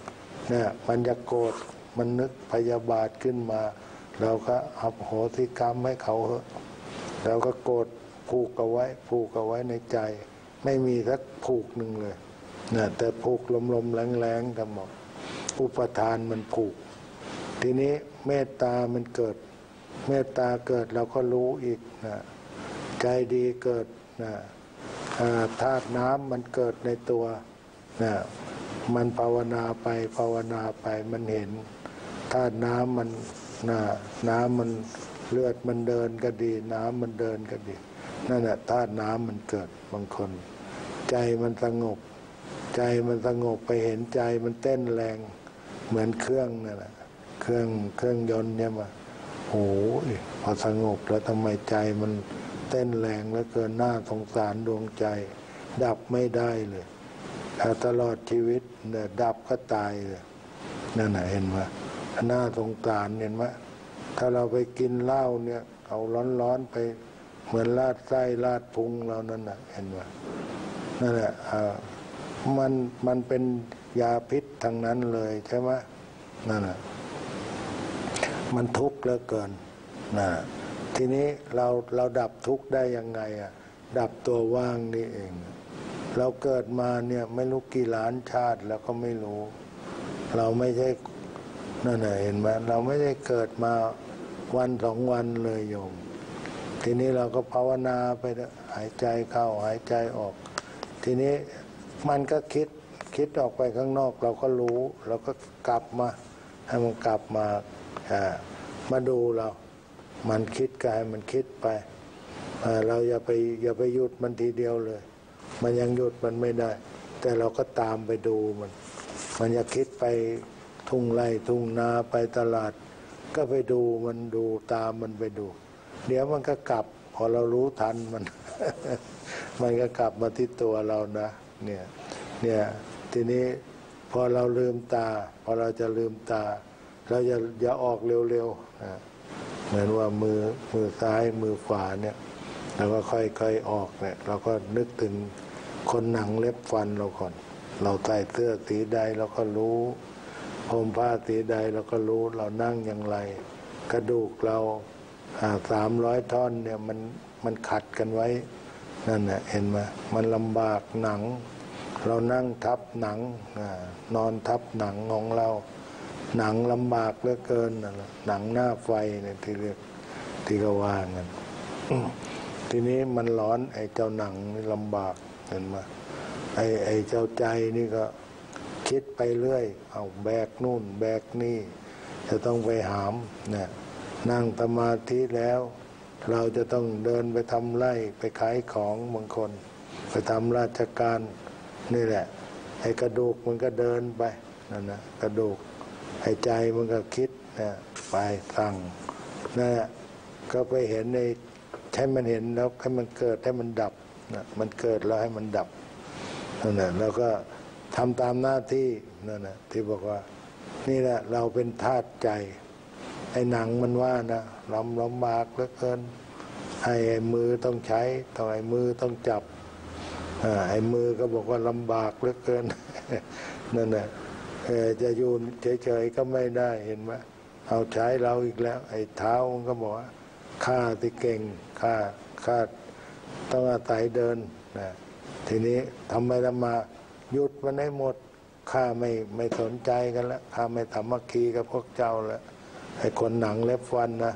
เนี่ยมันจะโกรธมันนึกพยาบาทขึ้นมา เราก็อโหสิกรรมให้เขาเถอะเราก็โกรธผูกเอาไว้ในใจ ไม่มีสักผูกหนึ่งเลยนะแต่ผูกลมๆแรงๆทั้งหมดอุปทานมันผูกทีนี้เมตตามันเกิดเมตตาเกิดเราก็รู้อีกนะใจดีเกิดนะธาตุน้ำมันเกิดในตัวนะมันภาวนาไปมันเห็นธาตุน้ำมันน้ำมันเลือดมันเดินก็ดีน้ำมันเดินก็ดีนั่นแหละธาตุน้ำมันเกิดบางคนใจมันสงบไปเห็นใจมันเต้นแรงเหมือนเครื่องนั่นแหละเครื่องยนต์เนี่ยมาโอ้ยพอสงบแล้วทำไมใจมันเต้นแรงแล้วเกินหน้าสงสารดวงใจดับไม่ได้เลยตลอดชีวิตเนี่ยดับก็ตายเลยนั่นน่ะเห็นไหมหน้าสงสารเห็นไหมถ้าเราไปกินเหล้าเนี่ยเอาร้อนๆไปเหมือนลาดไส้ลาดพุงเรานั่นน่ะเห็นไหมนั่นแหละมันเป็นยาพิษทางนั้นเลยใช่ไหมนั่นน่ะมันทุกข์เหลือเกินนะทีนี้เราดับทุกข์ได้ยังไงอ่ะดับตัวว่างนี่เองเราเกิดมาเนี่ยไม่รู้กี่ล้านชาติแล้วก็ไม่รู้เราไม่ใช่นั่นน่ะเห็นไหมเราไม่ได้เกิดมาวันสองวันเลยโยมทีนี้เราก็ภาวนาไปหายใจเข้าหายใจออกทีนี้มันก็คิดออกไปข้างนอกเราก็รู้เราก็กลับมาให้มันกลับมาดูเรามันคิดก็ให้มันคิดไปเราอย่าไปหยุดมันทีเดียวเลยมันยังหยุดมันไม่ได้แต่เราก็ตามไปดูมันจะคิดไปทุ่งไร่ทุ่งนาไปตลาดก็ไปดูมันดูตามมันไปดูเดี๋ยวมันก็กลับพอเรารู้ทันมันก็กลับมาที่ตัวเรานะเนี่ยทีนี้พอเราลืมตาพอเราจะลืมตาเราอย่าออกเร็วๆเหมือนว่ามือซ้ายมือขวาเนี่ยเราก็ค่อยๆออกเนี่ยเราก็นึกถึงคนหนังเล็บฟันเราก่อนเราใส่เสื้อสีใดเราก็รู้ห่มผ้าสีใดเราก็รู้เรานั่งอย่างไรกระดูกเรา300 ท่อนเนี่ยมันขัดกันไว้นั่นน่ะเห็นไหมมันลำบากหนังเรานั่งทับหนังนอนทับหนังของเราหนังลำบากเหลือเกินหนังหน้าไฟเนี่ยที่เรียกที่ก็ว่ากันทีนี้มันร้อนไอ้เจ้าหนังนี่ลำบากเห็นไหมไอ้เจ้าใจนี่ก็คิดไปเรื่อยเอาแบกนู่นแบกนี่จะต้องไปหามเนี่ยนั่งสมาธิแล้วเราจะต้องเดินไปทำไร่ไปขายของบางคนไปทำราชการนี่แหละไอ้กระดูกมันก็เดินไปนั่นนะกระดูกไอ้ใจมันก็คิดนะไปสั่งนั่นแหละก็ไปเห็นในให้มันเห็นแล้วให้มันเกิดให้มันดับนะมันเกิดแล้วให้มันดับนั่นแหละแล้วก็ทำตามหน้าที่นั่นนะที่บอกว่านี่แหละเราเป็นธาตุใจไอ้หนังมันว่านะลำบากเหลือเกินไอ้มือต้องใช้ต้องไอ้มือต้องจับไอ้มือก็บอกว่าลำบากเหลือเกินนั่นแหละจะอยู่เฉยๆก็ไม่ได้เห็นไหมเอาใช้เราอีกแล้วไอ้เท้ามันก็บอกว่าข้าที่เก่งข้าต้องอาศัยเดินนะทีนี้ทำมาหยุดมันให้หมดข้าไม่สนใจกันแล้วข้าไม่สามัคคีกับพวกเจ้าแล้วไอ้คนหนังเล็บฟันนะ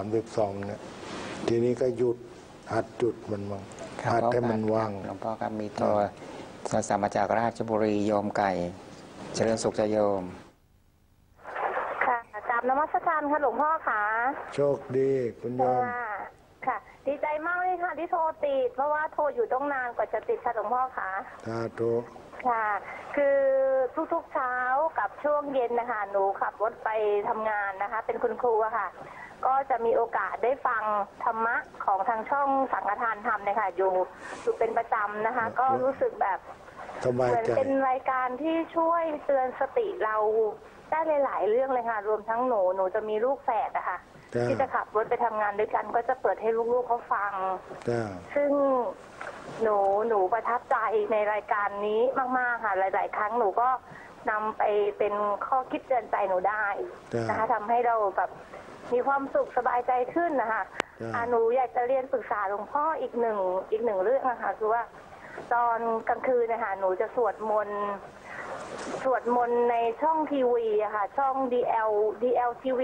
32เนี่ยทีนี้ก็หยุดหัดจุดมันมั่งหัดให้มันว่างหลวงพ่อครับมีตัวสามมาจากราชบุรีโยมไก่เจริญสุขจะโยมค่ะกราบนมัสการค่ะหลวงพ่อค่ะโชคดีคุณโยมค่ะดีใจมากเลยค่ะที่โทรติดเพราะว่าโทรอยู่ต้องนานกว่าจะติดค่ะหลวงพ่อค่ะสาธุค่ะคือทุกๆเช้ากับช่วงเย็นนะคะหนูขับรถไปทำงานนะคะเป็นคุณครูอะค่ะก็จะมีโอกาสได้ฟังธรรมะของทางช่องสังฆทานธรรมเนี่ยค่ะอยู่เป็นประจำนะคะก็รู้สึกแบบเหมือนเป็นรายการที่ช่วยเตือนสติเราได้หลายๆเรื่องเลยค่ะรวมทั้งหนูจะมีลูกแฝดอะค่ะที่จะขับรถไปทำงานด้วยกันก็จะเปิดให้ลูกๆเขาฟังซึ่งหนูประทับใจในรายการนี้มากๆค่ะหลายๆครั้งหนูก็นำไปเป็นข้อคิดเตือนใจหนูได้นะคะทำให้เราแบบมีความสุขสบายใจขึ้นนะคะหนูอยากจะเรียนปรึกษาหลวงพ่ออีกหนึ่งเรื่องนะคะคือว่าตอนกลางคืนนะคะหนูจะสวดมนต์ในช่องทีวีอะค่ะช่อง DL TV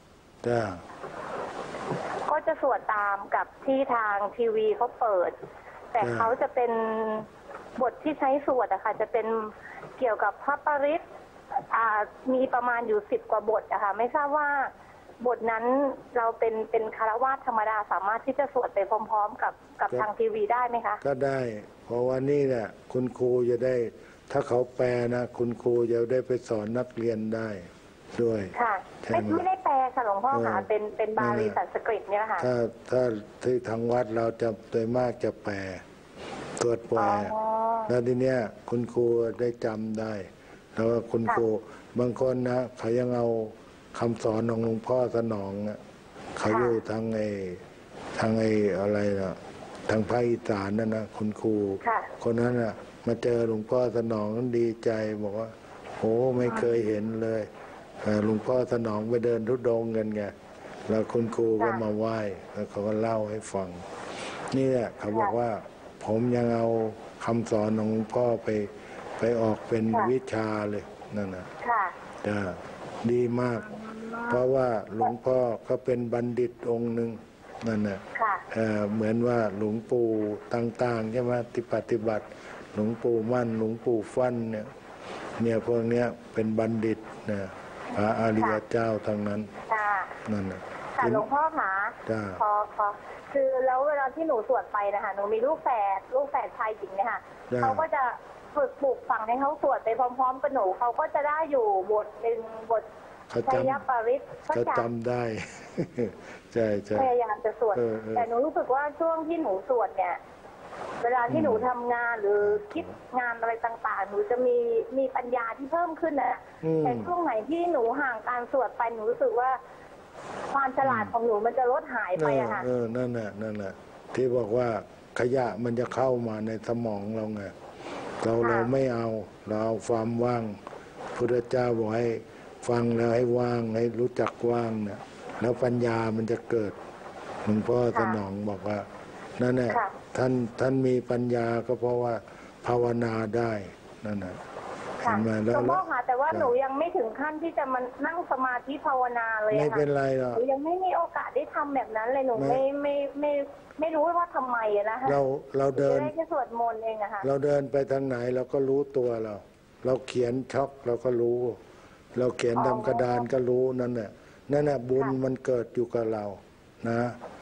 ก็จะสวดตามกับที่ทางทีวีเขาเปิดแต่เขาจะเป็นบทที่ใช้สวดอะค่ะจะเป็นเกี่ยวกับพระปริตรมีประมาณอยู่10 กว่าบทอะค่ะไม่ทราบว่าบทนั้นเราเป็นคารวะธรรมดาสามารถที่จะสวดไปพร้อมๆกับทางทีวีได้ไหมคะก็ได้เพราะว่านี่เนี่ยคุณครูจะได้ถ้าเขาแปลนะคุณครูจะได้ไปสอนนักเรียนได้ด้วยค่ะไม่ได้แปลค่ะหลวงพ่อค่ะเป็นบาลีสันสกฤตเนี่ยค่ะถ้าที่ทางวัดเราจะโดยมากจะแปลตรวจแปลแล้วทีเนี้ยคุณครูได้จำได้แล้วก็คุณครูบางคนนะเขายังเอาคำสอนของหลวงพ่อสนองเขาอยู่ทางอะไรนะทางภาคอีสานนั่นนะคุณครูคนนั้นน่ะมาเจอหลวงพ่อสนองนั้นดีใจบอกว่าโอ้ไม่เคยเห็นเลยหลวงพ่อสนองไปเดินทุดงเงินไงแล้วคุณครูก็มาไหว้แล้วเขาก็เล่าให้ฟังนี่แหละเขาบอกว่าผมยังเอาคำสอนของหลวงพ่อไปออกเป็นวิชาเลยนั่นนะจะดีมากเพราะว่าหลวงพ่อก็เป็นบัณฑิตองค์หนึ่งนั่นนะเหมือนว่าหลวงปู่ต่างๆใช่ไหมที่ปฏิบัติหลวงปู่มั่นหลวงปู่ฟั่นเนี่ยพวกเนี้ยเป็นบัณฑิตนะพระอริยเจ้าทั้งนั้นนั่นนะหลวงพ่อคะพอคือแล้วเวลาที่หนูสวดไปนะคะหนูมีลูกแฝดชายหญิงเนี่ยค่ะเขาก็จะฝึกปลูกฝังให้เขาสวดไปพร้อมๆกับหนูเขาก็จะได้อยู่บทเป็นบทชัยปริตรเขาจำได้ใช่พยายามจะสวดแต่หนูรู้สึกว่าช่วงที่หนูสวดเนี่ยเวลาที่หนูทำงานหรือคิดงานอะไรต่างๆหนูจะมีปัญญาที่เพิ่มขึ้นนะแต่ช่วงไหนที่หนูห่างการสวดไปหนูรู้สึกว่าความฉลาดของหนูมันจะลดหายไปอะค่ะนั่นแหละที่บอกว่าขยะมันจะเข้ามาในสมองเราไงเราไม่เอาเราเอาความว่างพุทธเจ้าบอกให้ฟังแล้วให้ว่างให้รู้จักว่างเนี่ยแล้วปัญญามันจะเกิดหลวงพ่อสนองบอกว่านั่นแหละท่านมีปัญญาก็เพราะว่าภาวนาได้นั่นแหละหลวงพ่อค่ะแต่ว่าหนูยังไม่ถึงขั้นที่จะมานั่งสมาธิภาวนาเลยค่ะไม่เป็นไรหรอกหนูยังไม่มีโอกาสได้ทำแบบนั้นเลยหนูไม่รู้ว่าทำไมนะคะเราเดินแค่สวดมนต์เองนะคะเราเดินไปทางไหนเราก็รู้ตัวเราเขียนช็อกเราก็รู้เราเขียนทำกระดานก็รู้นั่นแหละบุญมันเกิดอยู่กับเรานะ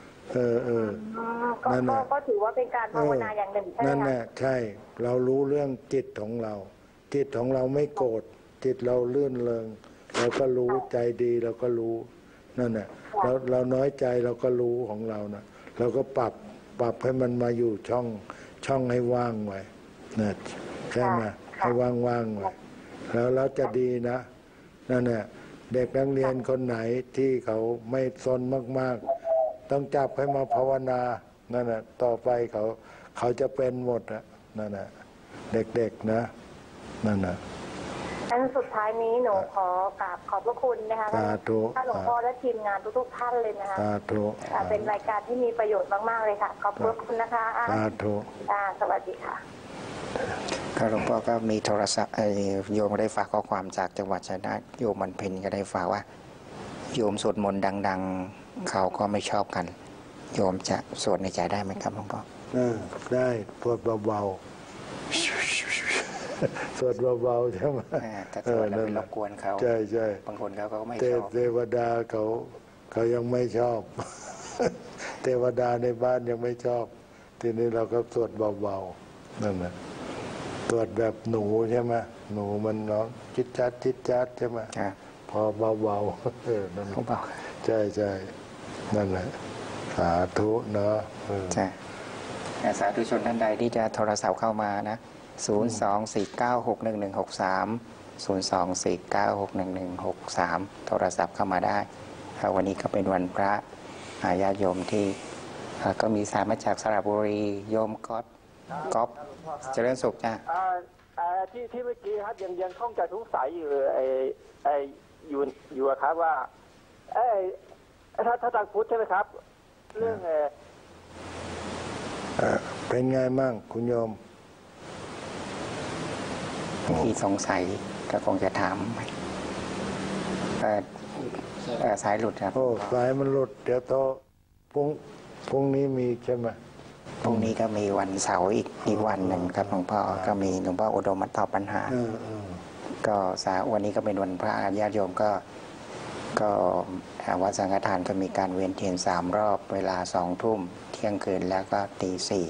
ก็ถือว่าเป็นการภาวนาอย่างหนึ่งใช่ไหมคะนั่นแหละใช่เรารู้เรื่องจิตของเราจิตของเราไม่โกรธจิตเราลื่นเริงเราก็รู้ใจดีเราก็รู้นั่นแหละเราน้อยใจเราก็รู้ของเรานะเราก็ปรับให้มันมาอยู่ช่องให้ว่างไว้นะใช่ไหมให้ว่างไว้แล้วเราจะดีนะนั่นแหละเด็กนักเรียนคนไหนที่เขาไม่ซนมากๆต้องจับให้มาภาวนานั่นแหละต่อไปเขาจะเป็นหมดนะนั่นแหละเด็กๆนะนั่นนะอันสุดท้ายนี้หนูขอกราบขอบพระคุณนะคะท่านหลวงพ่อและทีมงานทุกท่านเลยนะคะเป็นรายการที่มีประโยชน์มากๆเลยค่ะขอบพระคุณนะคะสวัสดีค่ะหลวงพ่อก็มีโทรศัพท์โยมได้ฝากข้อความจากจังหวัดชัยนาทโยมมันเพ็ญก็ได้ฝากว่าโยมสวดมนต์ดังๆเขาก็ไม่ชอบกันโยมจะสวดในใจได้ไหมครับหลวงพ่อได้สวดเบาๆสวดเบาๆใช่ไหมถ้าสวดแล้วไปรบกวนเขาใช่บางคนเขาก็ไม่ชอบเทวดาเขายังไม่ชอบเทวดาในบ้านยังไม่ชอบทีนี้เราก็สวดเบาๆนั่นแหละสวดแบบหนูใช่ไหมหนูมันร้องจิตจัดใช่ไหมพอเบาๆนั่นเบาใช่นั่นแหละสาธุเนาะใช่สาธุชนท่านใดที่จะโทรศัพท์เข้ามานะ024961163 024961163โทรศัพท์เข้ามาได้วันนี้ก็เป็นวันพระญาติโยมที่ก็มีสายมาจากสระบุรีโยมก๊อฟเจริญสุขจ้ะที่เมื่อกี้ครับยังข้องใจสงสัยอยู่อยู่ครับว่าถ้าทางพุทธใช่ไหมครับเรื่องเป็นไงมั่งคุณโยมที่สงสัยก็คงจะถามสายหลุดครับโอ้สายมันหลุดเดี๋ยวโตพรุ่งนี้มีใช่ไหมพรุ่งนี้ก็มีวันเสาร์อีกวันหนึ่งครับหลวงพ่อก็มีหลวงพ่ออุดมมาตอบปัญหาก็วันนี้ก็เป็นวันพระญาติโยมก็วัดสังฆทานก็มีการเวียนเทียน3 รอบเวลา20 ทุ่มเที่ยงคืนแล้วก็ตี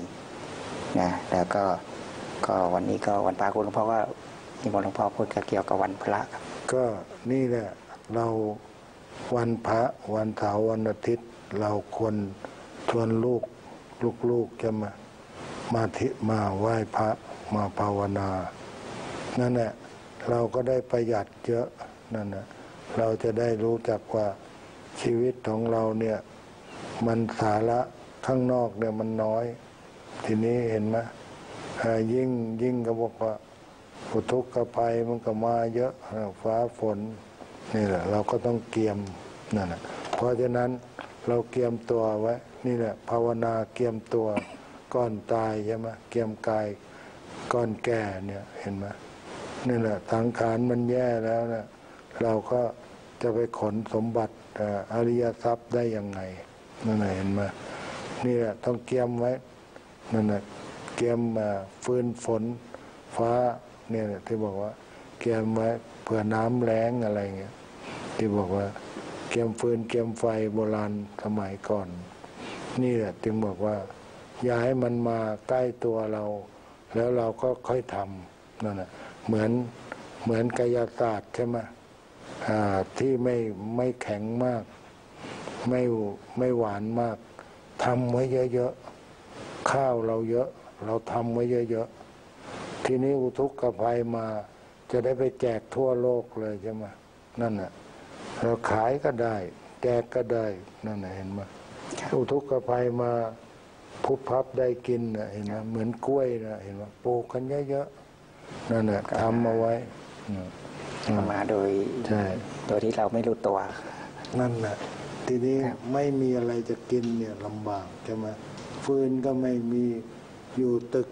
4นะแล้วก็วันนี้ก็วันพระคุณหลวงพ่อก็ที่หลวงพ่อพูดก็เกี่ยวกับวันพระครับก็นี่แหละเราวันพระวันเสาร์วันอาทิตย์เราควรชวนลูกจะมาไหว้พระมาภาวนานั่นแหละเราก็ได้ประหยัดเยอะนั่นแหละเราจะได้รู้จักว่าชีวิตของเราเนี่ยมันสาระข้างนอกเนี่ยมันน้อยทีนี้เห็นไหมยิ่งก็บอกว่าอุทกภัยมันก็มาเยอะฟ้าฝนนี่แหละเราก็ต้องเตรียมนั่นแหละเพราะฉะนั้นเราเตรียมตัวไว้นี่แหละภาวนาเตรียมตัวก่อนตายใช่ไหมเตรียมกายก่อนแก่เนี่ยเห็นไหมนี่แหละสังขารมันแย่แล้วนะเราก็จะไปขนสมบัติอริยทรัพย์ได้ยังไงนั่นแหละเห็นไหมนี่แหละต้องเตรียมไว้นั่นแหละเตรียมฟืนฝนฟ้าเนี่ยที่บอกว่าเตรียมไว้เผื่อน้ำแล้งอะไรเงี้ยที่บอกว่าเตรียมฟืนเตรียมไฟโบราณสมัยก่อนนี่แหละจึงบอกว่าอย่าให้มันมาใกล้ตัวเราแล้วเราก็ค่อยทำนั่นแหละเหมือนกายศาสตร์ใช่ไหมที่ไม่แข็งมากไม่หวานมากทำไว้เยอะๆข้าวเราเยอะเราทำไว้เยอะๆทีนี้อุทกภัยมาจะได้ไปแจกทั่วโลกเลยใช่ไหมนั่นน่ะเราขายก็ได้แจกก็ได้นั่นน่ะเห็นไหมอุทกภัยมาพุบพับได้กินนะเห็นไหมเหมือนกล้วยนะเห็นไหมปลูกกันเยอะๆนั่นน่ะทำเอาไว้มาโดยที่เราไม่รู้ตัวนั่นแหละทีนี้ไม่มีอะไรจะกินเนี่ยลำบากใช่ไหมฟืนก็ไม่มีอยู่ตึก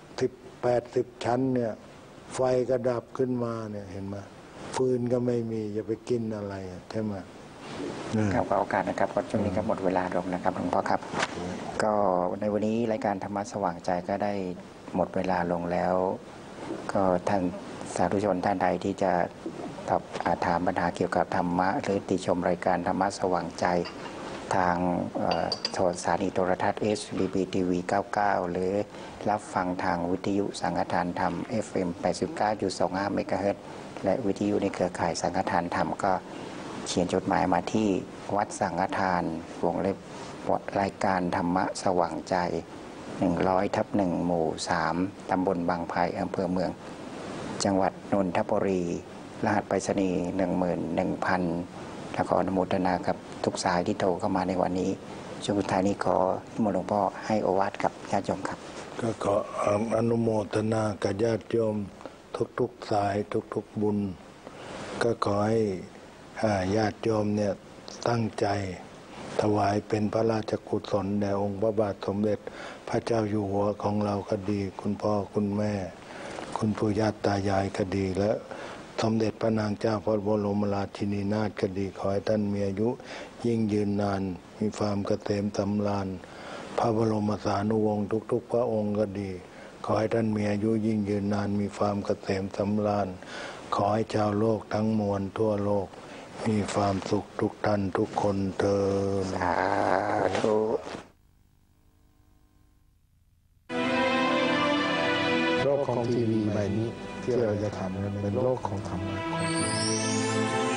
80 ชั้นเนี่ยไฟก็ดับขึ้นมาเนี่ยเห็นไหมฟืนก็ไม่มีจะไปกินอะไรใช่ไหมครับขอโอกาสนะครับก็ช่วงนี้ก็หมดเวลาลงนะครับหลวงพ่อครับก็ในวันนี้รายการธรรมะสว่างใจก็ได้หมดเวลาลงแล้วก็ท่านสาธุชนท่านใดที่จะถามปัญหาเกี่ยวกับธรรมะหรือติชมรายการธรรมะสว่างใจทางสถานีโทรทัศน์ SBB TV 99หรือรับฟังทางวิทยุสังฆทานธรรม FM 89.25 เมกะเฮิรตซ์และวิทยุในเครือข่ายสังฆทานธรรมก็เขียนจดหมายมาที่วัดสังฆทานวงเล็บรายการธรรมะสว่างใจ100/1 หมู่ 3 ตำบลบางไผ่อำเภอเมืองจังหวัดนนทบุรีรหัสไปรษณีย์ 11,000 แล้วก็อนุโมทนากับทุกสายที่โทรเข้ามาในวันนี้ช่วงสุดท้ายนี้ขอหลวงพ่อให้โอวาทกับญาติโยมครับก็ขออนุโมทนากับญาติโยมทุกสายทุกบุญก็ขอให้ญาติโยมเนี่ยตั้งใจถวายเป็นพระราชกุศลแด่องค์พระบาทสมเด็จพระเจ้าอยู่หัวของเราก็ดีคุณพ่อคุณแม่คุณปู่ย่าตายายก็ดีและสมเด็จพระนางเจ้าพระบรมราชินีนาถก็ดีขอให้ท่านมีอายุยิ่งยืนนานมีความเกษมสำราญพระบรมสานุวงศ์ทุกๆพระองค์ก็ดีขอให้ท่านมีอายุยิ่งยืนนานมีความเกษมสำราญขอให้ชาวโลกทั้งมวลทั่วโลกมีความสุขทุกท่านทุกคนเถิดสาธุโลกของทีวีใบนี้ที่เราจะทำเป็นโลกของธรรมะ